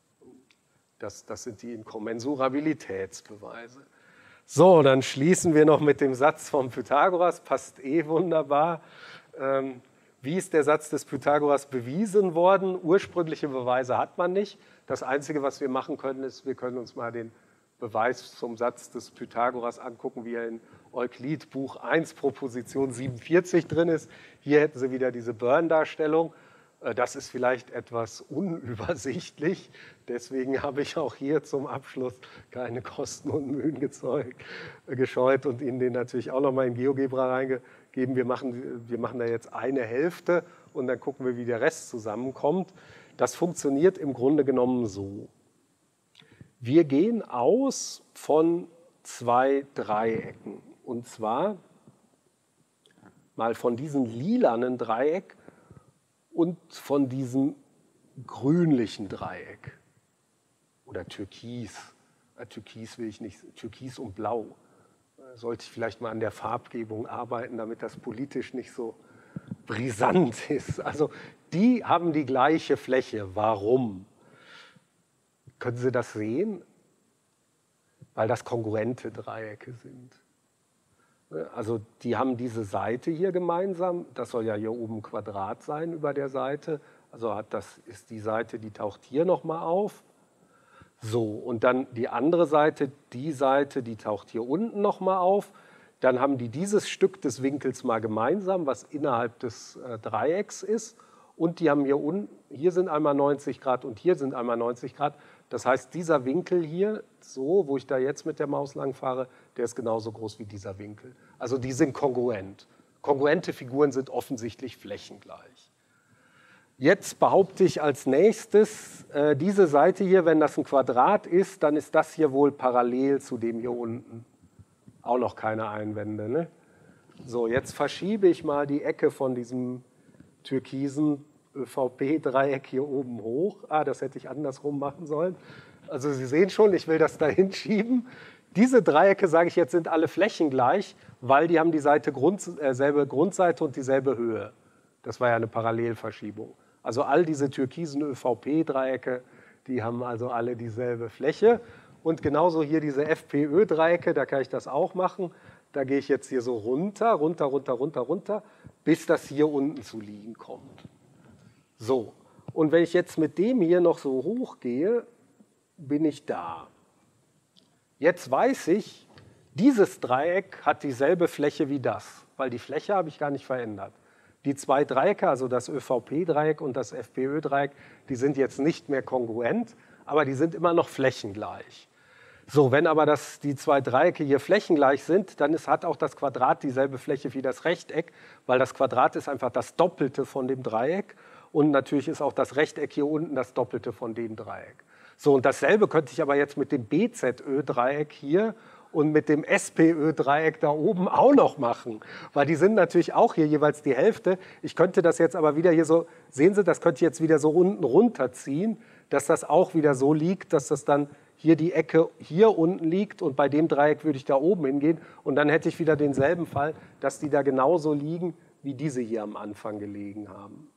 Das, das sind die Inkommensurabilitätsbeweise. So, dann schließen wir noch mit dem Satz von Pythagoras, passt eh wunderbar. Ähm, wie ist der Satz des Pythagoras bewiesen worden? Ursprüngliche Beweise hat man nicht. Das Einzige, was wir machen können, ist, wir können uns mal den Beweis zum Satz des Pythagoras angucken, wie er in Euklid Buch eins, Proposition siebenundvierzig drin ist. Hier hätten Sie wieder diese Burn-Darstellung. Das ist vielleicht etwas unübersichtlich. Deswegen habe ich auch hier zum Abschluss keine Kosten und Mühen gezeugt, gescheut und Ihnen den natürlich auch nochmal in GeoGebra reingegeben. Wir machen, wir machen da jetzt eine Hälfte und dann gucken wir, wie der Rest zusammenkommt. Das funktioniert im Grunde genommen so. Wir gehen aus von zwei Dreiecken. Und zwar mal von diesem lilanen Dreieck und von diesem grünlichen Dreieck. Oder Türkis. Äh, Türkis will ich nicht. Türkis und Blau. Äh, sollte ich vielleicht mal an der Farbgebung arbeiten, damit das politisch nicht so brisant ist. Also die haben die gleiche Fläche. Warum? Können Sie das sehen? Weil das kongruente Dreiecke sind. Also die haben diese Seite hier gemeinsam. Das soll ja hier oben ein Quadrat sein über der Seite. Also hat das ist die Seite, die taucht hier nochmal auf. So, und dann die andere Seite, die Seite, die taucht hier unten nochmal auf. Dann haben die dieses Stück des Winkels mal gemeinsam, was innerhalb des äh, Dreiecks ist. Und die haben hier unten, hier sind einmal neunzig Grad und hier sind einmal neunzig Grad. Das heißt, dieser Winkel hier, so, wo ich da jetzt mit der Maus lang fahre, der ist genauso groß wie dieser Winkel. Also die sind kongruent. Kongruente Figuren sind offensichtlich flächengleich. Jetzt behaupte ich als nächstes, äh, diese Seite hier, wenn das ein Quadrat ist, dann ist das hier wohl parallel zu dem hier unten. Auch noch keine Einwände, ne? So, jetzt verschiebe ich mal die Ecke von diesem türkisen ÖVP-Dreieck hier oben hoch. Ah, das hätte ich andersrum machen sollen. Also Sie sehen schon, ich will das da hinschieben. Diese Dreiecke, sage ich jetzt, sind alle flächengleich, weil die haben die Seite Grund, äh, selbe Grundseite und dieselbe Höhe. Das war ja eine Parallelverschiebung. Also all diese türkisen ÖVP-Dreiecke, die haben also alle dieselbe Fläche. Und genauso hier diese FPÖ-Dreiecke, da kann ich das auch machen. Da gehe ich jetzt hier so runter, runter, runter, runter, runter, bis das hier unten zu liegen kommt. So, und wenn ich jetzt mit dem hier noch so hoch gehe, bin ich da. Jetzt weiß ich, dieses Dreieck hat dieselbe Fläche wie das, weil die Fläche habe ich gar nicht verändert. Die zwei Dreiecke, also das ÖVP-Dreieck und das FPÖ-Dreieck, die sind jetzt nicht mehr kongruent, aber die sind immer noch flächengleich. So, wenn aber das, die zwei Dreiecke hier flächengleich sind, dann ist, hat auch das Quadrat dieselbe Fläche wie das Rechteck, weil das Quadrat ist einfach das Doppelte von dem Dreieck und natürlich ist auch das Rechteck hier unten das Doppelte von dem Dreieck. So, und dasselbe könnte ich aber jetzt mit dem B Z Ö-Dreieck hier und mit dem S P Ö-Dreieck da oben auch noch machen, weil die sind natürlich auch hier jeweils die Hälfte. Ich könnte das jetzt aber wieder hier so, sehen Sie, das könnte ich jetzt wieder so unten runterziehen, dass das auch wieder so liegt, dass das dann hier die Ecke hier unten liegt und bei dem Dreieck würde ich da oben hingehen und dann hätte ich wieder denselben Fall, dass die da genauso liegen, wie diese hier am Anfang gelegen haben.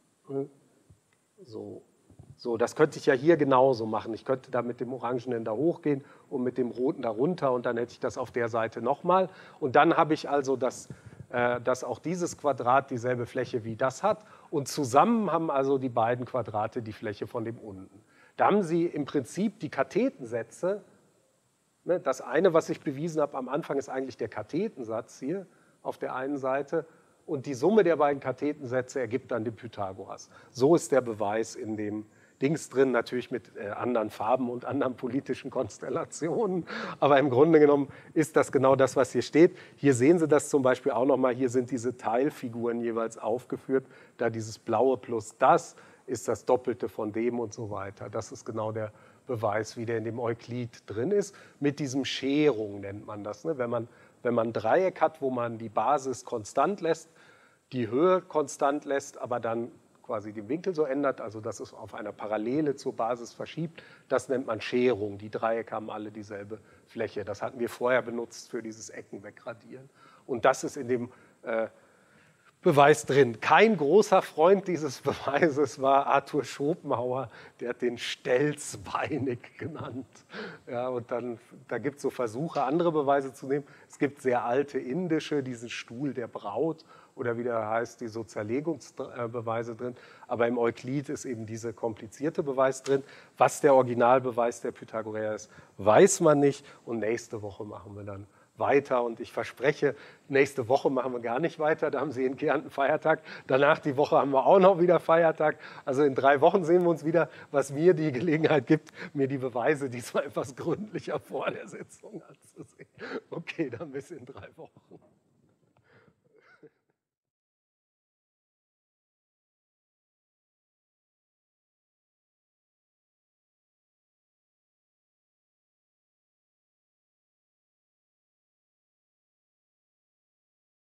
So. So, das könnte ich ja hier genauso machen. Ich könnte da mit dem Orangenen da hochgehen und mit dem Roten da runter und dann hätte ich das auf der Seite nochmal. Und dann habe ich also, das, äh, dass auch dieses Quadrat dieselbe Fläche wie das hat. Und zusammen haben also die beiden Quadrate die Fläche von dem unten. Da haben Sie im Prinzip die Kathetensätze. Ne, das eine, was ich bewiesen habe am Anfang, ist eigentlich der Kathetensatz hier auf der einen Seite. Und die Summe der beiden Kathetensätze ergibt dann den Pythagoras. So ist der Beweis in dem Dings drin, natürlich mit äh, anderen Farben und anderen politischen Konstellationen. Aber im Grunde genommen ist das genau das, was hier steht. Hier sehen Sie das zum Beispiel auch nochmal. Hier sind diese Teilfiguren jeweils aufgeführt. Da dieses Blaue plus das ist das Doppelte von dem und so weiter. Das ist genau der Beweis, wie der in dem Euklid drin ist. Mit diesem Scherung nennt man das. Ne? Wenn man, wenn man ein Dreieck hat, wo man die Basis konstant lässt, die Höhe konstant lässt, aber dann quasi den Winkel so ändert, also dass es auf einer Parallele zur Basis verschiebt, das nennt man Scherung. Die Dreiecke haben alle dieselbe Fläche. Das hatten wir vorher benutzt für dieses Ecken wegradieren. Und das ist in dem äh, Beweis drin. Kein großer Freund dieses Beweises war Arthur Schopenhauer, der hat den stelzbeinig genannt. Ja, und dann, da gibt es so Versuche, andere Beweise zu nehmen. Es gibt sehr alte indische, diesen Stuhl der Braut, oder wie der heißt, die so Zerlegungsbeweise drin. Aber im Euklid ist eben dieser komplizierte Beweis drin. Was der Originalbeweis der Pythagoreer ist, weiß man nicht. Und nächste Woche machen wir dann weiter. Und ich verspreche, nächste Woche machen wir gar nicht weiter. Da haben Sie in Kärnten Feiertag. Danach die Woche haben wir auch noch wieder Feiertag. Also in drei Wochen sehen wir uns wieder, was mir die Gelegenheit gibt, mir die Beweise diesmal etwas gründlicher vor der Sitzung anzusehen. Okay, dann bis in drei Wochen.